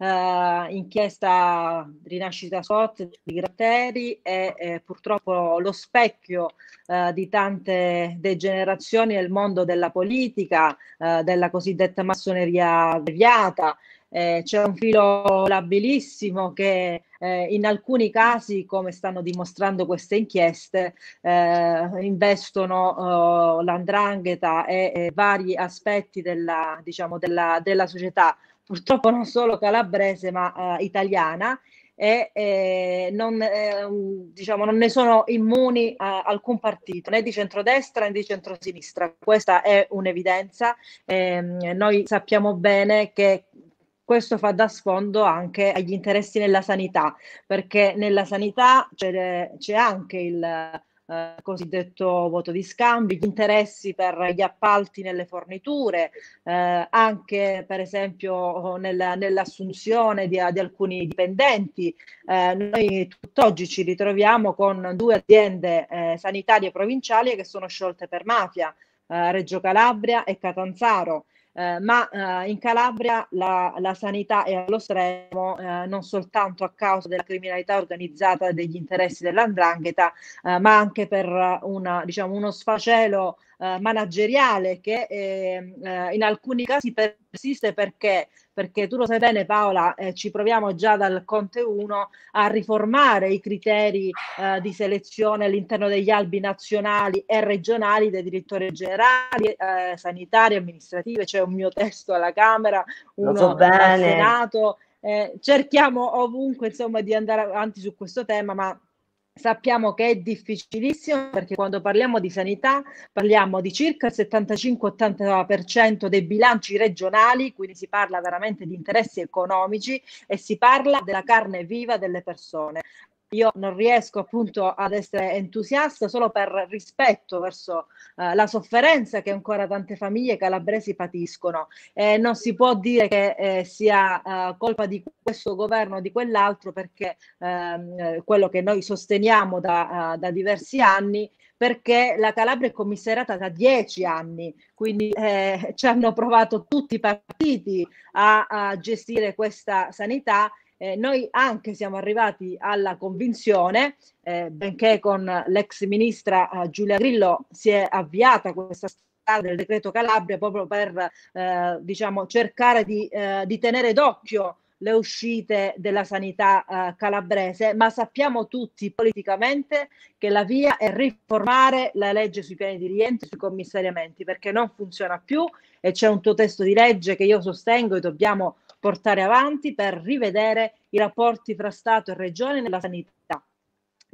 eh, inchiesta Rinascita S W O T di Gratteri è eh, purtroppo lo specchio eh, di tante degenerazioni nel mondo della politica, eh, della cosiddetta massoneria deviata. Eh, c'è un filo labilissimo che eh, in alcuni casi, come stanno dimostrando queste inchieste, eh, investono eh, l'andrangheta e, e vari aspetti della, diciamo, della, della società, purtroppo non solo calabrese ma eh, italiana, e eh, non, eh, diciamo, non ne sono immuni a alcun partito, né di centrodestra né di centrosinistra. Questa è un'evidenza. Eh, noi sappiamo bene che questo fa da sfondo anche agli interessi nella sanità, perché nella sanità c'è anche il eh, cosiddetto voto di scambio, gli interessi per gli appalti nelle forniture, eh, anche per esempio nel, nell'assunzione di, di alcuni dipendenti. Eh, noi tutt'oggi ci ritroviamo con due aziende eh, sanitarie provinciali che sono sciolte per mafia, eh, Reggio Calabria e Catanzaro. Eh, ma eh, in Calabria la, la sanità è allo stremo, eh, non soltanto a causa della criminalità organizzata e degli interessi dell'andrangheta, eh, ma anche per una, diciamo, uno sfacelo eh, manageriale che eh, eh, in alcuni casi persiste. Perché? Perché tu lo sai bene Paola, eh, ci proviamo già dal Conte uno a riformare i criteri eh, di selezione all'interno degli albi nazionali e regionali dei direttori generali, eh, sanitari, amministrativi. C'è un mio testo alla Camera, uno so al Senato. Eh, cerchiamo ovunque insomma di andare avanti su questo tema, ma sappiamo che è difficilissimo, perché quando parliamo di sanità parliamo di circa il settantacinque ottanta per cento dei bilanci regionali, quindi si parla veramente di interessi economici e si parla della carne viva delle persone. Io non riesco appunto ad essere entusiasta solo per rispetto verso eh, la sofferenza che ancora tante famiglie calabresi patiscono. Eh, non si può dire che eh, sia eh, colpa di questo governo o di quell'altro, perché ehm, quello che noi sosteniamo da, uh, da diversi anni, perché la Calabria è commissariata da dieci anni, quindi eh, ci hanno provato tutti i partiti a, a gestire questa sanità. Eh, noi anche siamo arrivati alla convinzione, eh, benché con l'ex ministra eh, Giulia Grillo si è avviata questa strada del decreto Calabria proprio per eh, diciamo, cercare di, eh, di tenere d'occhio le uscite della sanità eh, calabrese, ma sappiamo tutti politicamente che la via è riformare la legge sui piani di rientro, sui commissariamenti, perché non funziona più, e c'è un tuo testo di legge che io sostengo e dobbiamo portare avanti per rivedere i rapporti fra Stato e Regione nella sanità.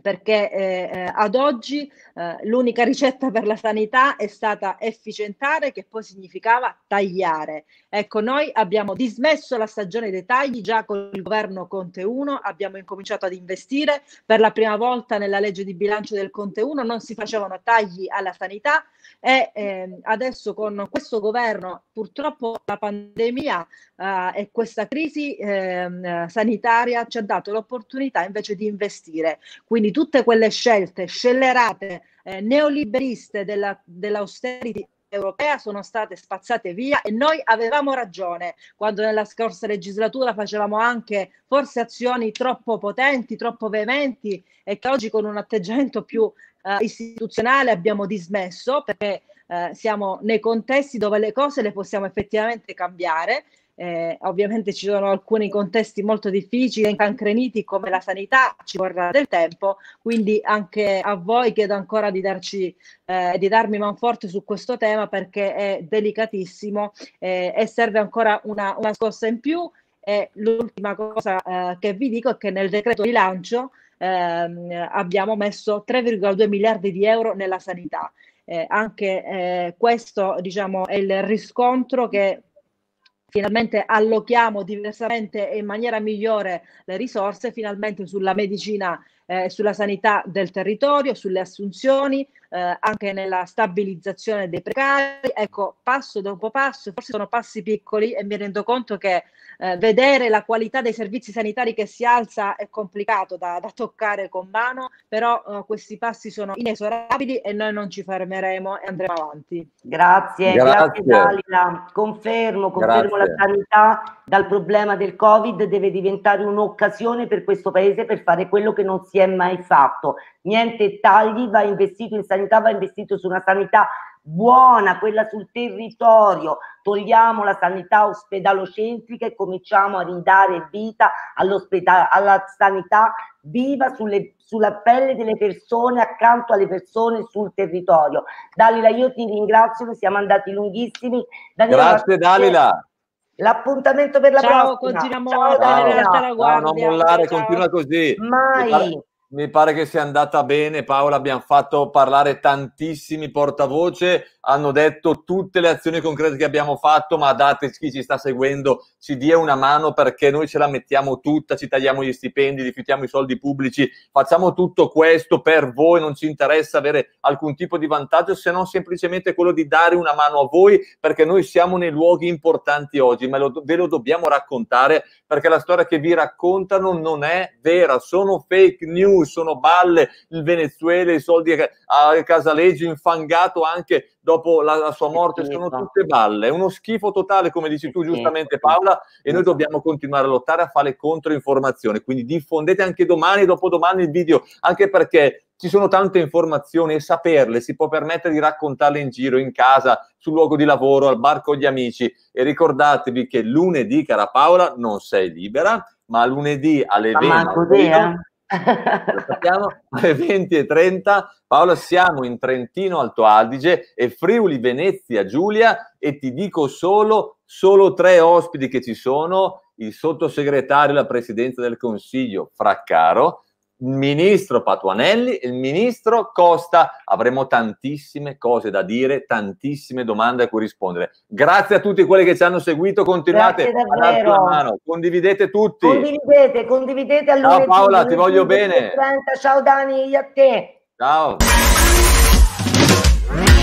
perché eh, ad oggi eh, l'unica ricetta per la sanità è stata efficientare, che poi significava tagliare. Ecco, noi abbiamo dismesso la stagione dei tagli già con il governo Conte uno, abbiamo incominciato ad investire, per la prima volta nella legge di bilancio del Conte uno non si facevano tagli alla sanità e eh, adesso con questo governo purtroppo la pandemia eh, e questa crisi eh, sanitaria ci ha dato l'opportunità invece di investire. Quindi tutte quelle scelte scellerate, eh, neoliberiste della, dell'austerity europea sono state spazzate via, e noi avevamo ragione quando nella scorsa legislatura facevamo anche forse azioni troppo potenti, troppo veementi, e che oggi con un atteggiamento più eh, istituzionale abbiamo dismesso, perché eh, siamo nei contesti dove le cose le possiamo effettivamente cambiare. Eh, ovviamente ci sono alcuni contesti molto difficili e incancreniti come la sanità, ci vorrà del tempo, quindi anche a voi chiedo ancora di darci eh, di darmi manforte su questo tema, perché è delicatissimo eh, e serve ancora una, una scossa in più. E l'ultima cosa eh, che vi dico è che nel decreto rilancio ehm, abbiamo messo tre virgola due miliardi di euro nella sanità. Eh, anche eh, questo, diciamo, è il riscontro che finalmente allochiamo diversamente e in maniera migliore le risorse, finalmente sulla medicina e eh, sulla sanità del territorio, sulle assunzioni, eh, anche nella stabilizzazione dei precari. Ecco, passo dopo passo, forse sono passi piccoli, e mi rendo conto che eh, vedere la qualità dei servizi sanitari che si alza è complicato da, da toccare con mano, però eh, questi passi sono inesorabili e noi non ci fermeremo e andremo avanti. Grazie, grazie, grazie Dalila. Confermo, confermo grazie. La sanità dal problema del Covid deve diventare un'occasione per questo Paese per fare quello che non si è mai fatto. Niente tagli, va investito in sanità, va investito su una sanità buona, quella sul territorio. Togliamo la sanità ospedalocentrica e cominciamo a ridare vita all'ospedale, alla sanità viva sulle, sulla pelle delle persone, accanto alle persone sul territorio. Dalila, io ti ringrazio, che siamo andati lunghissimi. Danilo, grazie Dalila. L'appuntamento per la ciao, prossima. Continuiamo ciao, Dalila. Ciao, ciao, non mollare, ciao. Continua così. Mai. Mi pare che sia andata bene, Paola, abbiamo fatto parlare tantissimi portavoce, hanno detto tutte le azioni concrete che abbiamo fatto, ma date chi ci sta seguendo ci dia una mano, perché noi ce la mettiamo tutta, ci tagliamo gli stipendi, rifiutiamo i soldi pubblici, facciamo tutto questo per voi, non ci interessa avere alcun tipo di vantaggio, se non semplicemente quello di dare una mano a voi, perché noi siamo nei luoghi importanti oggi, ma lo, ve lo dobbiamo raccontare, perché la storia che vi raccontano non è vera, sono fake news, sono balle. Il Venezuela, i soldi a Casaleggio infangato anche dopo la, la sua morte, sono tutte balle, è uno schifo totale, come dici tu giustamente Paola, e noi dobbiamo continuare a lottare a fare controinformazione, quindi diffondete anche domani e dopodomani il video, anche perché ci sono tante informazioni e saperle si può permettere di raccontarle in giro, in casa, sul luogo di lavoro, al bar con gli amici, e ricordatevi che lunedì, cara Paola, non sei libera, ma lunedì alle venti alle venti e trenta, Paola, siamo in Trentino Alto Adige e Friuli Venezia Giulia, e ti dico solo, solo tre ospiti che ci sono: il sottosegretario alla Presidenza del Consiglio Fraccaro, il ministro Patuanelli e il ministro Costa. Avremo tantissime cose da dire, tantissime domande a cui rispondere. Grazie a tutti quelli che ci hanno seguito, continuate a darci la mano, condividete tutti. Condividete, condividete a lunedì. Ciao Paola, ti voglio bene. Ciao Dani, io a te. Ciao.